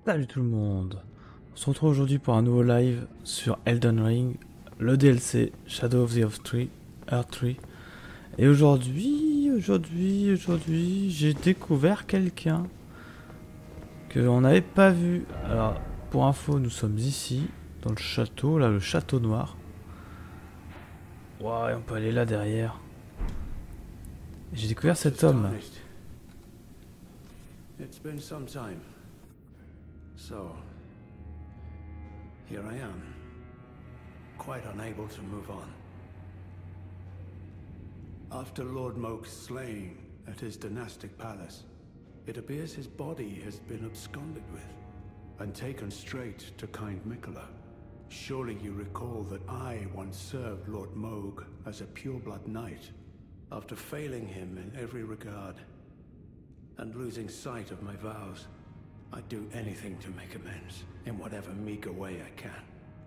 Salut tout le monde. On se retrouve aujourd'hui pour un nouveau live sur Elden Ring, le DLC Shadow of the Earth Tree. Et aujourd'hui, j'ai découvert quelqu'un que on n'avait pas vu. Alors, pour info, nous sommes ici, dans le château, là, le château noir. Ouais, on peut aller là derrière. J'ai découvert cet homme. It's been some time. So, here I am, quite unable to move on. After Lord Moke's slaying at his dynastic palace, it appears his body has been absconded with and taken straight to Kind Mikola. Surely you recall that I once served Lord Mogue as a pureblood knight, after failing him in every regard and losing sight of my vows. I'd do anything to make amends, in whatever meager way I can.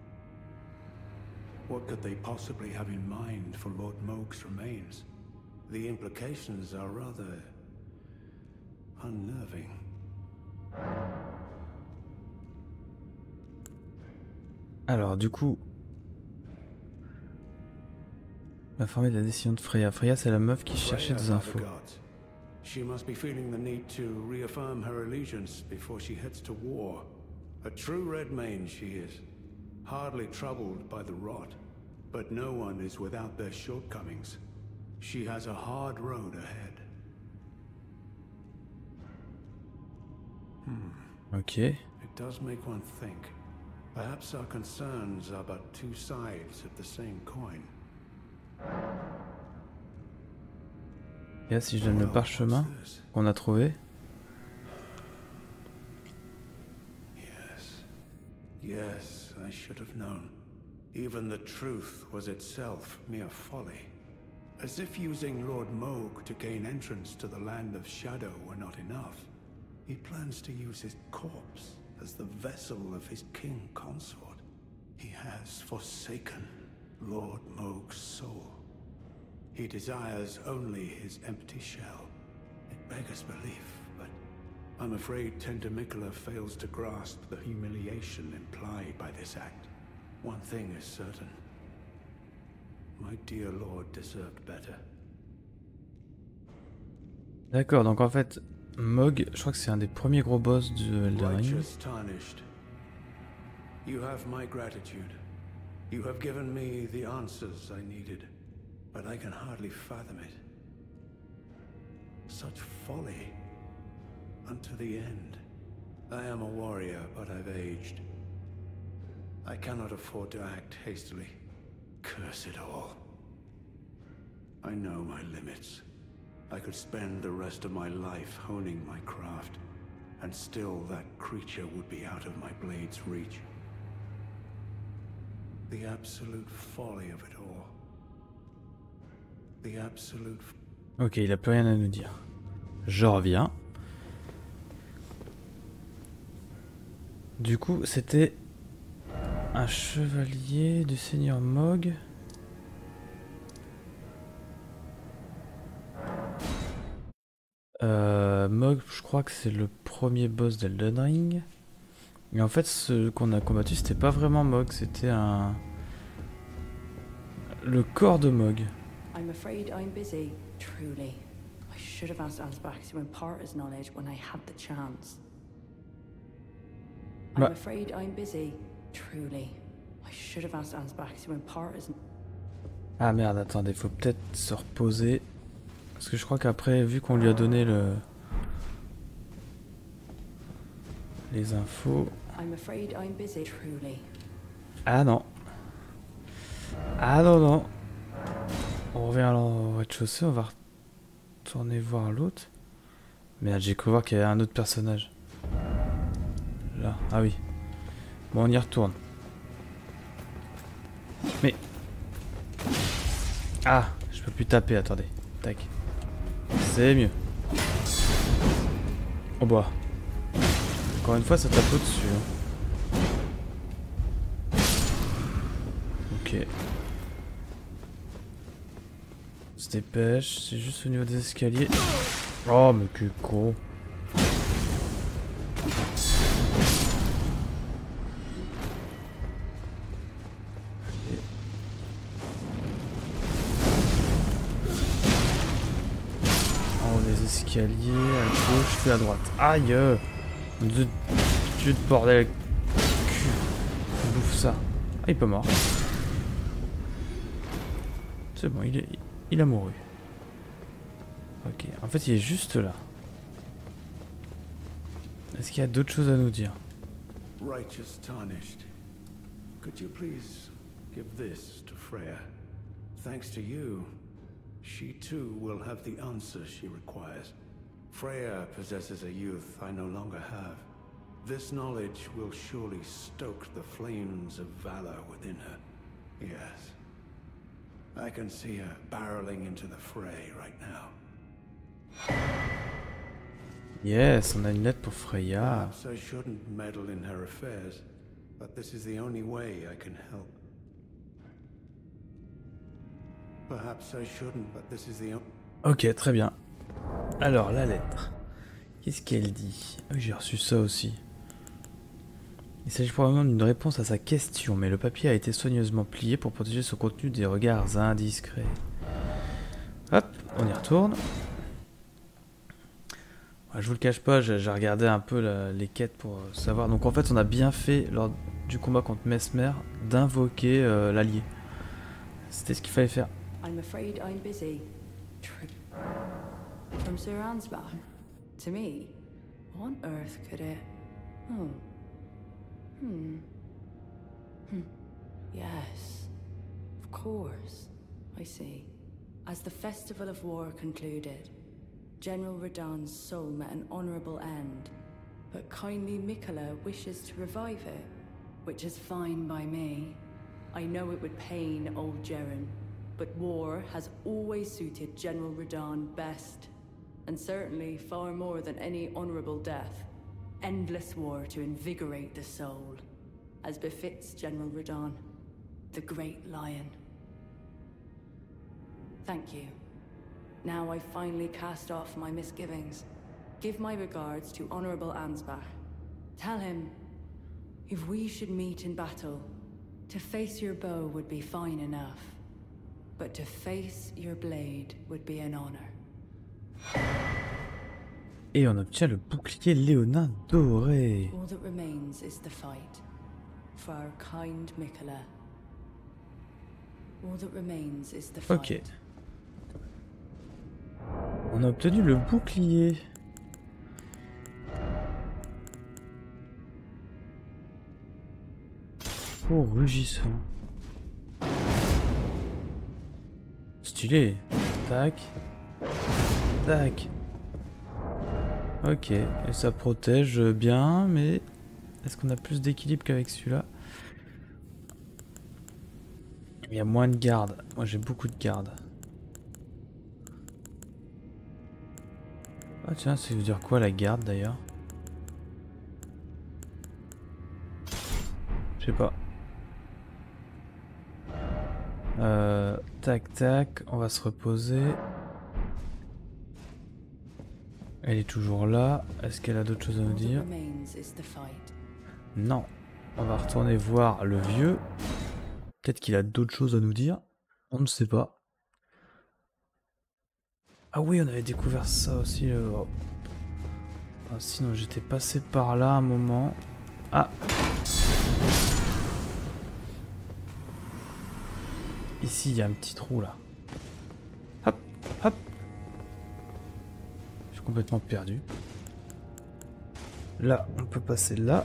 What could they possibly have in mind for Lord Mogue's remains? The implications are rather unnerving. Alors, du coup, informé de la décision de Freya. Freya, c'est la meuf qui cherchait des infos. She must be feeling the need to reaffirm her allegiance before she heads to war. A true Redmane she is, hardly troubled by the rot, but no one is without their shortcomings. She has a hard road ahead. Ok. It does make one think. Perhaps our concerns are but two sides of the same coin. Et là, si je donne le parchemin qu'on a trouvé. Yes, I should have known. Even the truth was itself mere folly. As if using Lord Mogue to gain entrance to the Land of Shadow were not enough, he plans to use his corpse as the vessel of his king consort. He has forsaken Lord Mogue's soul. He desires only his empty shell. It beggars belief, but I'm afraid Tender Mikola fails to grasp the humiliation implied by this act. One thing is certain. My dear lord deserved better. D'accord, donc en fait, Mog, je crois que c'est un des premiers gros boss de Elden Ring. Righteous tarnished. You have my gratitude. You have given me the answers I needed. But I can hardly fathom it. Such folly. Unto the end. I am a warrior, but I've aged. I cannot afford to act hastily. Curse it all. I know my limits. I could spend the rest of my life honing my craft, and still that creature would be out of my blade's reach. The absolute folly of it all. Ok, il a plus rien à nous dire. Je reviens. Du coup, c'était un chevalier du seigneur Mog. Mog, je crois que c'est le premier boss d'Elden Ring. Et en fait, ce qu'on a combattu, c'était pas vraiment Mog, c'était le corps de Mog. I'm afraid I'm busy, truly. I should have asked Ansbach to impart his knowledge when I had the chance. I'm afraid I'm busy, truly. I should have asked Ansbach to impart his... Ah merde, attendez, faut peut-être se reposer. Parce que je crois qu'après, vu qu'on lui a donné les infos... I'm afraid I'm busy, truly. Ah non. Ah non, non. On revient au rez-de-chaussée, on va retourner voir l'autre. Merde, j'ai cru voir qu'il y avait un autre personnage. Là, ah oui. Bon, on y retourne. Mais... Ah, je peux plus taper, attendez. Tac. C'est mieux. Oh bah. Encore une fois, ça tape au-dessus. Hein. Ok. On se dépêche, c'est juste au niveau des escaliers. Oh, mais que con. escalier à gauche, puis à droite. Aïe! Dieu de bordel. Cul. Bouffe ça. Ah, il est pas mort. C'est bon, il a mouru. Ok, en fait il est juste là. Est-ce qu'il y a d'autres choses à nous dire? Righteous Tarnished, could you please give this to Freya? Thanks to you, she too will have the answers she requires. Freya possesses a youth I no longer have. This knowledge will surely stoke the flames of valor within her. Yes. I can see her barreling into the fray right now. Yes, on a une lettre pour Freya. Perhaps I shouldn't meddle in her affairs, but this is the only way I can help. Perhaps I shouldn't, but this is the only... Ok, très bien. Alors, la lettre. Qu'est-ce qu'elle dit? Ah oui, j'ai reçu ça aussi. Il s'agit probablement d'une réponse à sa question, mais le papier a été soigneusement plié pour protéger son contenu des regards indiscrets. Hop, on y retourne. Je vous le cache pas, j'ai regardé un peu les quêtes pour savoir. Donc en fait, on a bien fait, lors du combat contre Messmer, d'invoquer l'allié. C'était ce qu'il fallait faire. I'm afraid I'm busy. From Sir Ansbach? To me? What on earth could it... Yes. Of course. I see. As the Festival of War concluded, General Radahn's soul met an honorable end, but kindly Mikola wishes to revive it, which is fine by me. I know it would pain old Jeren, but war has always suited General Radahn best, and certainly far more than any honorable death. Endless war to invigorate the soul, as befits General Radahn, the Great Lion. Thank you. Now I finally cast off my misgivings. Give my regards to Honorable Ansbach. Tell him, if we should meet in battle, to face your bow would be fine enough, but to face your blade would be an honor. Et on obtient le bouclier léonin doré. All that remains is the fight, for our kind Mikola. All that remains is the fight. Ok. On a obtenu le bouclier. Oh, rugissant. Stylé. Tac. Tac. Ok. Et ça protège bien, mais... Est-ce qu'on a plus d'équilibre qu'avec celui-là? Il y a moins de garde. Moi j'ai beaucoup de garde. Ah tiens, ça veut dire quoi la garde d'ailleurs? Je sais pas. Tac tac, on va se reposer. Elle est toujours là. Est-ce qu'elle a d'autres choses à nous dire? Non. On va retourner voir le vieux. Peut-être qu'il a d'autres choses à nous dire. On ne sait pas. Ah oui, on avait découvert ça aussi. Ah, sinon, j'étais passé par là un moment. Ah. Ici, il y a un petit trou là. Hop, hop. Je suis complètement perdu. Là, on peut passer là.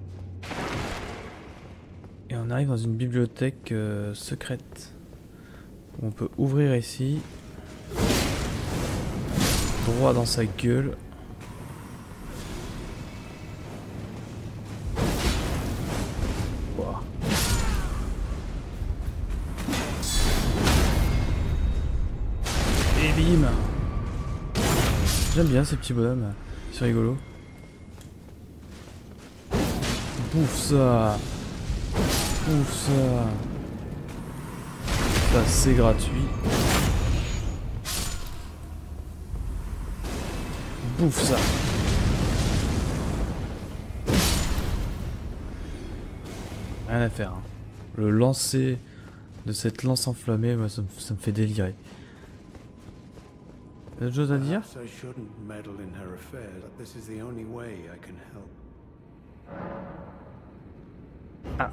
Et on arrive dans une bibliothèque secrète. Où on peut ouvrir ici. Droit dans sa gueule. Wow. Et bim. J'aime bien ces petits bonhommes. C'est rigolo. Bouffe ça. Bouffe ça. Ça c'est gratuit. Bouffe ça. Rien à faire. Hein. Le lancer de cette lance enflammée, moi, ça me fait délirer. T'as d'autres choses à dire? Perhaps I shouldn't meddle in her affairs, but this is the only way I can help. Ah.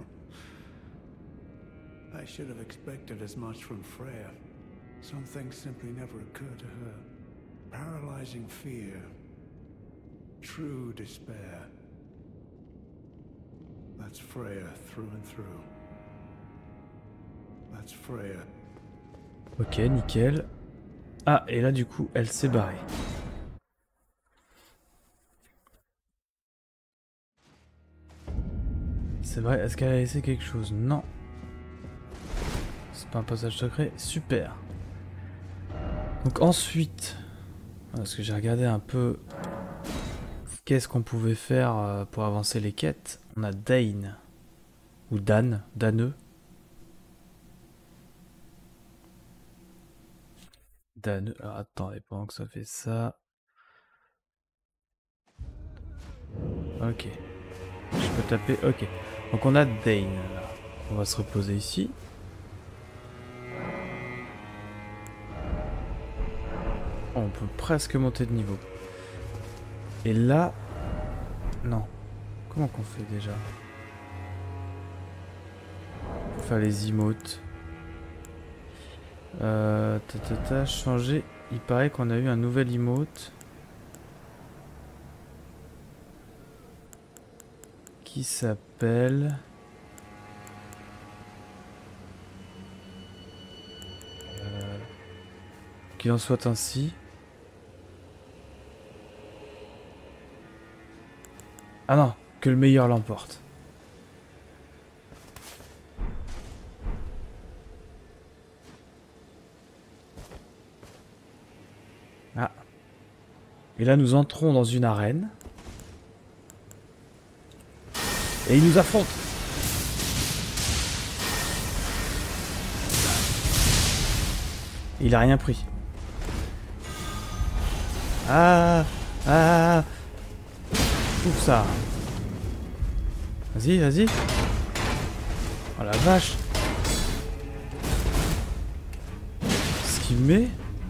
I should have expected as much from Freya. Some things simply never occur to her. Paralyzing fear. True despair. That's Freya through and through. That's Freya. Ok, nickel. Ah, et là du coup, elle s'est barrée. C'est vrai, est-ce qu'elle a laissé quelque chose? Non. C'est pas un passage secret? Super. Donc ensuite, parce que j'ai regardé un peu qu'est-ce qu'on pouvait faire pour avancer les quêtes. On a Dane. Ou Dan, Daneux. Dan, alors attendez, pendant que ça fait ça. Ok. Je peux taper, ok. Donc on a Dane là. On va se reposer ici. On peut presque monter de niveau. Et là... Non. Comment qu'on fait déjà? Faut faire les emotes. Changer. Il paraît qu'on a eu un nouvel emote. Qui s'appelle... qu'il en soit ainsi. Ah non, que le meilleur l'emporte. Ah. Et là nous entrons dans une arène. Et il nous affronte. Il a rien pris. Ah. Ouf ça. Vas-y, vas-y. Oh la vache. Ce qu'il met.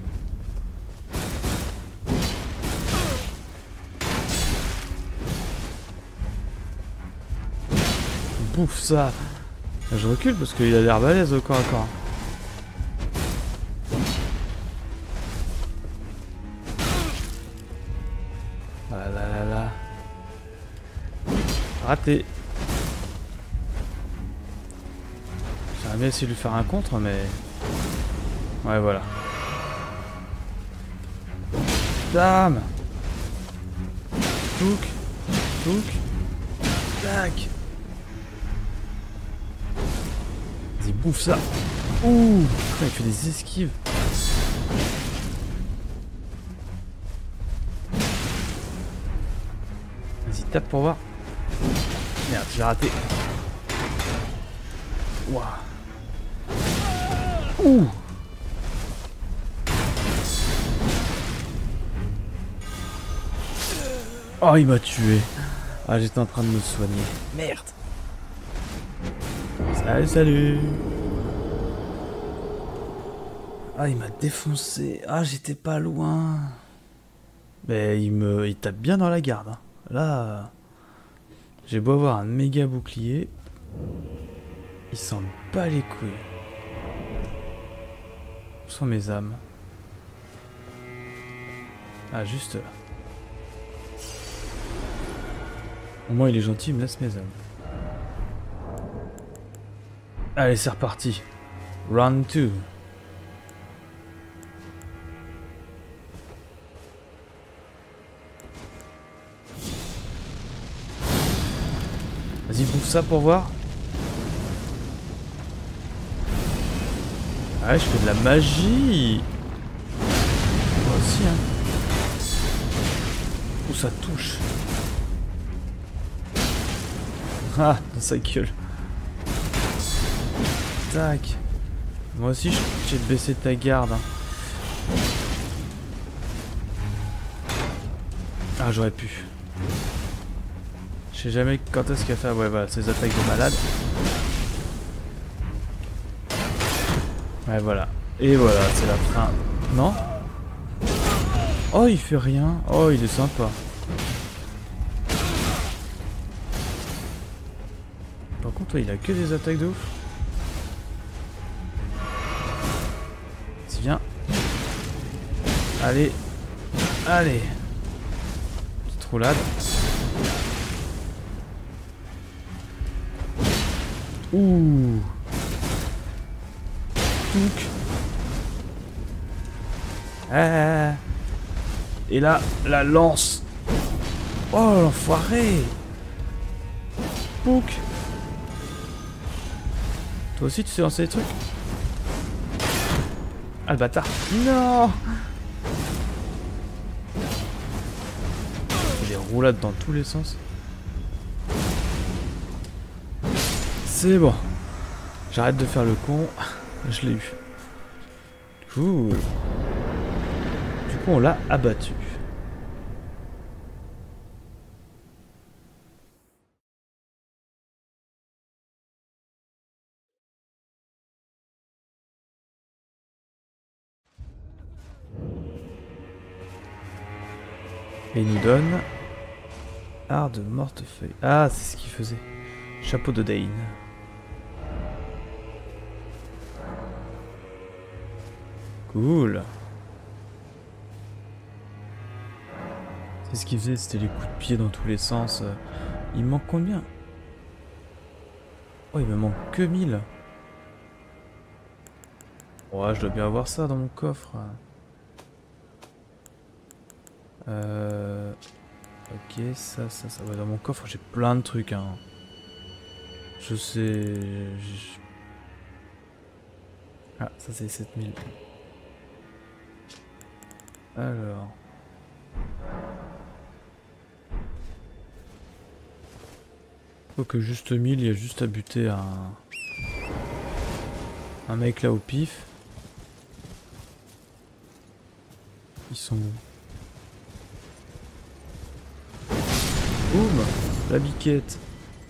Bouffe ça. Je recule parce qu'il a l'air balèze au corps à corps. Ah là là là. Raté. J'aimerais bien essayer de lui faire un contre, mais... Ouais, voilà. Dame. Touk. Touk. Tac. Vas-y, bouffe ça. Ouh. Il fait des esquives. Vas-y, tape pour voir. Merde, j'ai raté. Waouh. Ouh. Oh, il m'a tué. Ah, j'étais en train de me soigner. Merde. Salut, salut. Ah, il m'a défoncé. Ah, j'étais pas loin. Mais il tape bien dans la garde. Hein. Là, j'ai beau avoir un méga bouclier. Il s'en bat les couilles. Où sont mes âmes? Ah, juste là. Au moins il est gentil, il me laisse mes âmes. Allez, c'est reparti. Round 2. Vas-y, bouffe ça pour voir. Ah, je fais de la magie. Moi aussi, hein. Où ça touche. Ah, dans sa gueule. Tac. Moi aussi, j'ai baissé ta garde. Hein. Ah, j'aurais pu. Je sais jamais quand est-ce qu'elle fait. Ouais, voilà, ces attaques de malade. Ouais, voilà. Et voilà, c'est la fin. Non? Oh, il fait rien. Oh, il est sympa. Par contre, il a que des attaques de ouf. C'est bien. Allez. Allez. Petite roulade. Ouh. Touc. Ah. Et là, la lance. Oh, l'enfoiré. Pouc. Toi aussi, tu sais lancer des trucs? Ah, le bâtard. Non. Il est roulade dans tous les sens. C'est bon. J'arrête de faire le con. Je l'ai eu. Cool. Du coup, on l'a abattu. Et il nous donne... Art de Mortefeuille. Ah, c'est ce qu'il faisait. Chapeau de Dane. Cool. C'est ce qu'il faisait, c'était les coups de pied dans tous les sens. Il me manque combien? Oh, il me manque que 1000. Ouais, je dois bien avoir ça dans mon coffre. Ok, ça. Ouais, dans mon coffre, j'ai plein de trucs, hein. Je sais... Ah, ça c'est 7000. Alors... Faut que juste 1000, il y a juste à buter un mec là au pif. Ils sont où? Boum! La biquette.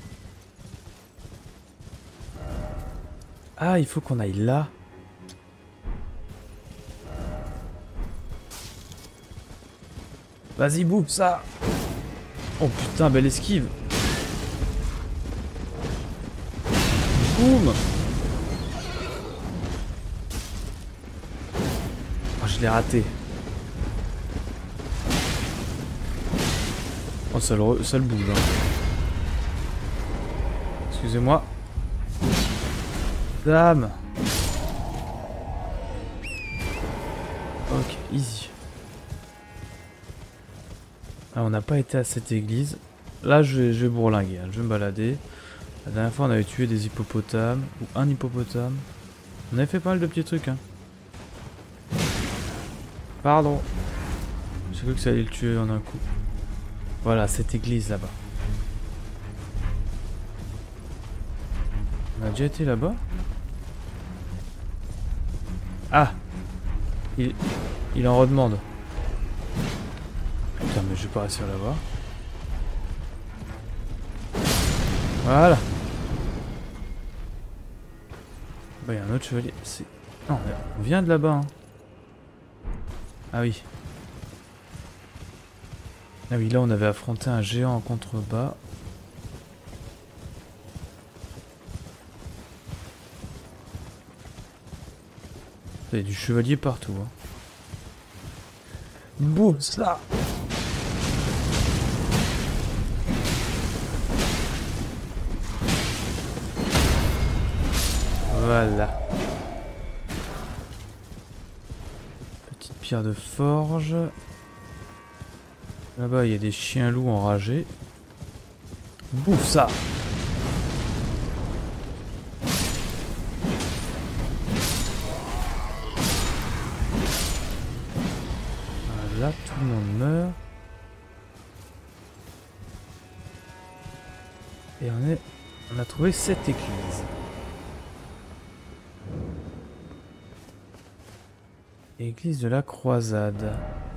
Ah, il faut qu'on aille là. Vas-y, bouffe ça! Oh putain, belle esquive! Boum! Oh, je l'ai raté. Oh, ça le bouge. Hein. Excusez-moi. Dame. Ok, easy. Ah, on n'a pas été à cette église. Là, je vais bourlinguer. Hein. Je vais me balader. La dernière fois, on avait tué des hippopotames. Ou un hippopotame. On avait fait pas mal de petits trucs. Hein. Pardon. J'ai cru que ça allait le tuer en un coup. Voilà, cette église là-bas. On a déjà été là-bas? Ah! Il en redemande. Putain, mais je vais pas réussir là-bas. Voilà. Bah, il y a un autre chevalier. Non, on vient de là-bas. Hein. Ah oui. Ah oui, là on avait affronté un géant en contrebas. Il y a du chevalier partout. Hein. Boum, ça. Voilà. Petite pierre de forge. Là-bas, il y a des chiens loups enragés. Bouffe ça! Là, tout le monde meurt. Et on a trouvé cette église. Église de la Croisade.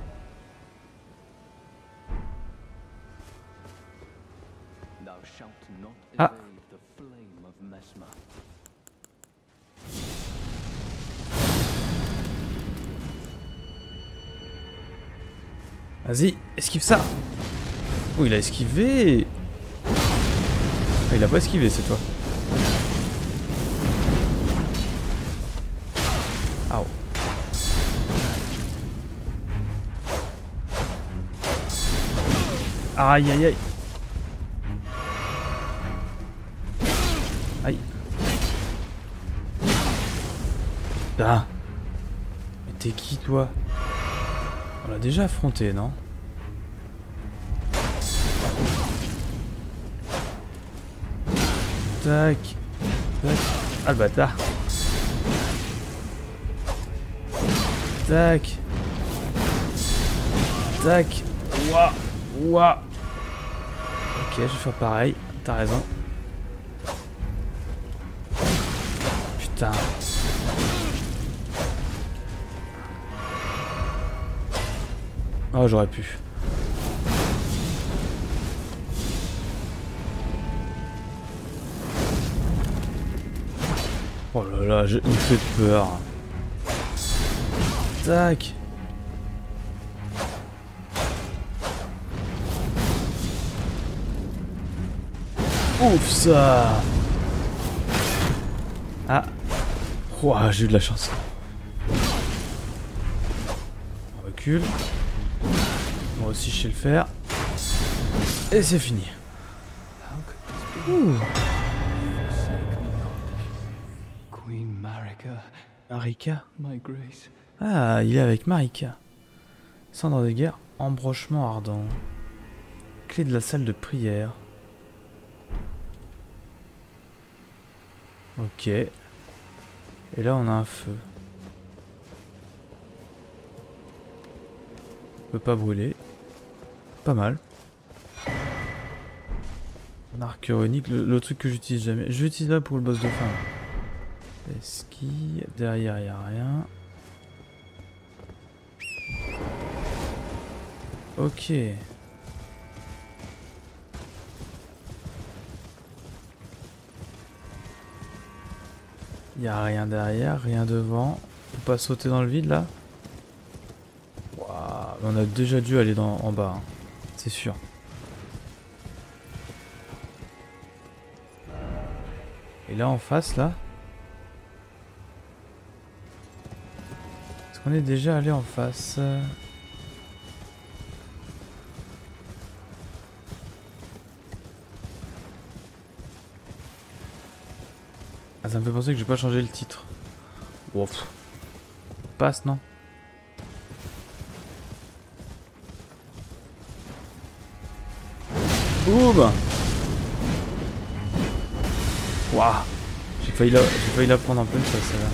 Ah. Vas-y, esquive ça. Oh, il a esquivé. Ah, il a pas esquivé cette fois. Aouh. Aïe aïe aïe. Aïe. Ah. Mais t'es qui toi? On l'a déjà affronté, non? Tac. Tac. Ah le bâtard. Tac. Tac. Ouah. Ouah. Ok, je vais faire pareil. T'as raison. Putain. Oh, j'aurais pu. Oh là là, il me fait peur. Tac. Ouf ça. Ah. Ouah, j'ai eu de la chance. On recule. Moi aussi je sais le faire. Et c'est fini. Ouh. Queen Marika, Marika. my grace. Ah, il est avec Marika. Cendre de guerre, embrochement ardent. Clé de la salle de prière. Ok. Et là on a un feu. On peut pas brûler. Pas mal. Un arc ironique, le truc que j'utilise jamais. Je l'utilise là pour le boss de fin. Esquive, derrière il n'y a rien. Ok. Il n'y a rien derrière, rien devant. Faut pas sauter dans le vide là. Waouh, on a déjà dû aller en bas, hein. C'est sûr. Et là en face là. Est-ce qu'on est déjà allé en face? Ah, ça me fait penser que j'ai pas changé le titre. Ouf. Passe, non? Boum. Waouh. J'ai failli la prendre en pleine face, celle-là.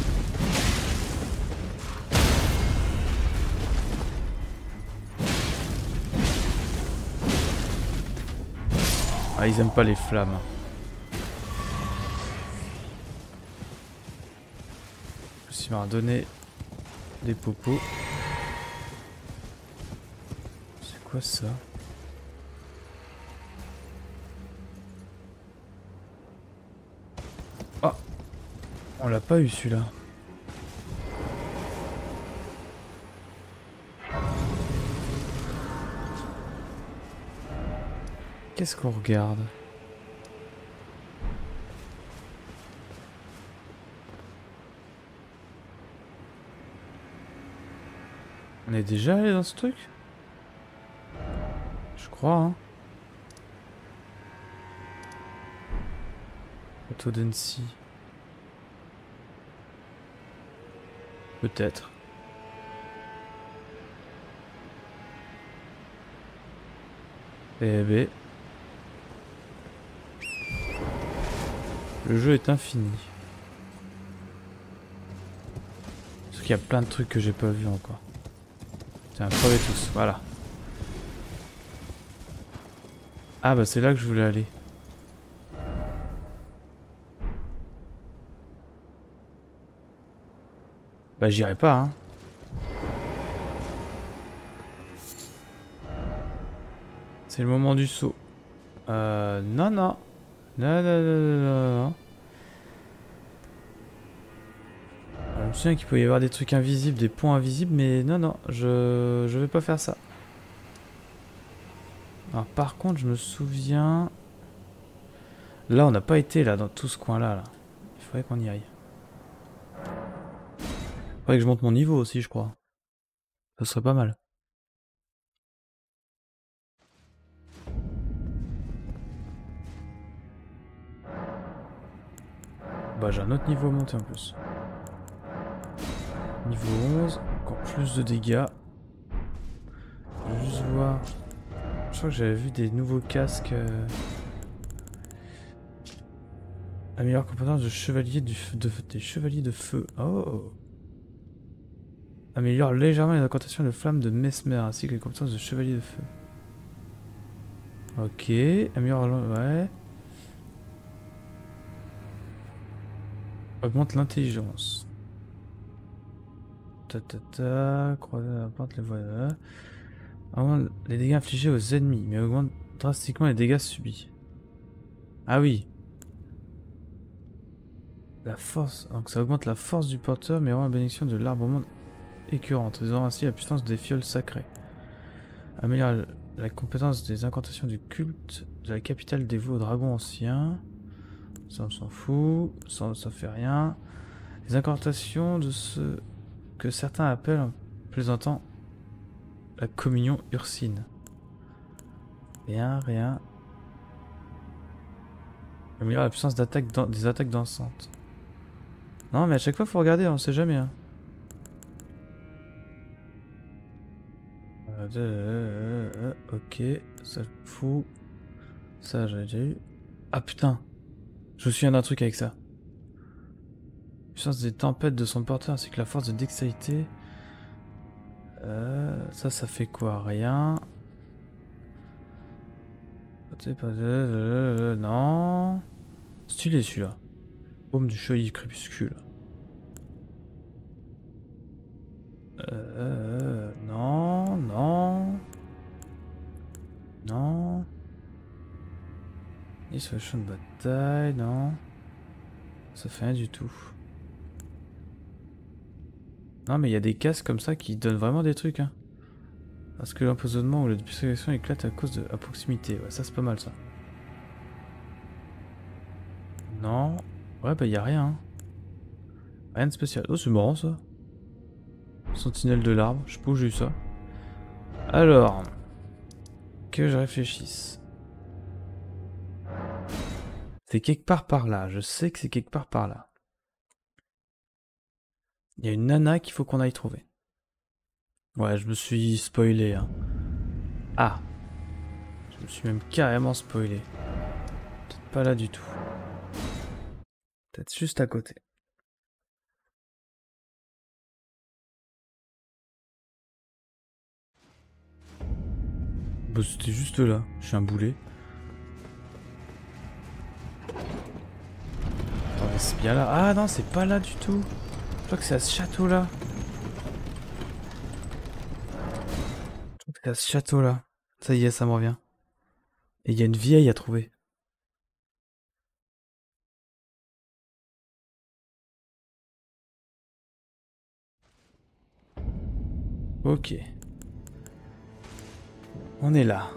Ah, ils aiment pas les flammes. Il m'a redonné des popos. C'est quoi ça? Ah, on l'a pas eu celui-là. Qu'est-ce qu'on regarde? On est déjà allé dans ce truc? Je crois, hein. Auto d'Annecy. Peut-être. Eh ben. Le jeu est infini. Parce qu'il y a plein de trucs que j'ai pas vu encore. Tiens, crevez tous, voilà. Ah bah c'est là que je voulais aller. Bah j'irai pas, hein. C'est le moment du saut. Non, non. Non, non, non, non, non, non. Je me souviens qu'il peut y avoir des trucs invisibles, des ponts invisibles, mais non, non, je vais pas faire ça. Alors par contre, je me souviens... Là, on n'a pas été là, dans tout ce coin-là. Là. Il faudrait qu'on y aille. Il faudrait que je monte mon niveau aussi, je crois. Ça serait pas mal. Bah j'ai un autre niveau à monter en plus. Niveau 11, encore plus de dégâts. Je vais juste voir... Je crois que j'avais vu des nouveaux casques... Améliore compétence de chevalier des chevaliers de feu. Oh. Améliore légèrement les incantations de flammes de Mesmer ainsi que les compétences de chevalier de feu. Ok. Améliore... Ouais. Augmente l'intelligence. Croiser la porte, les voilà. Augmente les dégâts infligés aux ennemis, mais augmente drastiquement les dégâts subis. Ah oui. La force. Donc ça augmente la force du porteur, mais rend la bénédiction de l'arbre monde écœurante, faisant ainsi la puissance des fioles sacrées. Améliore la compétence des incantations du culte de la capitale dévouée au dragon ancien. Ça on s'en fout. Ça fait rien. Les incantations de ce que certains appellent en plaisantant la communion ursine. Rien. Améliore la puissance d'attaque des attaques dansantes. Non mais à chaque fois faut regarder, on sait jamais. Hein. Ok, ça fout. Ça j'ai déjà eu. Ah putain. Je me souviens d'un truc avec ça. Puissance des tempêtes de son porteur ainsi que la force de dextérité. Ça fait quoi? Rien. Non. Stylé celui-là. Baume du chevalier crépuscule. Non. Et sur le champ de bataille, non. Ça fait rien du tout. Non mais il y a des casques comme ça qui donnent vraiment des trucs hein. Parce que l'empoisonnement ou la dépression éclate à cause de la proximité. Ouais ça c'est pas mal ça. Non. Ouais bah y a rien. Hein. Rien de spécial. Oh c'est marrant ça. Sentinelle de l'arbre. Je sais pas où j'ai eu ça. Alors. Que je réfléchisse. C'est quelque part par là. Je sais que c'est quelque part par là. Il y a une nana qu'il faut qu'on aille trouver. Ouais, je me suis spoilé. Hein. Ah. Je me suis même carrément spoilé. Peut-être pas là du tout. Peut-être juste à côté. Bah, c'était juste là. Je suis un boulet. Attendez, c'est bien là. Ah non, c'est pas là du tout. Je crois que c'est à ce château là. Je crois que c'est à ce château là. Ça y est, ça me revient. Et il y a une vieille à trouver. Ok. On est là.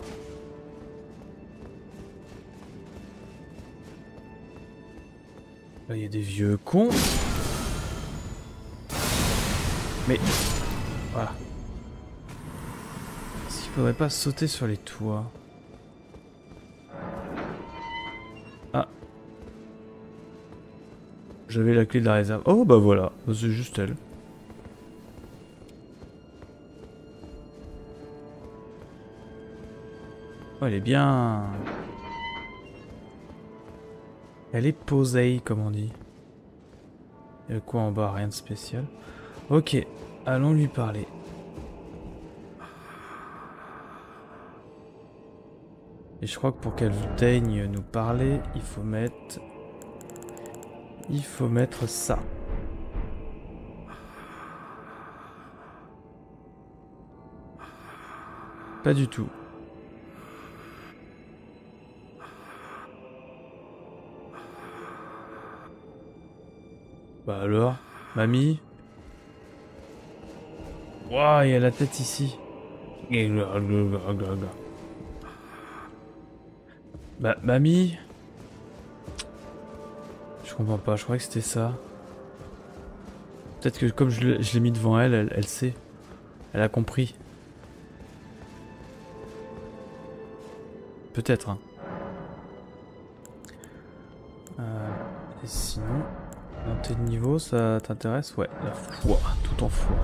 Là, il y a des vieux cons. Mais... Voilà. Est-ce qu'il faudrait pas sauter sur les toits? Ah. J'avais la clé de la réserve. Oh bah voilà. C'est juste elle. Oh, elle est bien... Elle est posée, comme on dit. Il y a quoi en bas? Rien de spécial. Ok, allons lui parler. Et je crois que pour qu'elle daigne nous parler, il faut mettre... ça. Pas du tout. Bah alors, mamie? Waouh, il y a la tête ici. Bah, mamie. Je comprends pas, je croyais que c'était ça. Peut-être que comme je l'ai mis devant elle, elle sait. Elle a compris. Peut-être, hein. Et sinon, monter de niveau, ça t'intéresse? Ouais, la foi, tout en foi.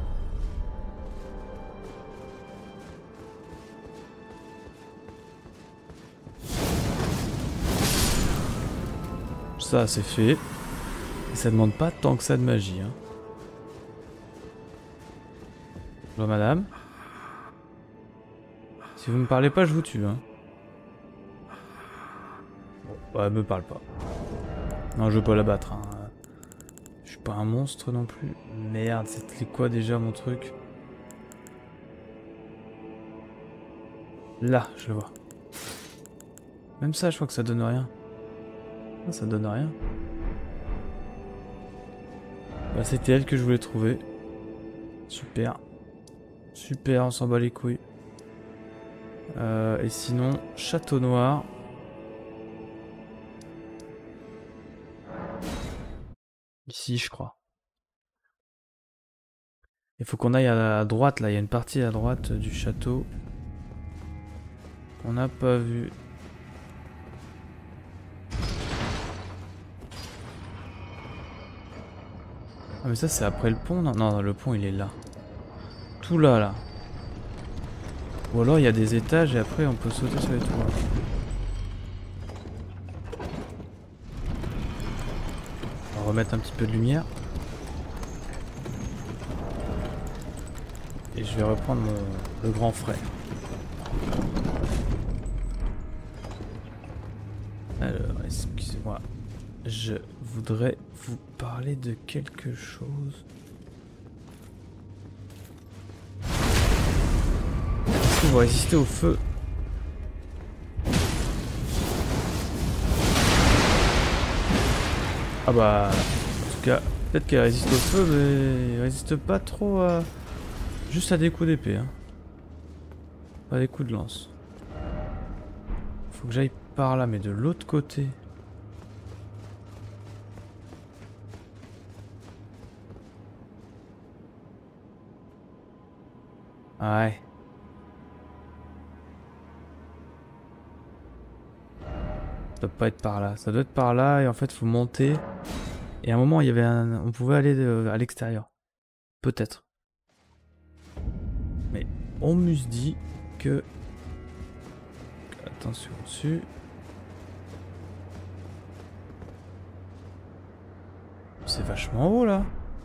Ça, c'est fait. Et ça demande pas tant que ça de magie, hein. Bonjour madame. Si vous me parlez pas, je vous tue, hein. Bon, bah, elle me parle pas. Non, je veux pas la battre, hein. Je suis pas un monstre non plus. Merde, c'était quoi déjà mon truc? Là, je le vois. Même ça, je crois que ça donne rien. Ah, ça donne rien. Bah, c'était elle que je voulais trouver. Super. Super, on s'en bat les couilles. Et sinon, château noir. Ici, je crois. Il faut qu'on aille à droite, là. Il y a une partie à droite du château. On n'a pas vu. Ah, mais ça, c'est après le pont? Non, non, le pont, il est là. Tout là, là. Ou alors, il y a des étages et après, on peut sauter sur les toits. On va remettre un petit peu de lumière. Et je vais reprendre le grand frère. Alors, excusez-moi. Je voudrais vous parler de quelque chose. Est-ce que vous résistez au feu? Ah bah... En tout cas, peut-être qu'elle résiste au feu, mais elle résiste pas trop à... Juste à des coups d'épée, hein. Pas des coups de lance. Faut que j'aille par là, mais de l'autre côté. Ouais. Ça doit pas être par là. Ça doit être par là et en fait faut monter. Et à un moment il y avait on pouvait aller à l'extérieur. Peut-être. Mais on m'eût dit que... Attention dessus. C'est vachement haut là.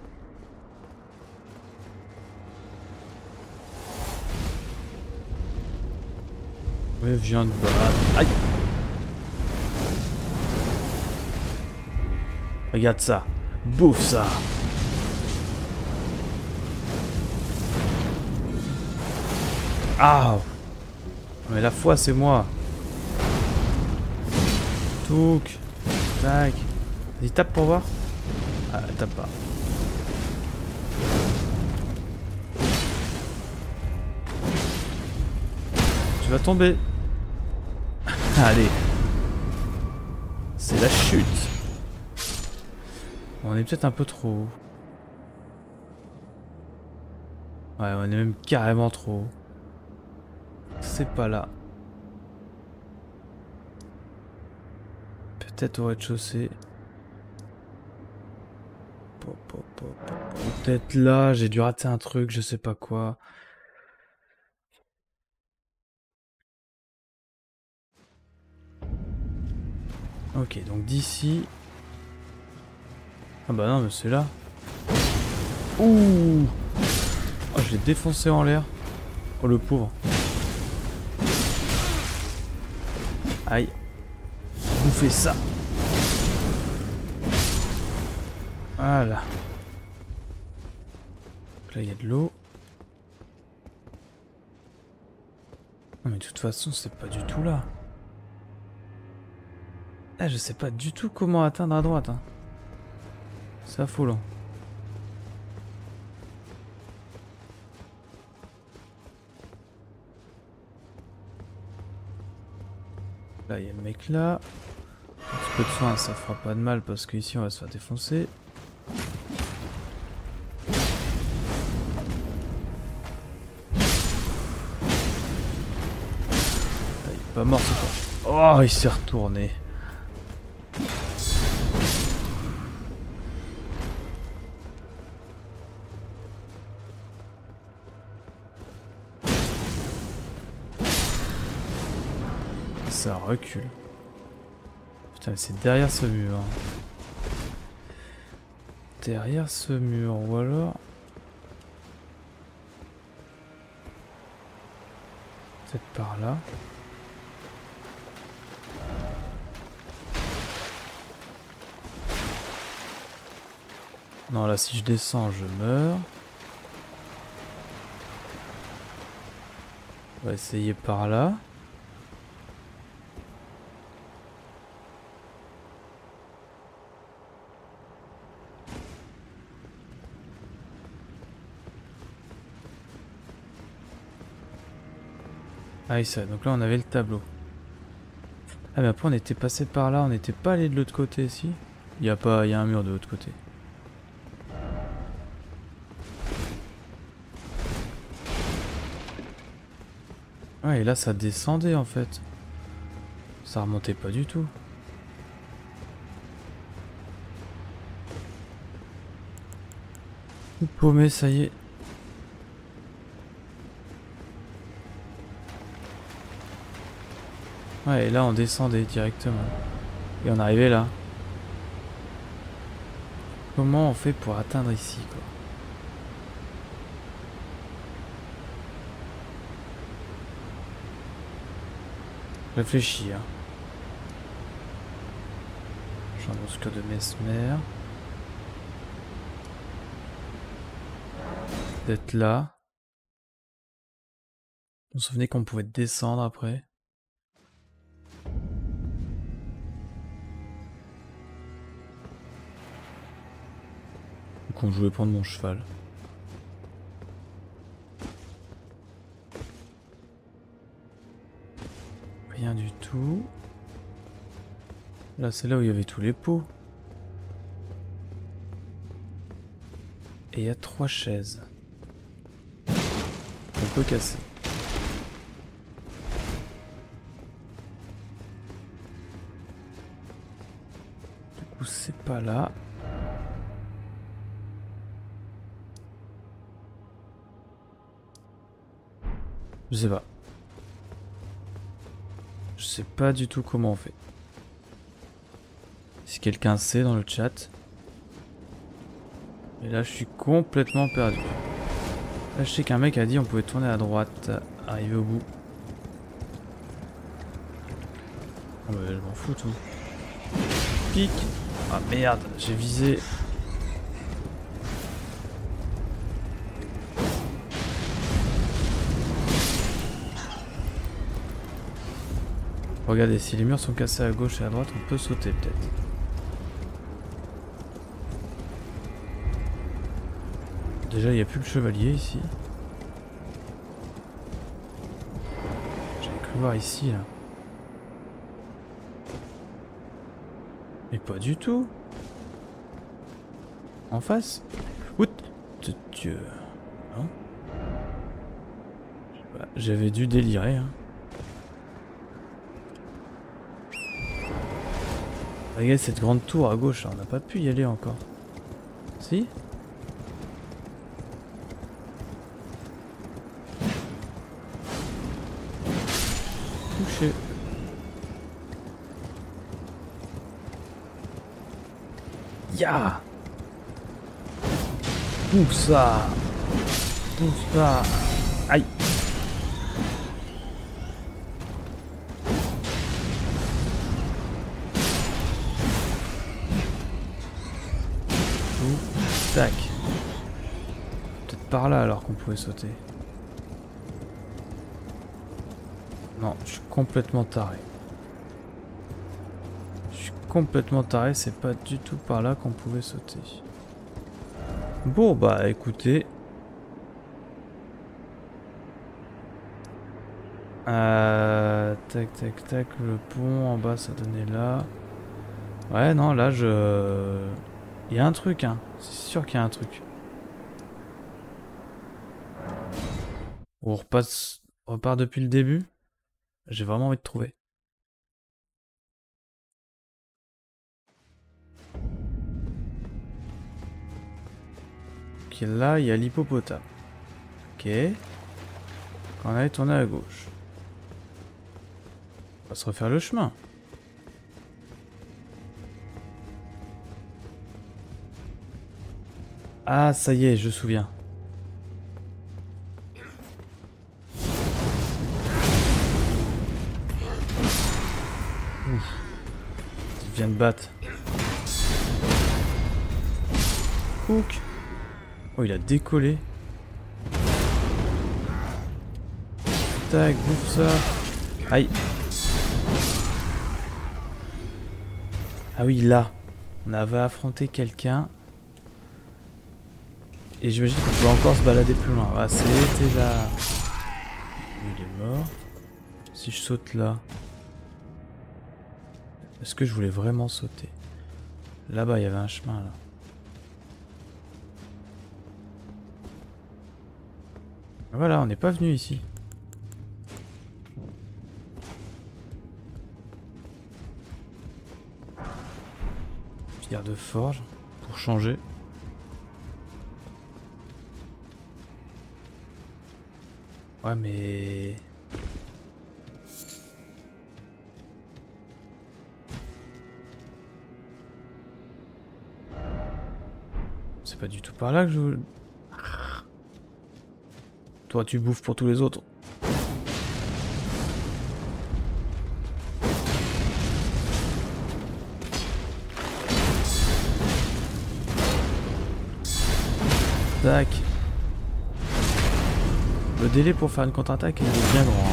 Ouais, viens de battre. Aïe. Regarde ça. Bouffe ça. Ah. Mais la foi c'est moi. Touk. Tac. Vas-y tape pour voir. Ah, tape pas. Tu vas tomber. Allez. C'est la chute. On est peut-être un peu trop haut. Ouais, on est même carrément trop haut. C'est pas là. Peut-être au rez-de-chaussée. Peut-être là, j'ai dû rater un truc, je sais pas quoi. Ok, donc d'ici... Ah bah non, mais c'est là. Ouh. Oh, je l'ai défoncé en l'air. Oh, le pauvre. Aïe. Bouffez ça. Voilà. Donc là, il y a de l'eau. Non, mais de toute façon, c'est pas du tout là. Là, je sais pas du tout comment atteindre à droite. Hein. C'est affolant. Là, Là, il y a le mec là. Un petit peu de soin, ça fera pas de mal parce qu'ici on va se faire défoncer. Ah, il est pas mort c'est pas. Oh, il s'est retourné. Ça recule. Putain, mais c'est derrière ce mur. Derrière ce mur, ou alors... Peut-être par là. Non, là, si je descends, je meurs. On va essayer par là. Ah oui, ça. Donc là, on avait le tableau. Ah, mais après, on était passé par là. On n'était pas allé de l'autre côté, si. Il y a pas... Il y a un mur de l'autre côté. Ouais, et là, ça descendait, en fait. Ça remontait pas du tout. Tout paumé, ça y est. Ouais, et là on descendait directement. Et on arrivait là. Comment on fait pour atteindre ici, quoi? Réfléchis, hein. J'en de Mesmer. D'être là. Vous vous souvenez qu'on pouvait descendre après? Donc je voulais prendre mon cheval. Rien du tout. Là c'est là où il y avait tous les pots. Et il y a 3 chaises. On peut casser. Du coup c'est pas là. Je sais pas. Je sais pas du tout comment on fait. Si quelqu'un sait dans le chat. Et là je suis complètement perdu. Là je sais qu'un mec a dit on pouvait tourner à droite, arriver au bout. Oh bah je m'en fous tout. Pique. Ah merde, j'ai visé. Regardez, si les murs sont cassés à gauche et à droite, on peut sauter peut-être. Déjà, il n'y a plus le chevalier ici. J'avais cru voir ici, là. Mais pas du tout. En face. Ouh de Dieu. Hein? J'avais dû délirer, hein. Regardez cette grande tour à gauche, là. On n'a pas pu y aller encore. Si? Touché. Ya! Tout ça! Tout ça! Aïe! Tac. Peut-être par là alors qu'on pouvait sauter. Non, je suis complètement taré. Je suis complètement taré, c'est pas du tout par là qu'on pouvait sauter. Bon bah écoutez. Tac, tac, tac. Le pont en bas, ça donnait là. Ouais, non, là, il y a un truc, hein. C'est sûr qu'il y a un truc. On repart depuis le début. J'ai vraiment envie de trouver. Ok, là, il y a l'hippopotame. Ok. Quand on allait tourner à gauche. On va se refaire le chemin. Ah, ça y est, je me souviens. Ouf. Il vient de battre. Hook. Oh, il a décollé. Tac, bouffe ça. Aïe. Ah oui, là. On avait affronté quelqu'un. Et j'imagine qu'on peut encore se balader plus loin. Ah, c'était là. Il est mort. Si je saute là. Est-ce que je voulais vraiment sauter? Là-bas, il y avait un chemin là. Voilà, on n'est pas venu ici. Pierre de forge pour changer. Ouais, mais... C'est pas du tout par là que je... Toi, tu bouffes pour tous les autres. Tac. Le délai pour faire une contre-attaque il est bien grand.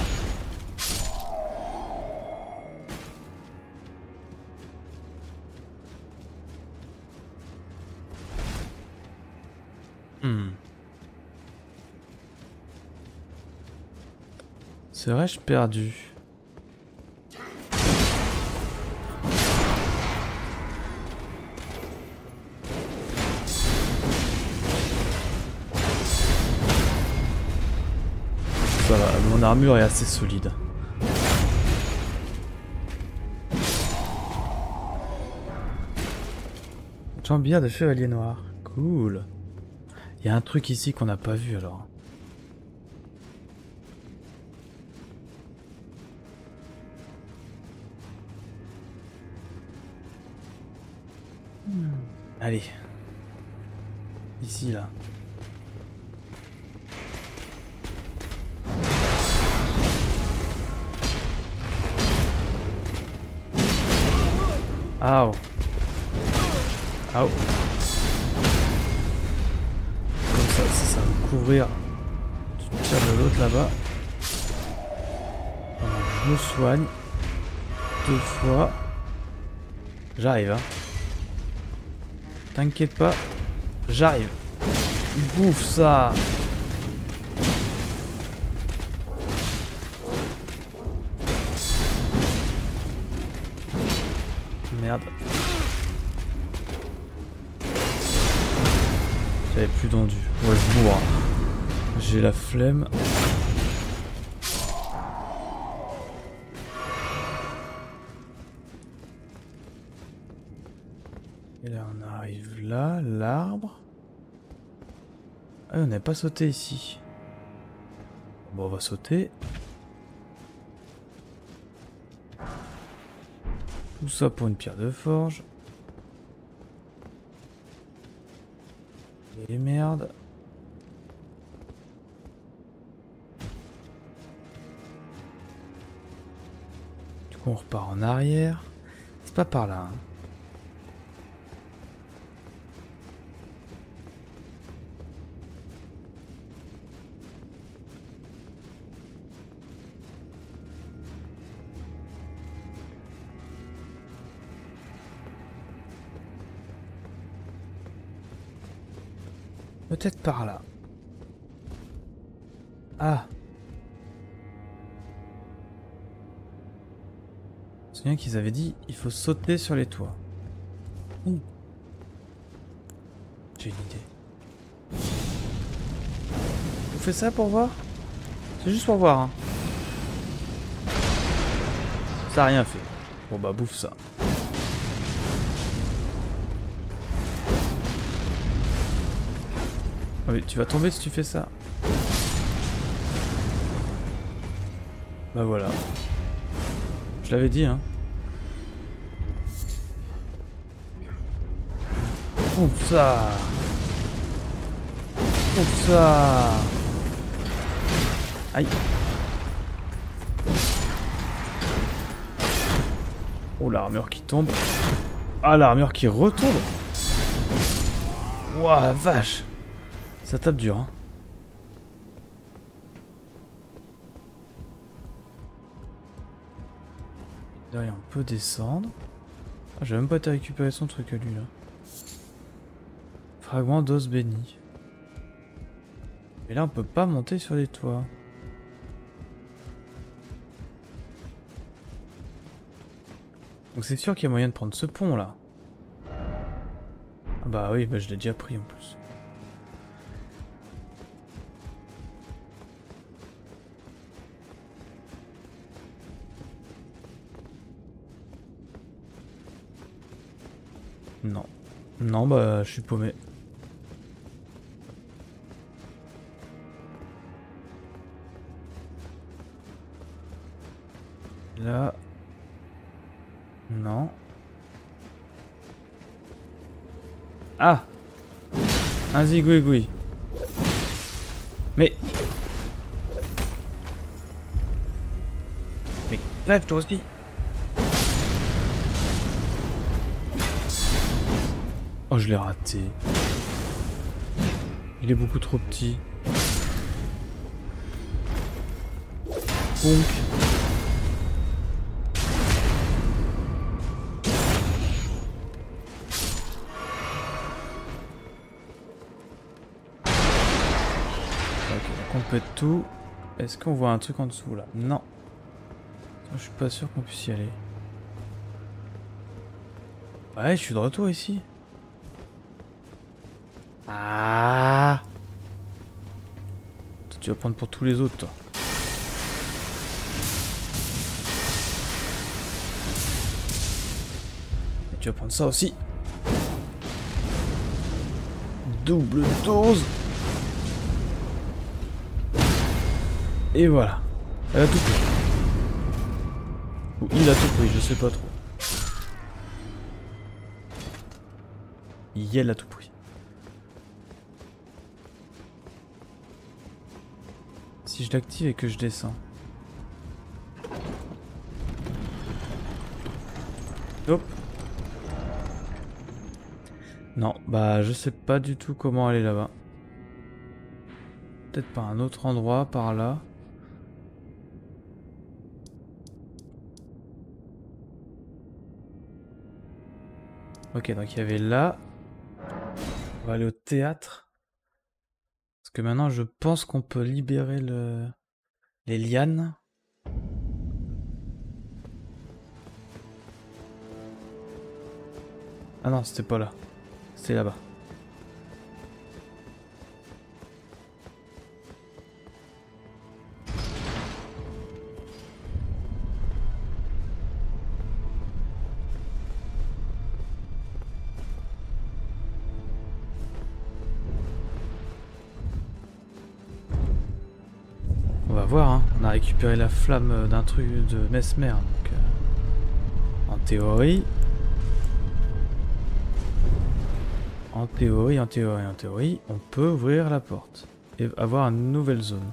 Serais-je perdu? Ça va, mon armure est assez solide. Jambière de chevalier noir. Cool. Il y a un truc ici qu'on n'a pas vu alors. Allez. Ici là. Aouh. Aouh. Comme ça va me couvrir. Tu tires de l'autre là-bas. Je me soigne. 2 fois. J'arrive, hein. T'inquiète pas. J'arrive. Bouffe ça. Merde. J'avais plus d'endu. Ouais, je mourrai. J'ai la flemme. Et là, on arrive là, l'arbre. Ah, on n'avait pas sauté ici. Bon, on va sauter. Tout ça pour une pierre de forge. Et merde. Du coup, on repart en arrière. C'est pas par là, hein. Peut-être par là. Ah. souviens qu'ils avaient dit il faut sauter sur les toits. Ouh. J'ai une idée. Vous faites ça pour voir? C'est juste pour voir, hein. Ça a rien fait. Bon bah bouffe ça. Ah oui, tu vas tomber si tu fais ça. Bah voilà. Je l'avais dit, hein. Ouf ça. Ouf ça. Aïe. Oh, l'armure qui tombe. Ah, l'armure qui retombe. Ouah, la vache. Ça tape dur, hein. Derrière, on peut descendre. Ah, j'ai même pas été récupérer son truc à lui, là. Fragment d'os béni. Et là, on peut pas monter sur les toits. Donc c'est sûr qu'il y a moyen de prendre ce pont, là. Ah bah oui, bah je l'ai déjà pris, en plus. Non. Non, bah, je suis paumé. Là. Non. Ah! Un zigouigoui. Mais... Mais crève toi aussi. Oh, je l'ai raté. Il est beaucoup trop petit. Bonk. Ok, donc on pète tout. Est-ce qu'on voit un truc en dessous là? Non. Je suis pas sûr qu'on puisse y aller. Ouais, je suis de retour ici. Ah! Toi, tu vas prendre pour tous les autres, toi. Et tu vas prendre ça aussi. Double dose. Et voilà. Elle a tout pris. Ou il a tout pris, je sais pas trop. Elle a tout pris. Si je l'active et que je descends. Hop. Non, bah je sais pas du tout comment aller là-bas. Peut-être par un autre endroit, par là. Ok, donc il y avait là. On va aller au théâtre. Parce que maintenant je pense qu'on peut libérer les lianes. Ah non, c'était pas là. C'était là-bas. On va voir, hein. On a récupéré la flamme d'un truc de Mesmer. Donc, en théorie, on peut ouvrir la porte et avoir une nouvelle zone.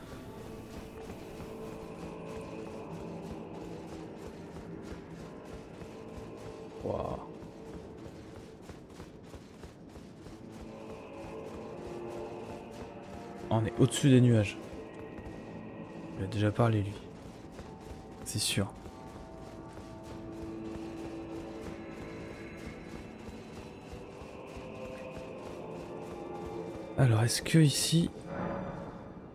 Waouh. On est au-dessus des nuages. Il a déjà parlé, lui. C'est sûr. Alors, est-ce que ici...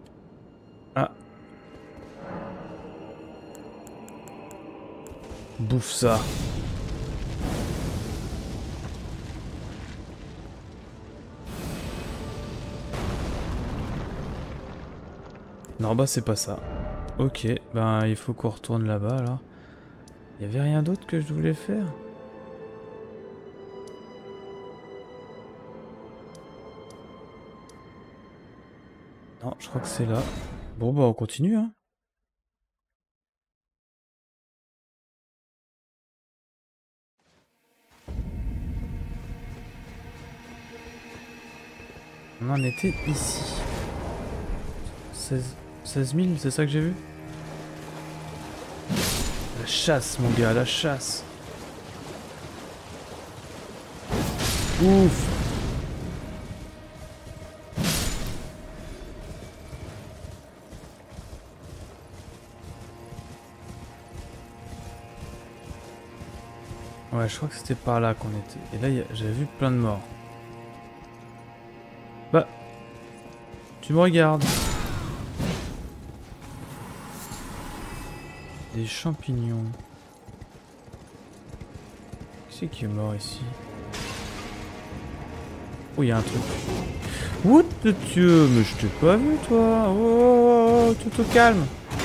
Ah. Boum. Bouffe ça. Non, bah c'est pas ça. Ok, ben il faut qu'on retourne là-bas alors. Il y avait rien d'autre que je voulais faire? Non, je crois que c'est là. Bon bah on continue hein. On en était ici. 16 000, c'est ça que j'ai vu? La chasse, mon gars, la chasse. Ouf. Ouais, je crois que c'était par là qu'on était. Et là, j'avais vu plein de morts. Bah, tu me regardes. Des champignons. Qui c'est qui est mort ici? Oh, il y a un truc. What de Dieu, mais je t'ai pas vu, toi. Oh, tout au calme.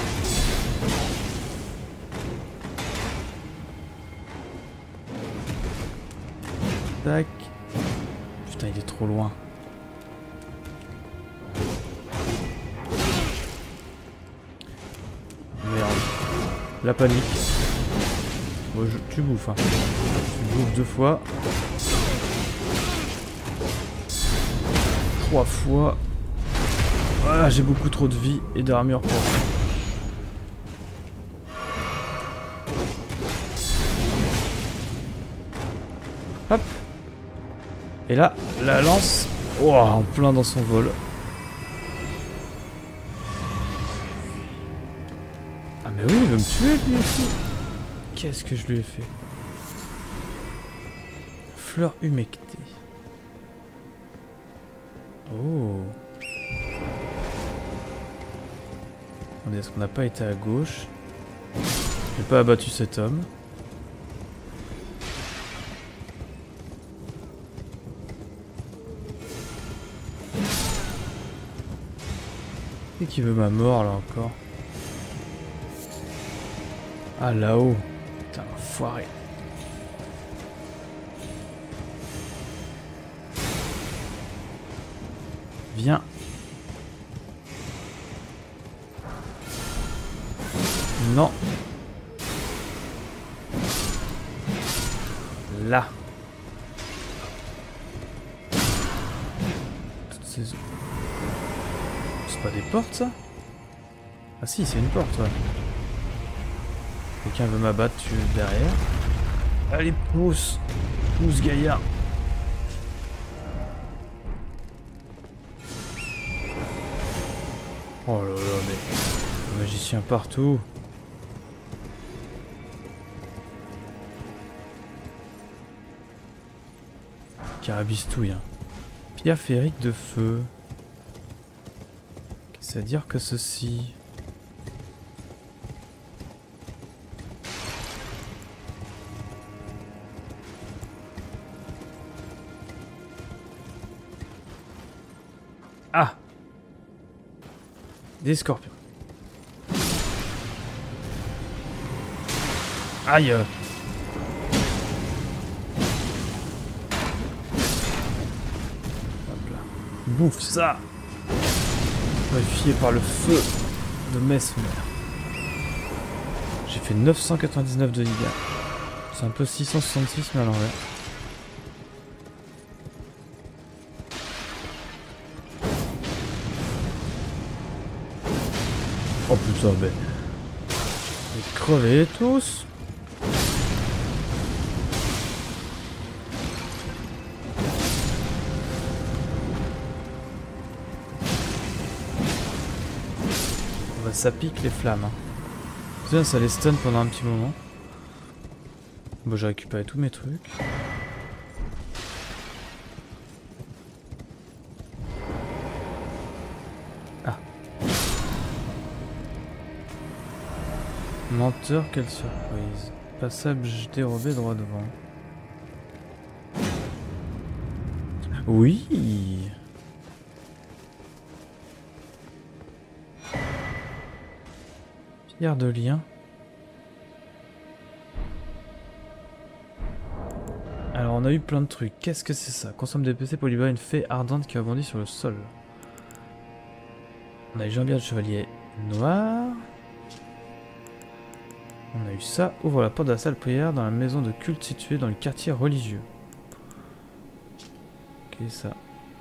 Tac. Putain, il est trop loin. Merde. La panique. Bon, tu bouffes, hein. Tu bouffes 2 fois. 3 fois. Voilà, j'ai beaucoup trop de vie et d'armure pour ça. Hop. Et là, la lance. Oh, en plein dans son vol. Ah mais oui, il veut me tuer lui aussi. Qu'est-ce que je lui ai fait? Fleur humectée. Oh. Attendez, est-ce qu'on n'a pas été à gauche? J'ai pas abattu cet homme. Et qui veut ma mort là encore? Ah là-haut. Putain, enfoiré. Viens. Non. Là. Toutes ces... C'est pas des portes ça? Ah si, c'est une porte, ouais. Quelqu'un veut m'abattre derrière. Allez, pousse. Pousse, gaillard. Oh là là, mais... magicien partout. Carabistouille. Hein. Pierre féerique de feu. Qu'est-ce à dire que ceci? Ah! Des scorpions. Aïe! Hop là. Bouffe ça! Purifié par le feu de Mesmer. J'ai fait 999 de dégâts. C'est un peu 666 mais à l'envers. Oh putain, ben. Vous crevez tous. Bah, ça pique les flammes. Hein. Tiens, ça les stun pendant un petit moment. Bon, j'ai récupéré tous mes trucs. Ah. Menteur, quelle surprise. Passage dérobé droit devant. Oui. Pierre de lien. Alors on a eu plein de trucs. Qu'est-ce que c'est ça? Consomme des PC pour libérer une fée ardente qui rebondit sur le sol. On a eu Jean-Pierre le chevalier noir. On a eu ça. Ouvre la porte de la salle de prière dans la maison de culte située dans le quartier religieux. Ok, ça.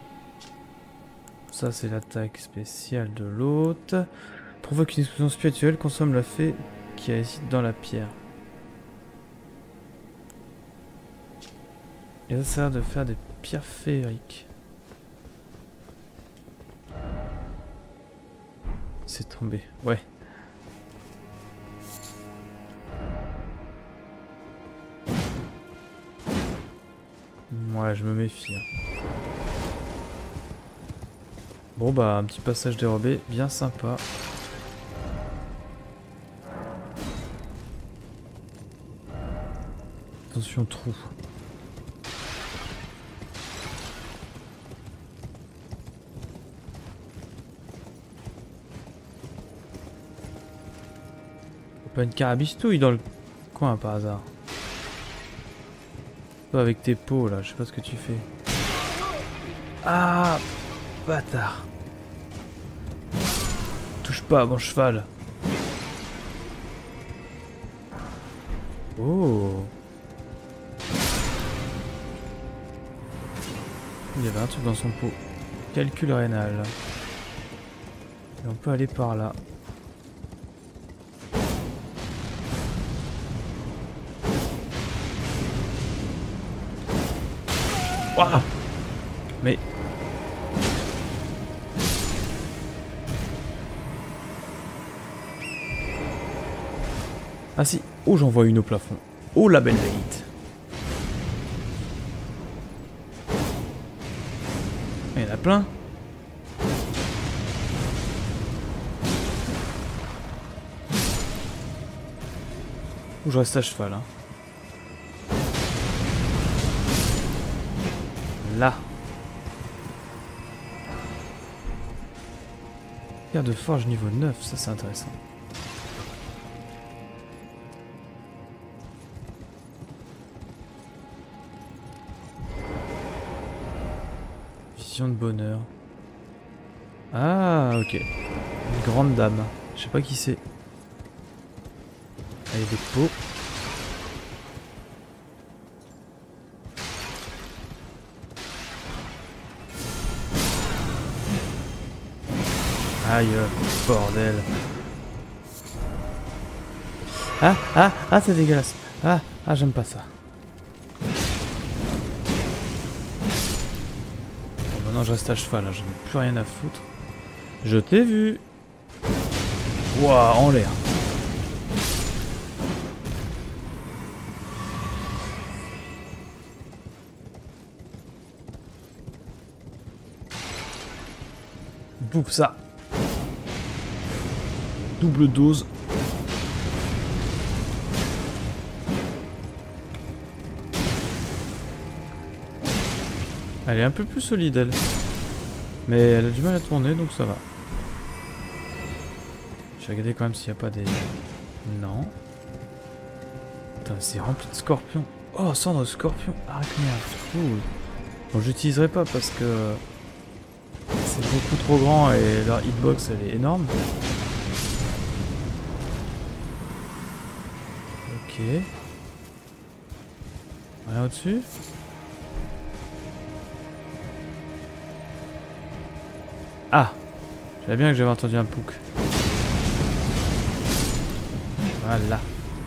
Ça, c'est l'attaque spéciale de l'autre. Provoque une explosion spirituelle. Consomme la fée qui réside dans la pierre. Et ça sert de faire des pierres féeriques. C'est tombé. Ouais. Ouais, je me méfie. Hein. Bon bah, un petit passage dérobé, bien sympa. Attention, trou. Pas une carabistouille dans le coin par hasard. Toi avec tes pots là, je sais pas ce que tu fais. Ah, bâtard. Touche pas à mon cheval. Oh. Il y avait un truc dans son pot. Calcul rénal. Et on peut aller par là. Ouah. Mais... Ah si. Oh, j'en vois une au plafond. Oh, la belle bête. Il y en a plein. Ou je reste à cheval, hein. Là. Pierre de forge niveau 9, ça c'est intéressant. Vision de bonheur. Ah, ok. Une grande dame. Je sais pas qui c'est. Elle a des pots. Aïe, bordel. Ah, c'est dégueulasse. Ah, j'aime pas ça. Bon, maintenant je reste à cheval, hein, j'en ai plus rien à foutre. Je t'ai vu. Ouah, en l'air. Bouffe ça. Double dose. Elle est un peu plus solide, elle. Mais elle a du mal à tourner, donc ça va. Je vais regarder quand même s'il n'y a pas des... Non. Putain, c'est rempli de scorpions. Oh, cendre de scorpion. Arachnéa. Cool. Bon, j'utiliserai pas parce que... c'est beaucoup trop grand et leur hitbox, elle est énorme. Ok. Rien au-dessus. Ah, je savais bien que j'avais entendu un pouk. Voilà.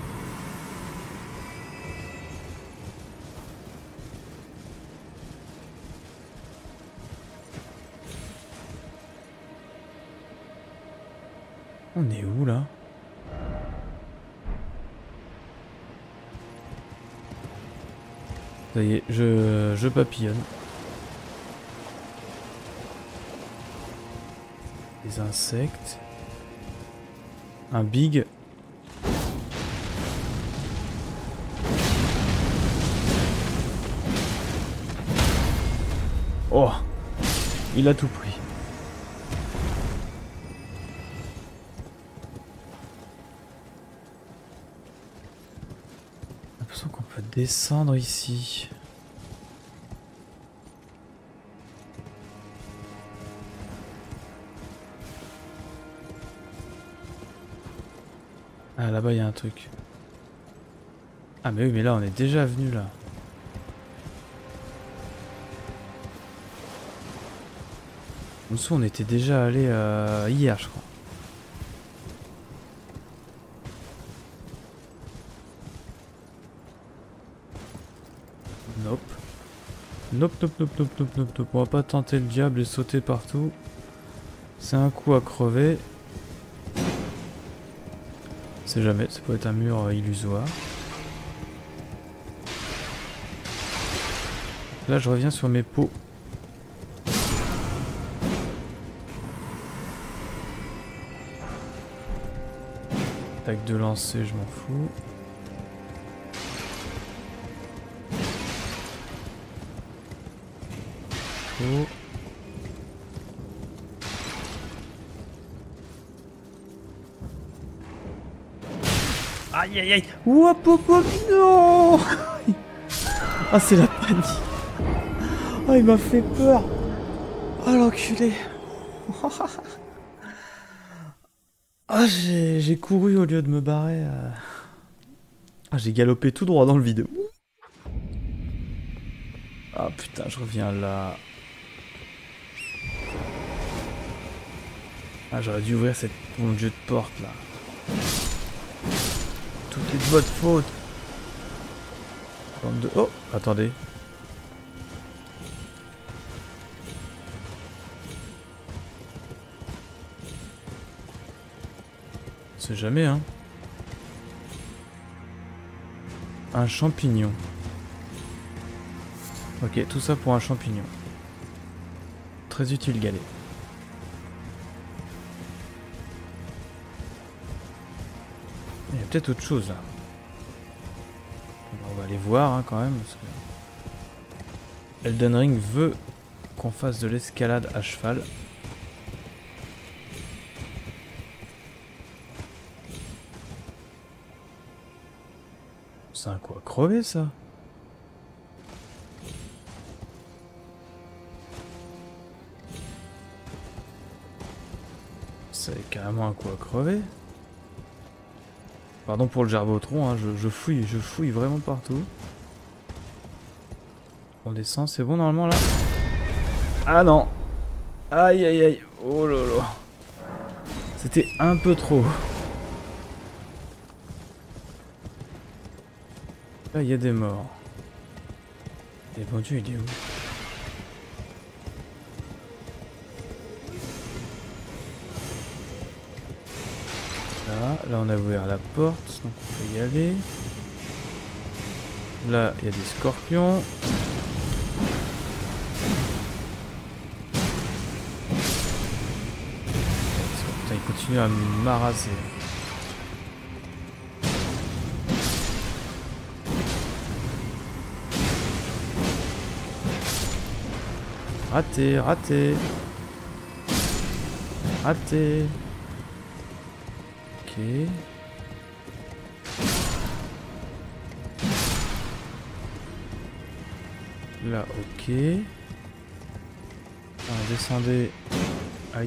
On est où là? Ça y est, je papillonne. Des insectes. Un big. Oh, il a tout pris. J'ai l'impression qu'on peut descendre ici. Ah, là-bas, il y a un truc. Ah, mais oui, mais là, on est déjà venu, là. En dessous, on était déjà allé hier, je crois. Nope. Nope, nope, nope, nope, nope, nope, nope. On va pas tenter le diable et sauter partout. C'est un coup à crever. C'est jamais, ça peut être un mur illusoire. Là, je reviens sur mes pots. Attaque de lancer, je m'en fous. Oh. Aïe aïe aïe. Hop hop hop, non. Ah, c'est la panique. Oh, il m'a fait peur. Oh, l'enculé. Ah, j'ai couru au lieu de me barrer. Ah, j'ai galopé tout droit dans le vide. Ah putain, je reviens là. Ah, j'aurais dû ouvrir cette bon jeu de porte là. Tout est de votre faute. Bande de... Oh, attendez. On sait jamais, hein. Un champignon. Ok, tout ça pour un champignon. Très utile, galet. Il y a peut-être autre chose là. On va aller voir hein, quand même. Parce que Elden Ring veut qu'on fasse de l'escalade à cheval. C'est un quoi crever ça? C'est carrément un coup à crever. Pardon pour le gerbotron, hein, je fouille vraiment partout. On descend, c'est bon normalement là? Ah non! Aïe aïe aïe! Oh là là! C'était un peu trop. Là il y a des morts. Et bon Dieu, il est où? Là on a ouvert la porte, donc on peut y aller. Là il y a des scorpions. Putain, il continue à m'arraser. Raté, raté. Raté. Ok. Là, ok. On descendait. Aïe.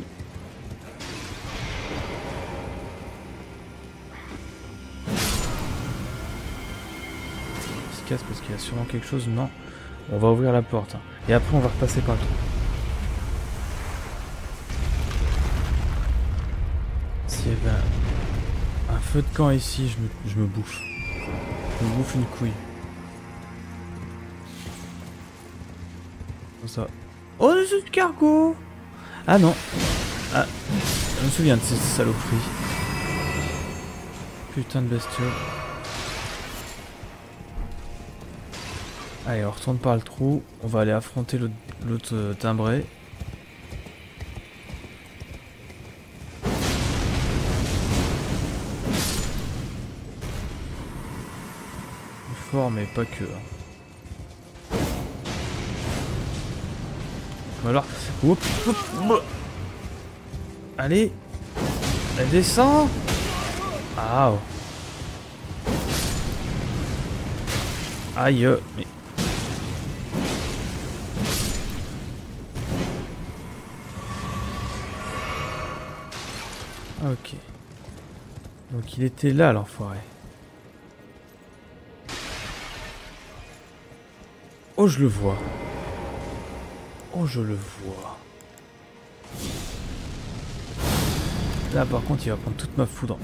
Il se casse parce qu'il y a sûrement quelque chose. Non. On va ouvrir la porte. Hein. Et après, on va repasser par le trou. S'il y avait un feu de camp ici, je me bouffe. Je me bouffe une couille. Comme ça. Oh, des œufs de cargo! Ah non. Ah, je me souviens de ces saloperies. Putain de bestiole. Allez, on retourne par le trou. On va aller affronter l'autre timbré. Fort, mais pas que. Ou alors... Oup, oup, oup. Allez. Elle descend. Ah. Oh. Aïe. Mais... Ok. Donc il était là, l'enfoiré. Oh, je le vois. Oh, je le vois. Là, par contre, il va prendre toute ma foudre.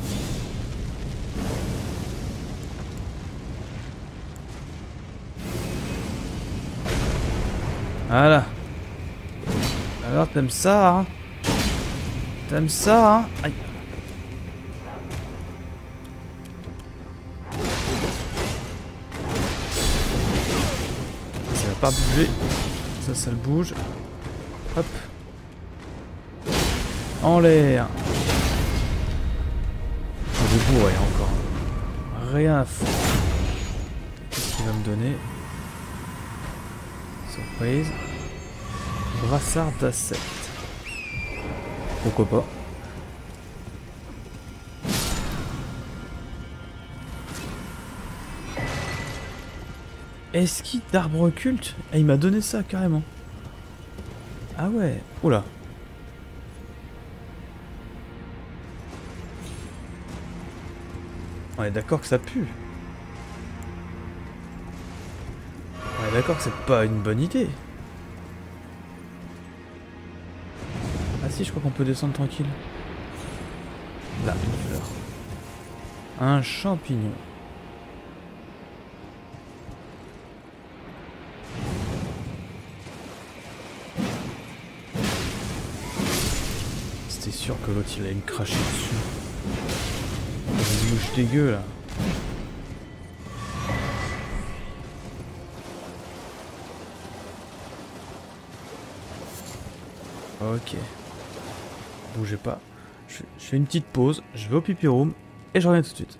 Voilà. Alors, t'aimes ça, hein? T'aimes ça, hein? Aïe. Ça va pas bouger. Ça le bouge. Hop. En l'air. Debout, ouais, encore. Rien à foutre. Qu'est-ce qu'il va me donner? Surprise. Brassard d'asset. Pourquoi pas? Esquisse d'arbre culte? Ah, il m'a donné ça carrément. Ah ouais. Oula. On est d'accord que ça pue. On est d'accord que c'est pas une bonne idée. Ah si, je crois qu'on peut descendre tranquille. Là, une fleur. Un champignon. C'était sûr que l'autre il allait me cracher dessus. Une mouche dégueu là. Ok. Bougez pas. Je fais une petite pause, je vais au pipi room et je reviens tout de suite.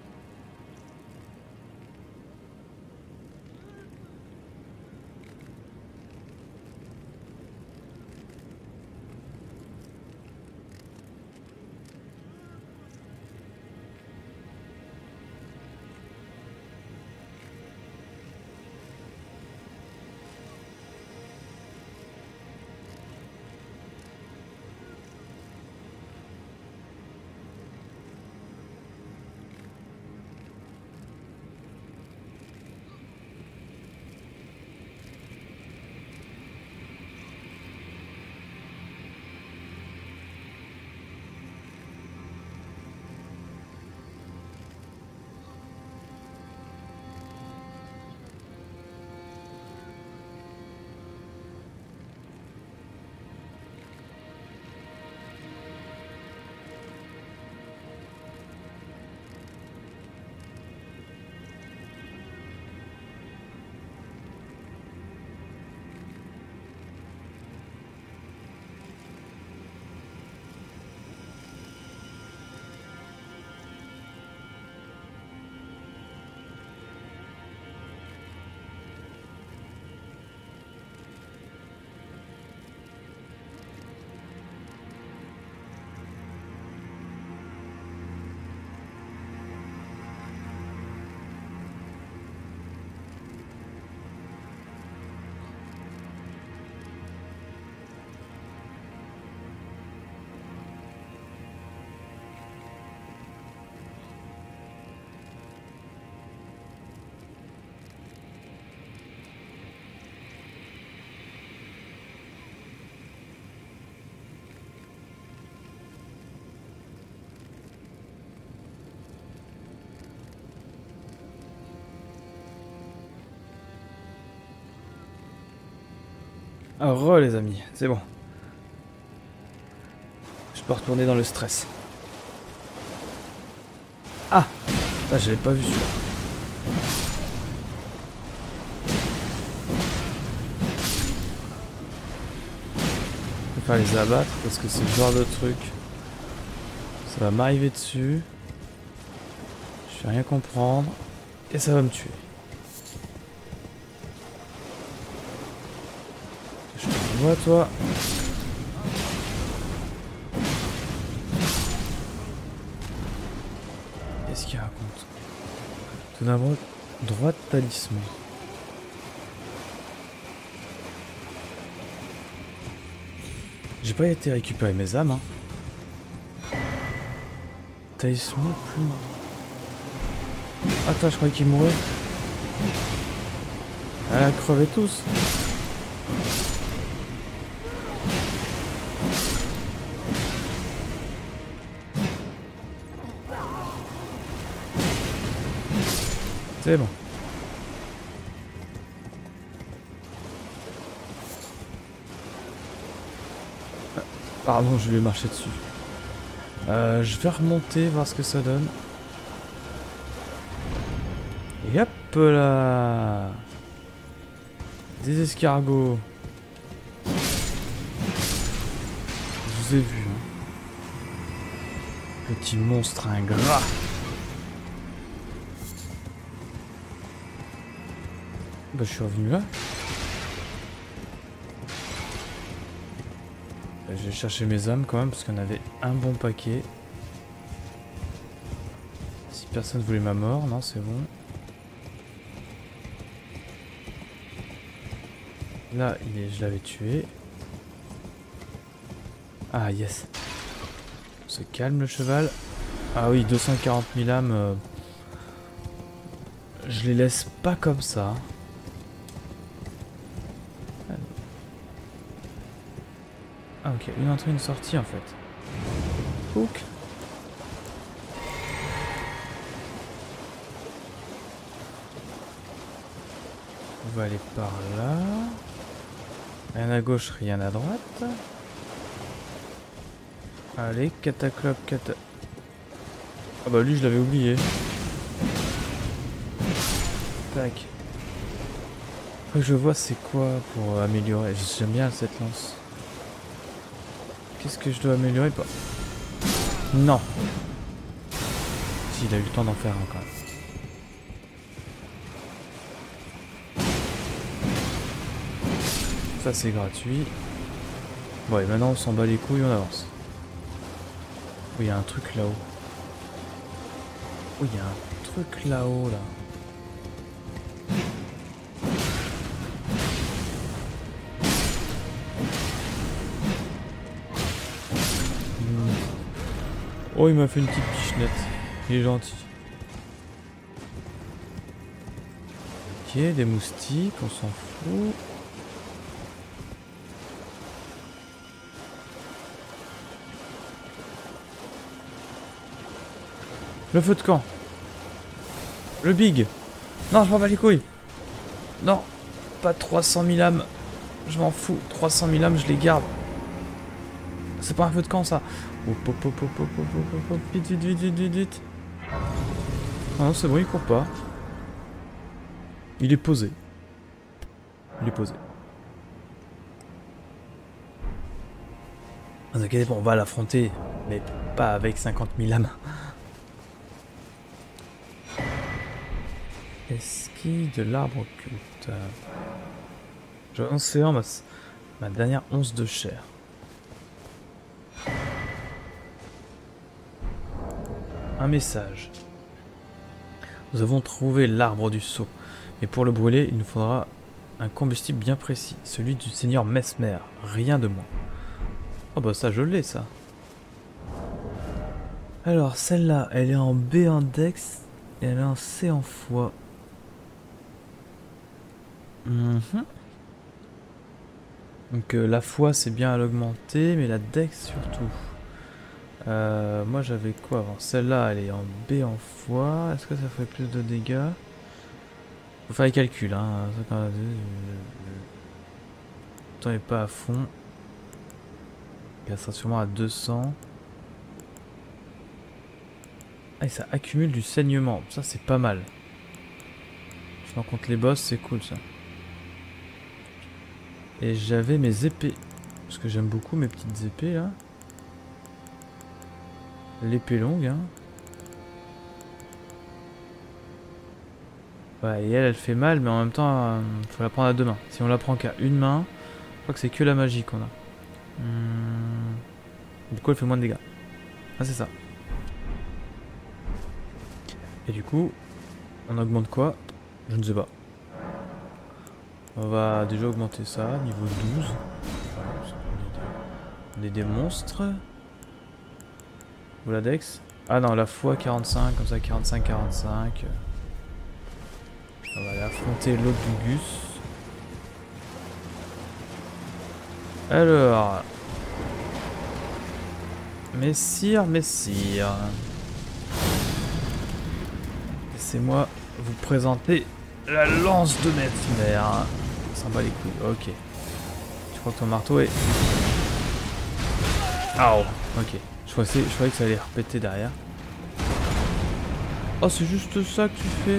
Re les amis, c'est bon. Je peux retourner dans le stress. Ah, ça j'avais pas vu celui-là. Je vais faire les abattre parce que c'est le genre de truc. Ça va m'arriver dessus. Je vais rien comprendre. Et ça va me tuer. Je te vois toi. Tout d'abord, droit de talisman. J'ai pas été récupérer mes âmes. Hein. Talisman plus. Attends, je croyais qu'ils mouraient. Elle a crevé tous. C'est bon. Pardon, je lui ai marché dessus. Je vais remonter, voir ce que ça donne. Et hop là. Des escargots. Je vous ai vu. Hein. Petit monstre ingrat. Bah, je suis revenu là. Je vais chercher mes âmes quand même parce qu'on avait un bon paquet. Si personne voulait ma mort, non c'est bon. Là je l'avais tué. Ah yes. On se calme le cheval. Ah oui 240 000 âmes. Je les laisse pas comme ça. Ah ok, une entrée, une sortie en fait. Hook. On va aller par là. Rien à gauche, rien à droite. Allez, cataclope, Ah bah lui je l'avais oublié. Tac. Faut que je vois c'est quoi pour améliorer. J'aime bien cette lance. Qu'est-ce que je dois améliorer pas? Non. Si, il a eu le temps d'en faire un quand même. Ça c'est gratuit. Bon et maintenant on s'en bat les couilles, on avance. Oh, il y a un truc là-haut. Oh, il y a un truc là-haut là. Oh, il m'a fait une petite pichenette. Il est gentil. Ok, des moustiques, on s'en fout. Le feu de camp. Le big. Non, je m'en bats les couilles. Non, pas 300 000 âmes. Je m'en fous. 300 000 âmes, je les garde. C'est pas un feu de camp, ça. Vite, vite, vite, vite, vite, vite. Ah non, c'est bon, il court pas. Il est posé. Il est posé. Ne vous inquiétez pas, on va l'affronter. Mais pas avec 50 000 âmes. Esquille de l'arbre occulte. Je vais lancer en ma dernière once de chair. Un message. Nous avons trouvé l'arbre du sceau. Mais pour le brûler, il nous faudra un combustible bien précis. Celui du seigneur Mesmer. Rien de moins. Oh bah ça je l'ai ça. Alors celle-là, elle est en B en Dex. Et elle est en C en foi. Donc la foi c'est bien à l'augmenter, mais la Dex surtout. Moi j'avais quoi avant? Celle-là elle est en B en foi. Est-ce que ça ferait plus de dégâts? Faut faire les calculs hein. Le temps est pas à fond. Elle sera sûrement à 200. Ah et ça accumule du saignement. Ça c'est pas mal. Je m'en compte les boss, c'est cool ça. Et j'avais mes épées. Parce que j'aime beaucoup mes petites épées là. L'épée longue hein. Ouais, et elle fait mal, mais en même temps, faut la prendre à deux mains. Si on la prend qu'à une main, je crois que c'est que la magie qu'on a. Du coup, elle fait moins de dégâts. Ah, c'est ça. Et du coup, On augmente quoi? Je ne sais pas. On va déjà augmenter ça, niveau 12. Voilà, parce qu'on est des monstres. Ou la dex? Ah non, la foi 45, comme ça 45-45. On va aller affronter l'autre du Gus. Alors... Messire, messire. Laissez-moi vous présenter la lance de Mesmer. On s'en bat les couilles, ok. Je crois que ton marteau est... Aouh, ok. Je croyais que ça allait repéter derrière. Oh, c'est juste ça que tu fais?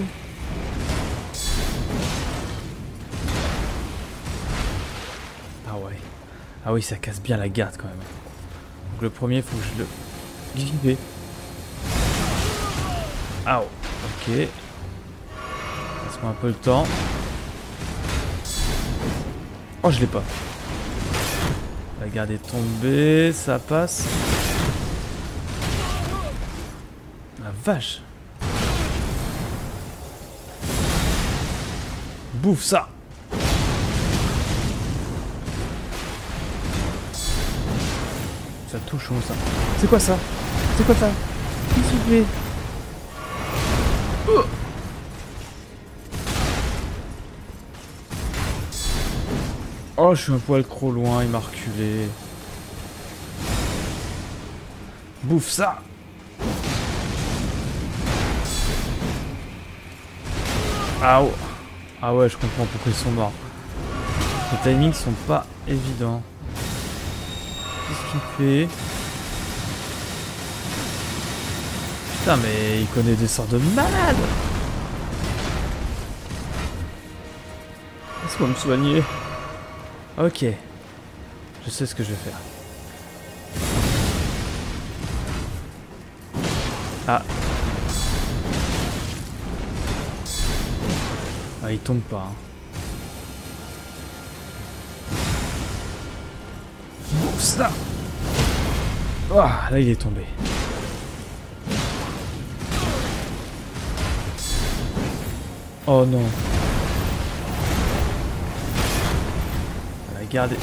Ah ouais. Ah oui, ça casse bien la garde quand même. Donc le premier, faut que je le... J'y vais. Ah ok. Laisse-moi un peu le temps. Oh, je l'ai pas. La garde est tombée, ça passe. La vache. Bouffe ça. Ça touche où ça? C'est quoi ça? C'est quoi ça? Qu'est-ce qu'il fait? Oh, oh, je suis un poil trop loin, il m'a reculé. Bouffe ça. Ah, oh. Ah ouais, je comprends pourquoi ils sont morts. Les timings sont pas évidents. Qu'est-ce qu'il fait? Putain, mais il connaît des sorts de malades. Laisse-moi me soigner. Ok. Je sais ce que je vais faire. Ah. Ah, il tombe pas. Hein. Ça. Oh, là, il est tombé. Oh non. Regardez.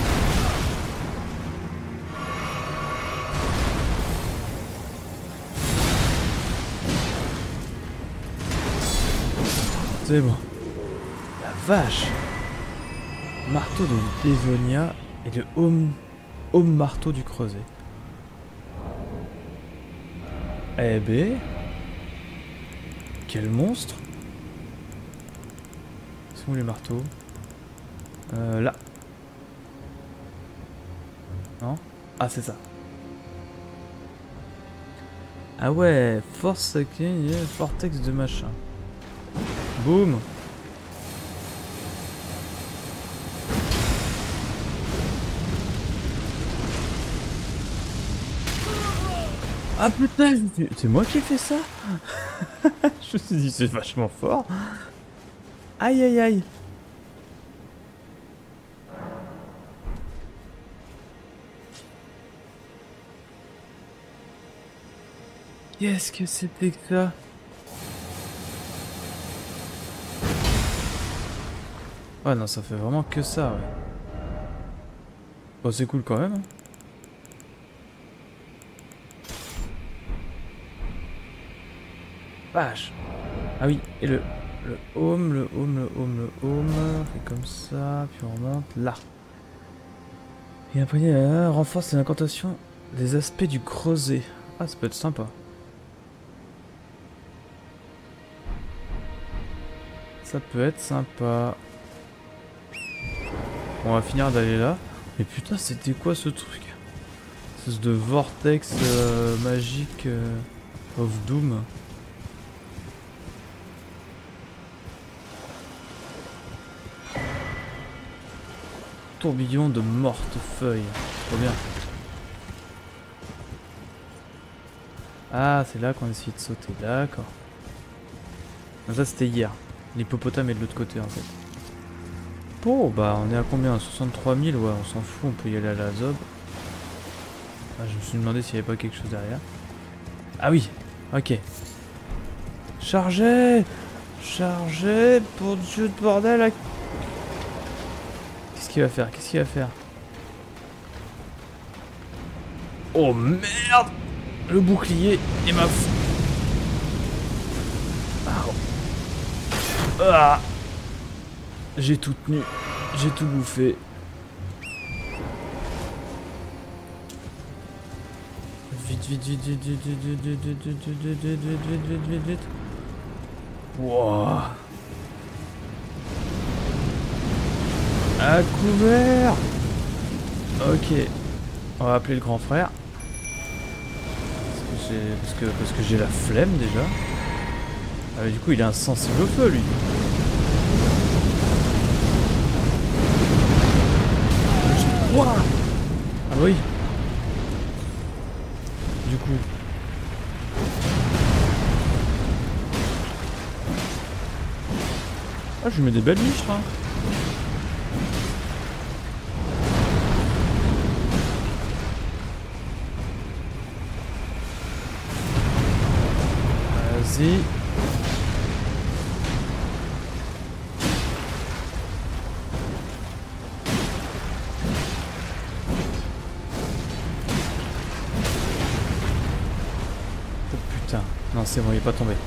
C'est bon. La vache. Marteau de Dévonia et le Home marteau du Creuset. Eh ben. Quel monstre. Où sont les marteaux? Là. Non? Ah, c'est ça. Ah ouais, force vortex de machin. Boum. Ah putain, c'est moi qui ai fait ça. Je me suis dit c'est vachement fort. Aïe aïe aïe. Qu'est-ce que c'était que ça? Ouais non, ça fait vraiment que ça, ouais. Bon, c'est cool quand même. Hein. Vache. Ah oui, et le home, on fait comme ça, puis on remonte là. Et après, renforce les incantations des aspects du creuset. Ah, ça peut être sympa. Ça peut être sympa. Bon, on va finir d'aller là. Mais putain, c'était quoi ce truc? Une espèce de vortex magique of Doom. Tourbillon de mortes feuilles. Trop bien. Ah, c'est là qu'on a essayé de sauter. D'accord. Ça, c'était hier. L'hippopotame est de l'autre côté, en fait. Bon, bah, on est à combien? 63 000? Ouais, on s'en fout. On peut y aller à la zob. Ah, je me suis demandé s'il n'y avait pas quelque chose derrière. Ah oui. Ok. Chargez! Chargez pour Dieu de bordel. Qu'est-ce qu'il va faire? Qu'est-ce qu'il va faire? Oh merde! Le bouclier et ma... Ah. J'ai tout tenu. J'ai tout bouffé. Vite, vite, vite, vite, vite, vite, vite, vite, vite, vite, vite, vite, vite, vite, vite, vite. Wow. À couvert. Ok. On va appeler le grand frère. Parce que j'ai la flemme déjà. Ah mais du coup il est insensible au feu lui. Wow. Ah oui. Du coup. Ah je lui mets des belles liches hein. Vas-y. Oh putain. Non c'est bon, il est pas tombé.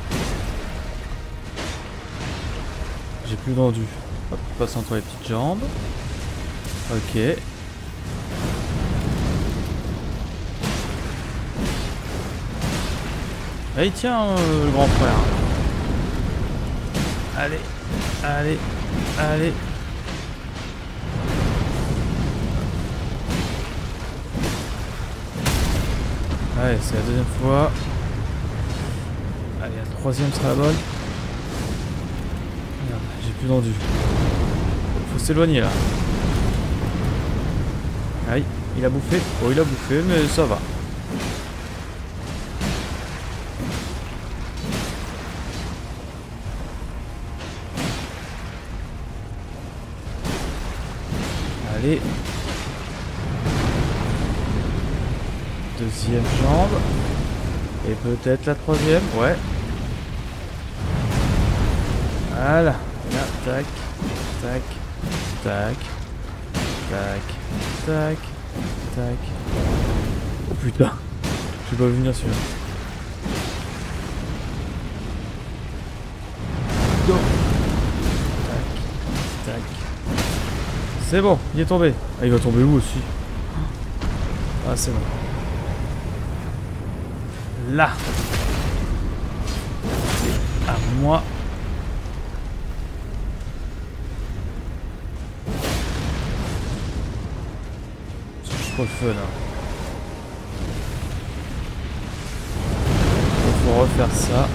J'ai plus d'endu. Hop, passe entre les petites jambes. Ok. Allez tiens le grand frère. Allez, allez, allez. Allez, c'est la deuxième fois. Allez, la troisième sera la bonne. Merde, j'ai plus d'endu. Faut s'éloigner là. Aïe, il a bouffé. Oh, il a bouffé, mais ça va. Allez. Deuxième jambe. Et peut-être la troisième. Ouais. Voilà. Là, tac. Tac. Tac. Tac. Tac. Tac. Oh putain. Je vais pas venir celui-là. Go. Tac. Tac. C'est bon, il est tombé. Ah, il va tomber où aussi? Ah, c'est bon. Là. C'est à moi. C'est juste pour le fun. Hein. Il faut refaire ça.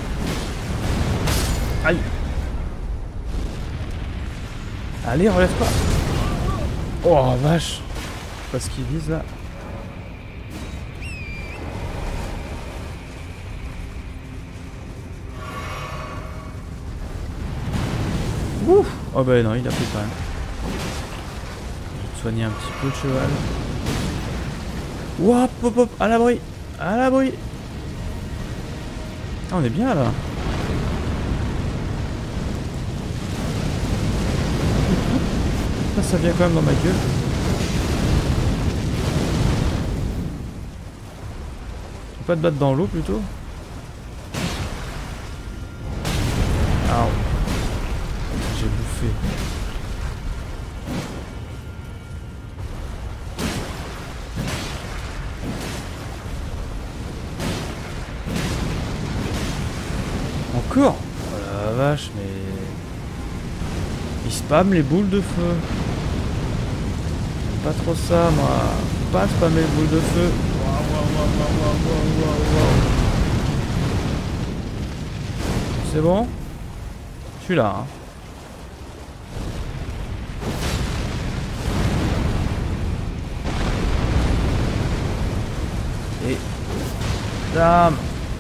Aïe. Allez, relève-toi. Oh vache. Je sais pas ce qu'ils disent là. Ouf. Oh bah non, il a pris quand même. Je vais te soigner un petit peu le cheval. Hop hop hop, à l'abri. À l'abri. Ah, on est bien là. Ça vient quand même dans ma gueule. Tu peux pas te battre dans l'eau plutôt? Ah, j'ai bouffé. Encore? Oh la vache, mais... Ils spamment les boules de feu. Pas trop ça, moi. Faut pas spammer les boules de feu. C'est bon? Je suis là. Hein. Et... Dame.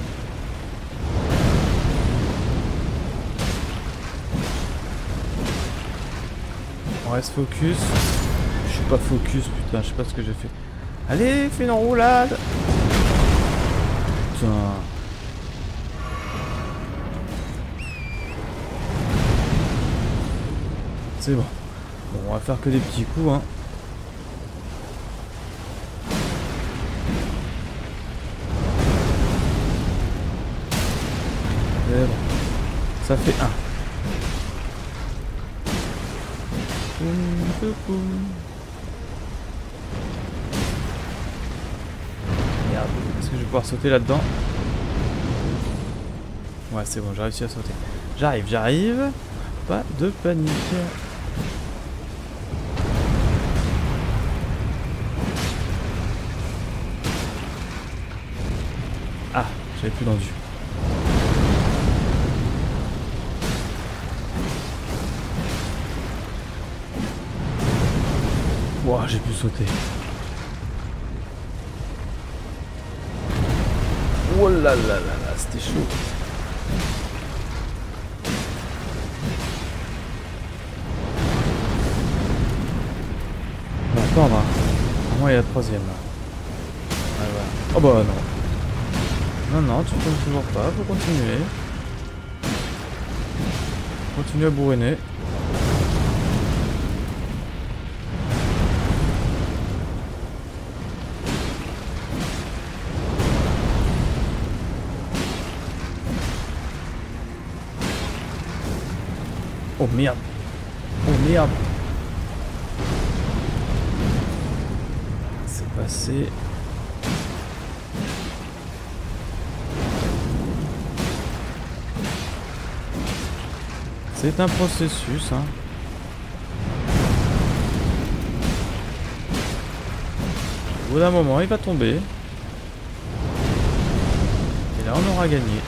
On reste focus. Je suis pas focus, putain, je sais pas ce que j'ai fait. Allez, fais une roulade. Putain. C'est bon. Bon, on va faire que des petits coups, hein. C'est bon. Ça fait 1. Merde. Est-ce que je vais pouvoir sauter là-dedans? Ouais, c'est bon, j'ai réussi à sauter. J'arrive. Pas de panique. Ah, j'avais plus d'endu. Ouah, j'ai pu sauter. Oh là là là là, c'était chaud. On va attendre. Hein. À moins il y a la troisième là. Ouais, voilà. Oh bah non. Non, tu peux toujours pas, faut continuer. Continue à bourriner. Oh merde. Oh merde. C'est passé. C'est un processus, hein. Au bout d'un moment, il va tomber. Et là, on aura gagné.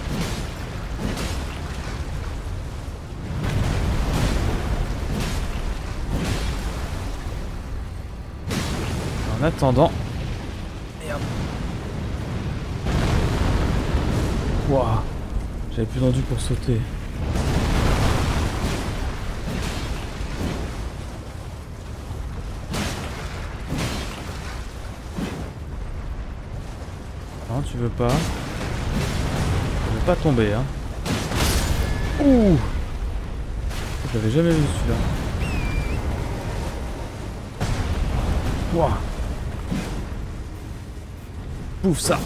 En attendant... Merde. Wouah. J'avais plus d'endu pour sauter. Non, tu veux pas. Tu veux pas tomber, hein. Ouh. Je l'avais jamais vu celui-là. Wouah. Pouf ça.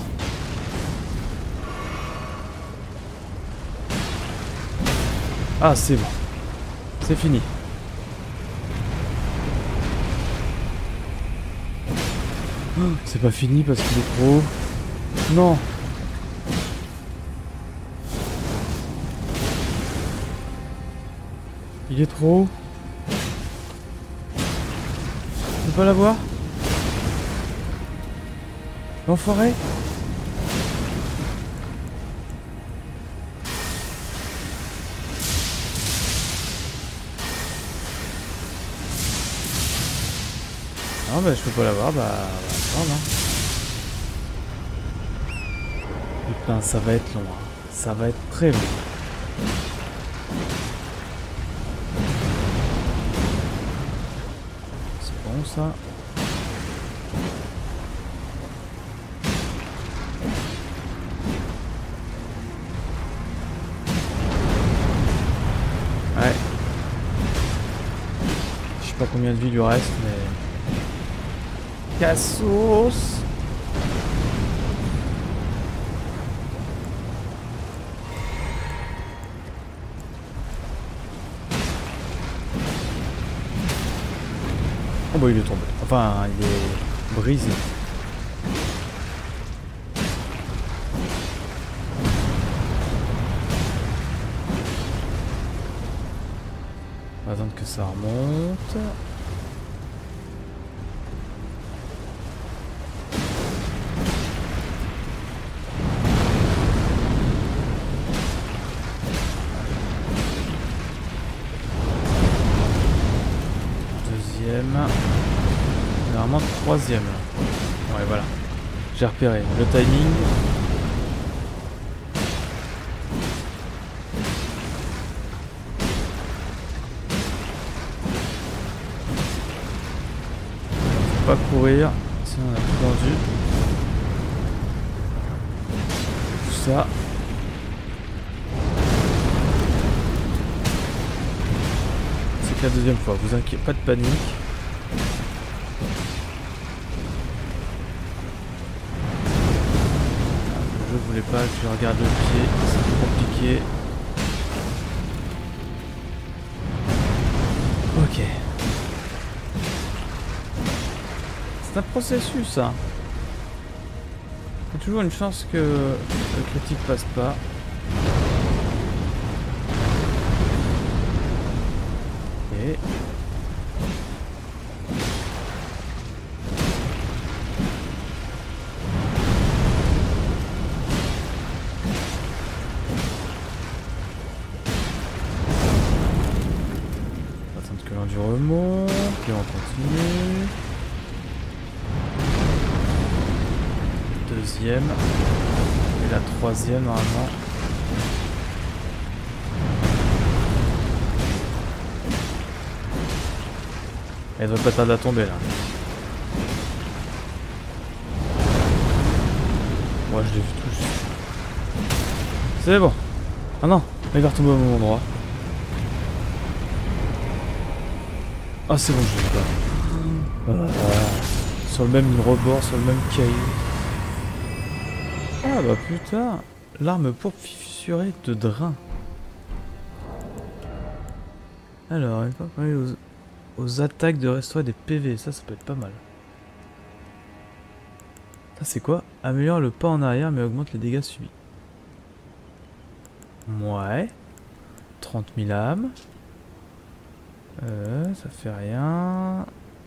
Ah, c'est bon. C'est fini. Oh, c'est pas fini parce qu'il est trop haut. Non. Il est trop haut. Je peux pas l'avoir. L'enfoiré. Non bah je peux pas l'avoir, bah attendre hein. Putain ça va être long, hein. Ça va être très long. C'est bon ça. Ouais. Je sais pas combien de vie lui reste mais... Cassos. Oh bah il est tombé. Enfin il est brisé. On va attendre que ça remonte. Normalement troisième. Ouais voilà. J'ai repéré le timing. Faut pas courir, sinon on a tout vendu. Tout ça. C'est que la deuxième fois, vous inquiétez, pas de panique. Je voulais pas que je regarde le pied, c'est compliqué. Ok. C'est un processus, ça. Il y a toujours une chance que le critique passe pas. Et... on va attendre que l'enduro remonte, puis on continue. Deuxième. Et la troisième normalement. Elle devrait pas tarder à tomber là. Moi je l'ai vu tout juste. C'est bon. Ah non, elle va retomber au même endroit. Ah c'est bon, je l'ai pas. Sur le même rebord, sur le même caillou. Ah bah putain, l'arme pour fissurer de drain. Alors, il faut parler aux attaques de restaurer des PV, ça peut être pas mal. Ça c'est quoi? Améliore le pas en arrière mais augmente les dégâts subis. Ouais. 30 000 âmes. Ça fait rien.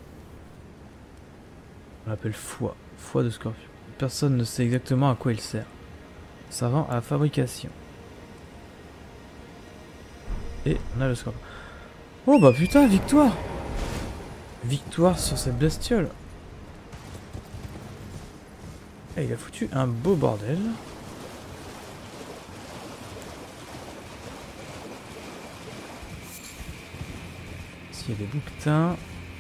On l'appelle foie. Foie de scorpion. Personne ne sait exactement à quoi il sert. Servant à la fabrication. Et on a le scorpion. Oh bah putain, victoire! Victoire sur cette bestiole. Et il a foutu un beau bordel. S'il y a des bouquetins.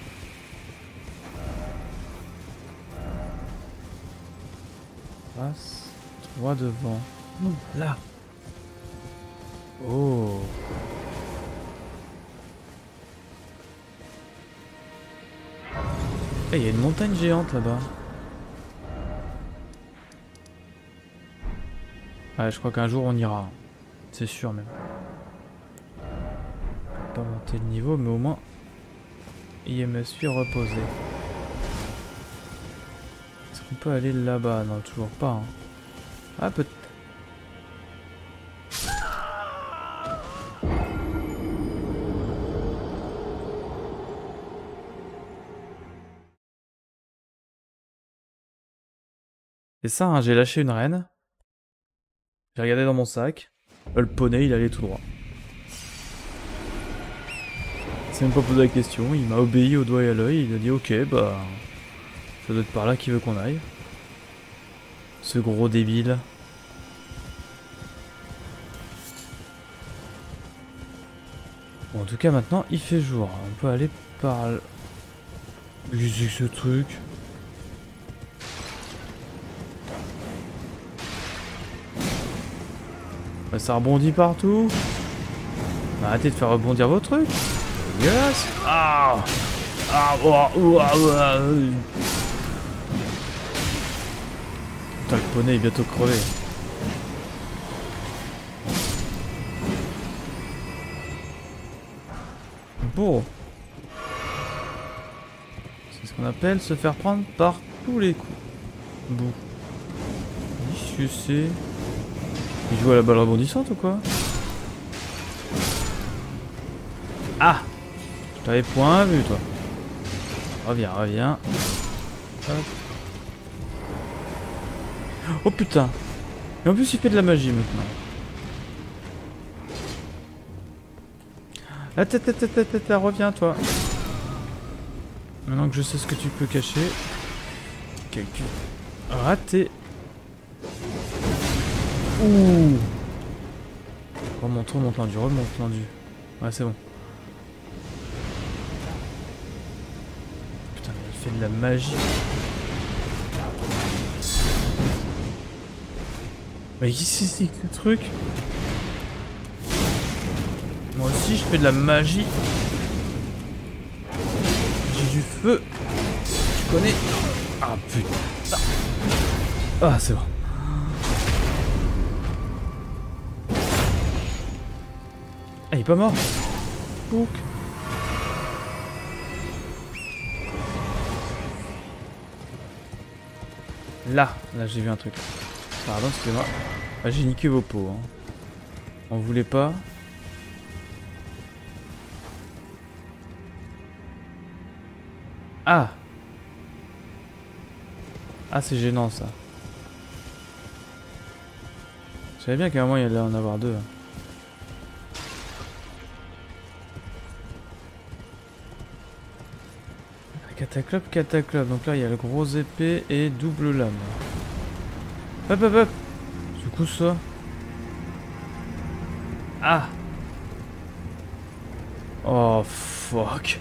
Passe. Droit devant. Là. Oh. Il y a une montagne géante là-bas. Ouais, je crois qu'un jour on ira. C'est sûr même. Pas monter le niveau, mais au moins il me suis reposé. Est-ce qu'on peut aller là-bas? Non, toujours pas. Hein. Ah, peut-être. C'est ça, hein, j'ai lâché une reine. J'ai regardé dans mon sac. Le poney, il allait tout droit. Il s'est même pas posé la question, il m'a obéi au doigt et à l'œil. Il a dit ok, bah. Ça doit être par là qu'il veut qu'on aille. Ce gros débile. Bon, en tout cas, maintenant, il fait jour. On peut aller par... Qu'est-ce que ce truc? Bah, ça rebondit partout. Arrêtez de faire rebondir vos trucs. Yes. Ah. Ah. Putain, le poney est bientôt crevé. Bon. C'est ce qu'on appelle se faire prendre par tous les coups. Bon. Qu'est-ce que c'est? Il joue à la balle rebondissante ou quoi? Ah! Je t'avais point vu, toi. Reviens, reviens. Hop. Oh putain! Et en plus, il fait de la magie maintenant. Ah, reviens, toi. Maintenant que je sais ce que tu peux cacher. Calcul. Raté. Ouh! Remonte l'endu, remonte l'endu. Ouais, c'est bon. Putain, mais il fait de la magie. Mais qu'est-ce que c'est que ce truc? Moi aussi, je fais de la magie. feu. Tu connais. Ah putain. Ah c'est bon. Ah il est pas mort. Pouc. Là j'ai vu un truc. Pardon, excusez-moi. Ah, j'ai niqué vos pots. Hein. On voulait pas. Ah. Ah, c'est gênant ça. Je savais bien qu'à un moment il allait en avoir deux. Cataclope, cataclope. Donc là il y a le gros épée et double lame. Hop hop hop. Du coup ça. Ah. Oh fuck.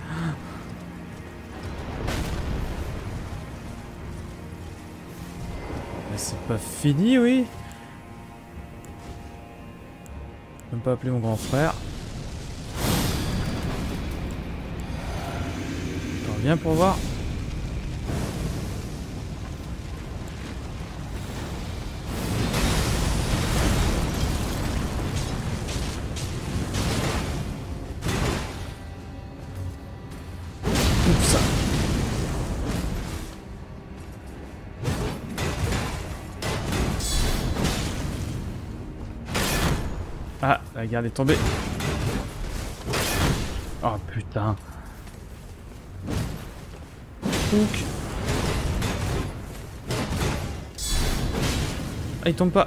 Mais c'est pas fini, oui. Je peux même pas appeler mon grand frère. Attends, viens pour voir. Oups. Ah, la garde est tombée. Oh putain. Hook. Ah, il tombe pas.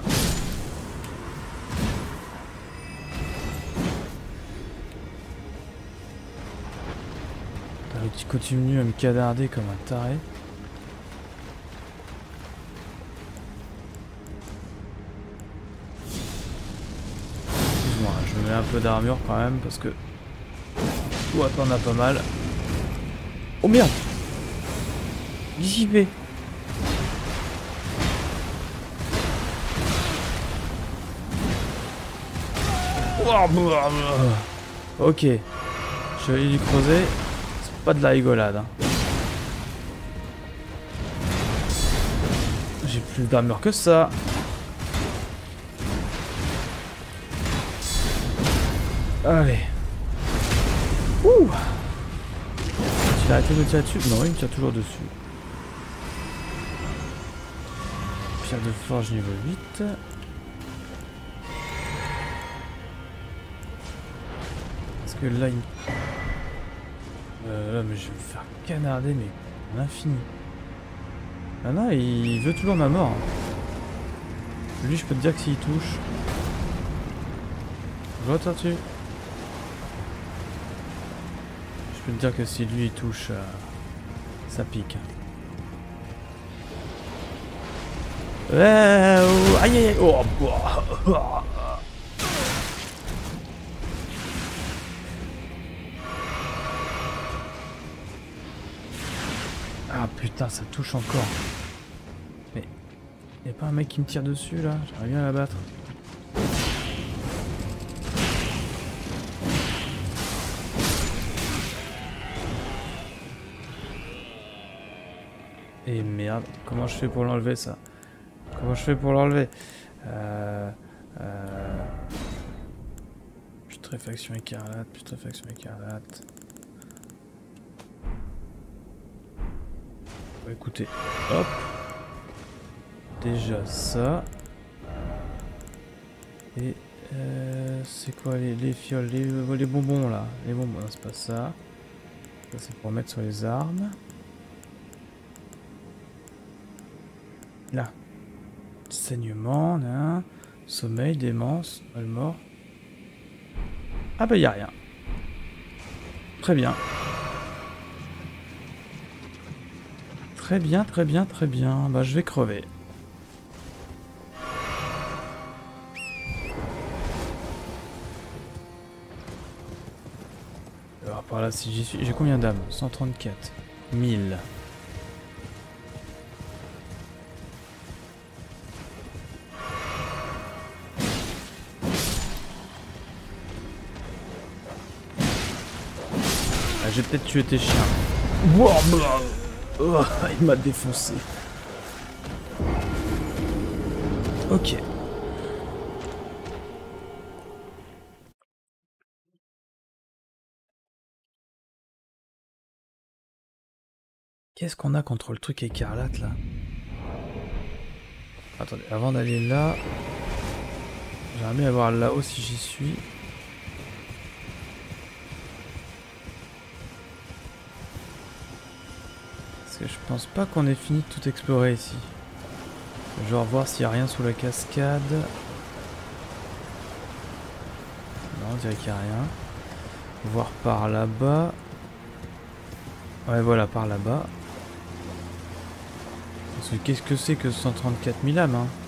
Putain, il continue à me cadarder comme un taré. Excuse-moi, je me mets un peu d'armure quand même parce que... toi, t'en as pas mal. Oh merde! Dissipé. Ok. Je vais lui creuser. C'est pas de la rigolade. Hein. J'ai plus d'armure que ça. Allez. Ouh. Tu l'as arrêté de me tirer dessus? Non, il me tire toujours dessus. Pierre de forge niveau 8. Parce que là, il... là, mais je vais me faire canarder, mais à l'infini. Ah non, il veut toujours ma mort. Lui, je peux te dire que s'il touche... Je vois, tortue. Je peux te dire que si lui, il touche, ça pique. Ouais, oh, aïe aïe aïe. Oh, oh. Ah putain, ça touche encore. Mais y'a pas un mec qui me tire dessus là? J'aimerais bien l'abattre. Et merde, comment je fais pour l'enlever ça? Comment je fais pour l'enlever? Putréfaction écarlate, putréfaction écarlate. Bon, écoutez, hop. Déjà ça. Et c'est quoi les fioles, les bonbons là? Les bonbons, non, c'est pas ça. Ça c'est pour mettre sur les armes. Là. Saignement, hein. Sommeil, démence, mal mort. Ah bah y'a rien. Très bien. Très bien, très bien, très bien. Bah je vais crever. Alors par là si j'y suis... J'ai combien d'âmes? 134. 1000. J'ai peut-être tué tes chiens. Oh, il m'a défoncé. Ok. Qu'est-ce qu'on a contre le truc écarlate là? Attendez, avant d'aller là, j'aimerais bien avoir là-haut si j'y suis. Parce que je pense pas qu'on ait fini de tout explorer ici. Genre voir s'il n'y a rien sous la cascade. Non, on dirait qu'il n'y a rien. Voir par là-bas. Ouais, voilà, par là-bas. Parce que qu'est-ce que c'est que 134 000 âmes, hein?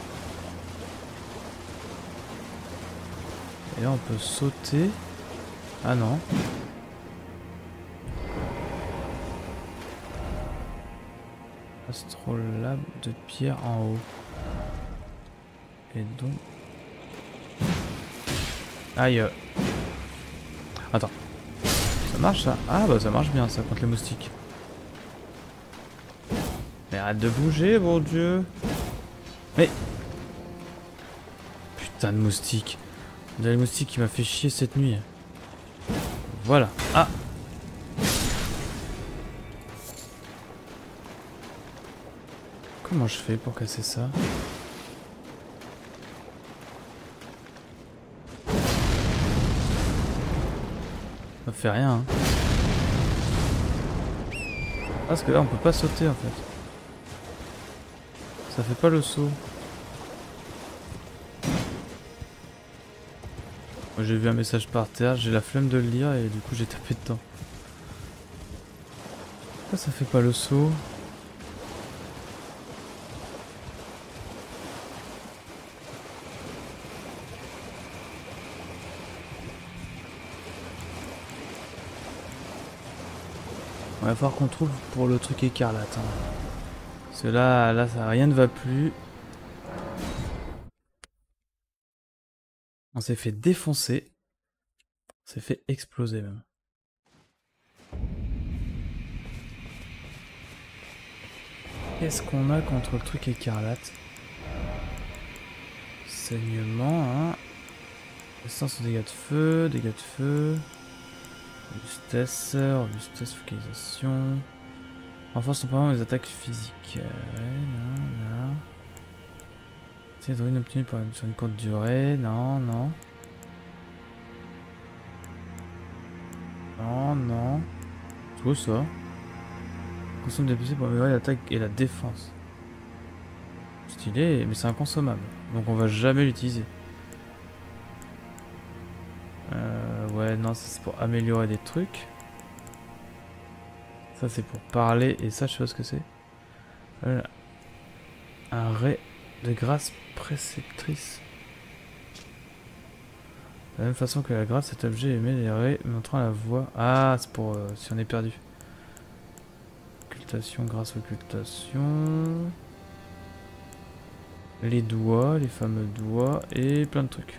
Et là, on peut sauter. Ah non. Astrolabe de pierre en haut. Et donc... Aïe. Attends. Ça marche ça? Ah bah ça marche bien ça contre les moustiques. Mais arrête de bouger, bon Dieu. Mais... Putain de moustique. Il y a le moustique qui m'a fait chier cette nuit. Voilà. Ah! Comment je fais pour casser ça? Ça fait rien. Hein. Ah, parce que là on peut pas sauter en fait. Ça fait pas le saut. J'ai vu un message par terre, j'ai la flemme de le lire et du coup j'ai tapé dedans. Pourquoi ça fait pas le saut? Il va falloir qu'on trouve pour le truc écarlate. Hein. Parce que là ça, rien ne va plus. On s'est fait défoncer. On s'est fait exploser même. Qu'est-ce qu'on a contre le truc écarlate? Saignement, hein. Résistance aux dégâts de feu. Robustesse, focalisation. Renforce temporairement les attaques physiques. Ouais, là. C'est une droïne obtenue sur une courte durée. Non. C'est quoi ça? Consomme des PC pour améliorer l'attaque et la défense. Stylé, mais c'est inconsommable. Donc on va jamais l'utiliser. Ouais, non, ça c'est pour améliorer des trucs. Ça c'est pour parler, et ça je sais pas ce que c'est. Un ray de grâce préceptrice. De la même façon que la grâce, cet objet émet les rays montrant la voie. Ah, c'est pour si on est perdu. Occultation, grâce occultation. Les doigts, les fameux doigts, et plein de trucs.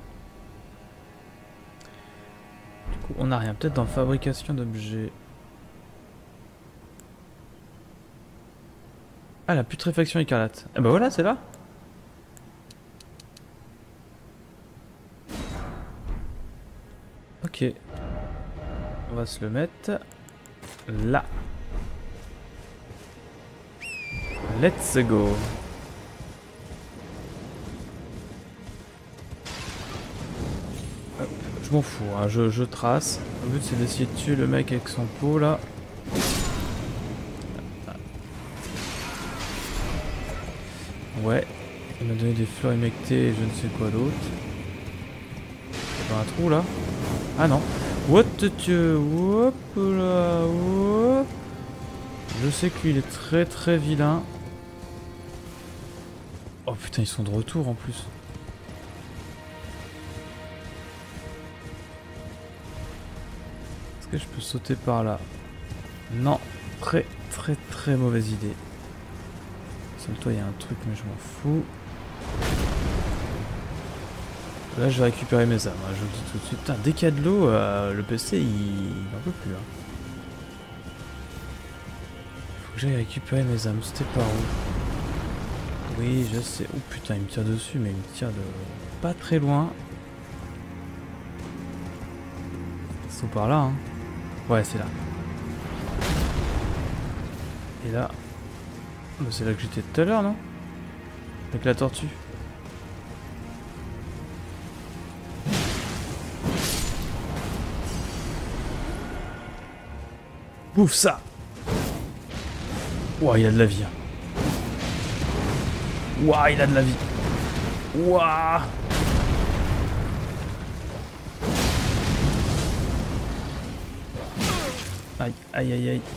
Du coup, on n'a rien. Peut-être dans fabrication d'objets. Ah, la putréfaction écarlate. Ah bah voilà, c'est là. Ok. On va se le mettre là. Let's go. Hop, je m'en fous, hein, je trace. Le but c'est d'essayer de tuer le mec avec son pot là. Ouais, il m'a donné des fleurs humectées et je ne sais quoi d'autre. Dans un trou là. Ah non. What the hop là, hop. Je sais que lui il est très très vilain. Oh putain, ils sont de retour en plus. Est-ce que je peux sauter par là? Non, très très très mauvaise idée. Sur le toit il y a un truc mais je m'en fous. Là je vais récupérer mes armes, je vous le dis tout de suite. Putain, dès qu'il y a de l'eau, le PC il n'en peut plus. Hein. que j'aille récupérer mes âmes. C'était par où? Oui, je sais. Oh putain, il me tire dessus, mais il me tire de pas très loin. Ils sont par là, hein. Ouais, c'est là. Et là... Bah, c'est là que j'étais tout à l'heure, non? Avec la tortue. Bouffe ça! Ouah, il y a de la vie. Ouah, il a de la vie. Ouah! Aïe, aïe, aïe, aïe.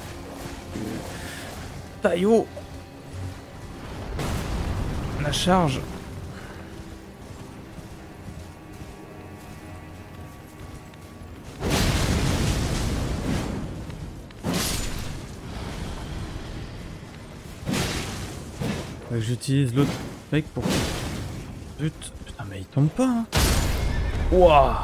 Taillot! La charge. J'utilise l'autre mec pour... Zut. Putain, mais il tombe pas, hein. Ouah.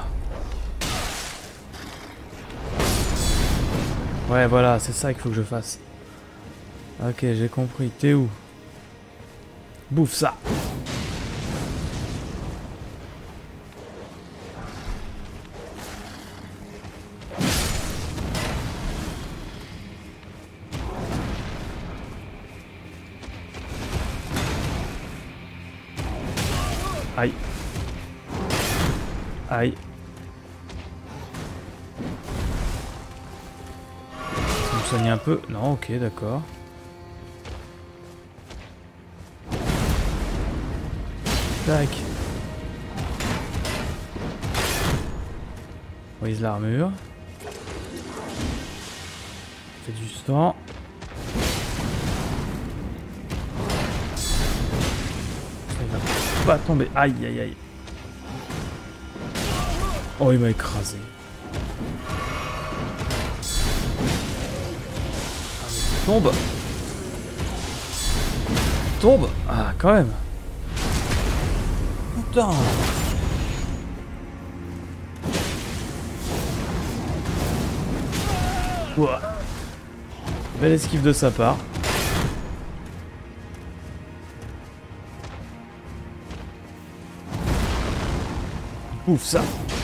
Ouais, voilà, c'est ça qu'il faut que je fasse. Ok, j'ai compris. T'es où? Bouffe ça. Aïe. Aïe. Ça me soigne un peu. Non, ok, d'accord. Tac. Brise l'armure. Fait du sang. Pas tomber. Aïe aïe aïe. Oh, il m'a écrasé. Ah, tombe. Tombe. Ah, quand même. Putain. Ouah. Belle esquive de sa part. Ouf ça.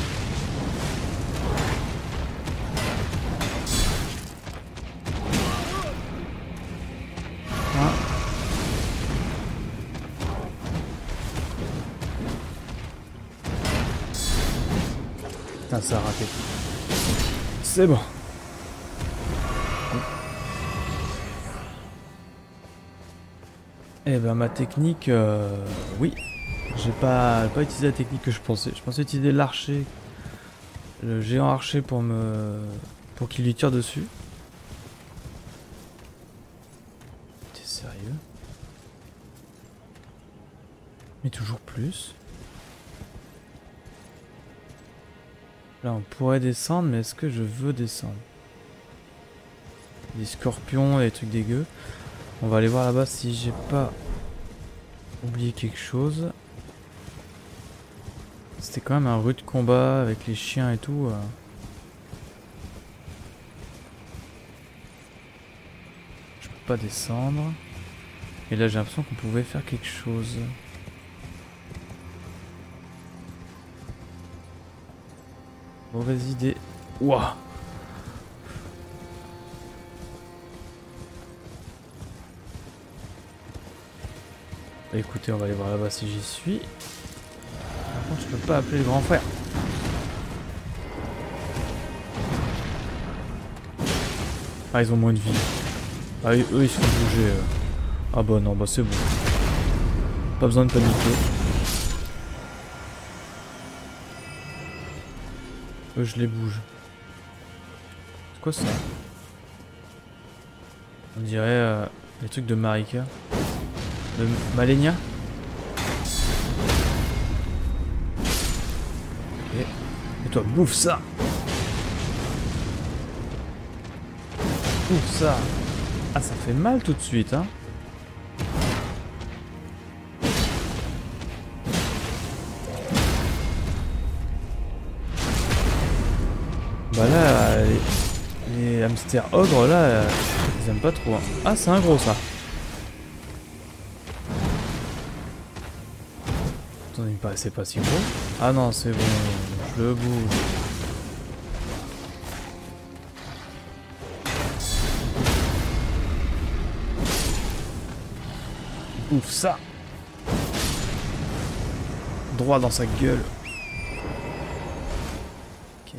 Ah. Putain, ça a raté. C'est bon. Eh ben ma technique, oui. J'ai pas utilisé la technique que je pensais. Je pensais utiliser l'archer, le géant archer pour qu'il lui tire dessus. T'es sérieux? Mais toujours plus. Là on pourrait descendre, mais est-ce que je veux descendre? Des scorpions, des trucs dégueux. On va aller voir là-bas si j'ai pas oublié quelque chose. C'était quand même un rude combat avec les chiens et tout. Je peux pas descendre. Et là j'ai l'impression qu'on pouvait faire quelque chose. Mauvaise idée. Ouah. Bah, écoutez, on va aller voir là-bas si j'y suis. Par contre, je peux pas appeler le grand frère. Ah, ils ont moins de vie. Ah, eux, ils se font bouger. Ah bah non, bah c'est bon. Pas besoin de paniquer. Eux, je les bouge. C'est quoi ça? On dirait les trucs de Marika. De Malenia. Et toi, bouffe ça. Bouffe ça. Ah, ça fait mal tout de suite, hein. Bah là, Les hamsters ogres là, ils aiment pas trop. Hein. Ah, c'est un gros ça. Attends, il me paraissait pas si gros. Ah non, c'est bon, je le bouge. Ouf, ça. Droit dans sa gueule. Ok.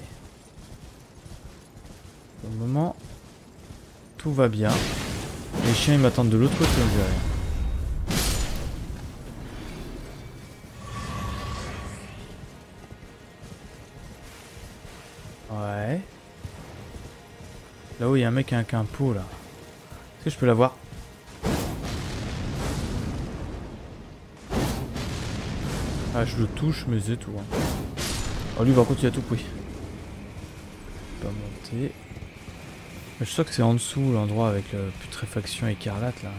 Pour le moment, tout va bien. Les chiens ils m'attendent de l'autre côté, on dirait. Ouais. Là-haut, il y a un mec avec un pot, là. Est-ce que je peux l'avoir? Ah, je le touche, mais c'est tout. Hein. Oh, lui, par contre, il a tout pris. Pas monter. Mais je sens que c'est en dessous, l'endroit avec la putréfaction écarlate, là.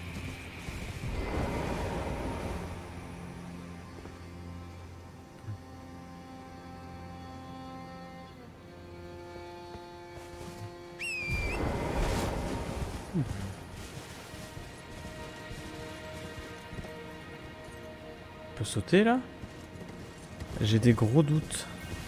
On peut sauter là? J'ai des gros doutes.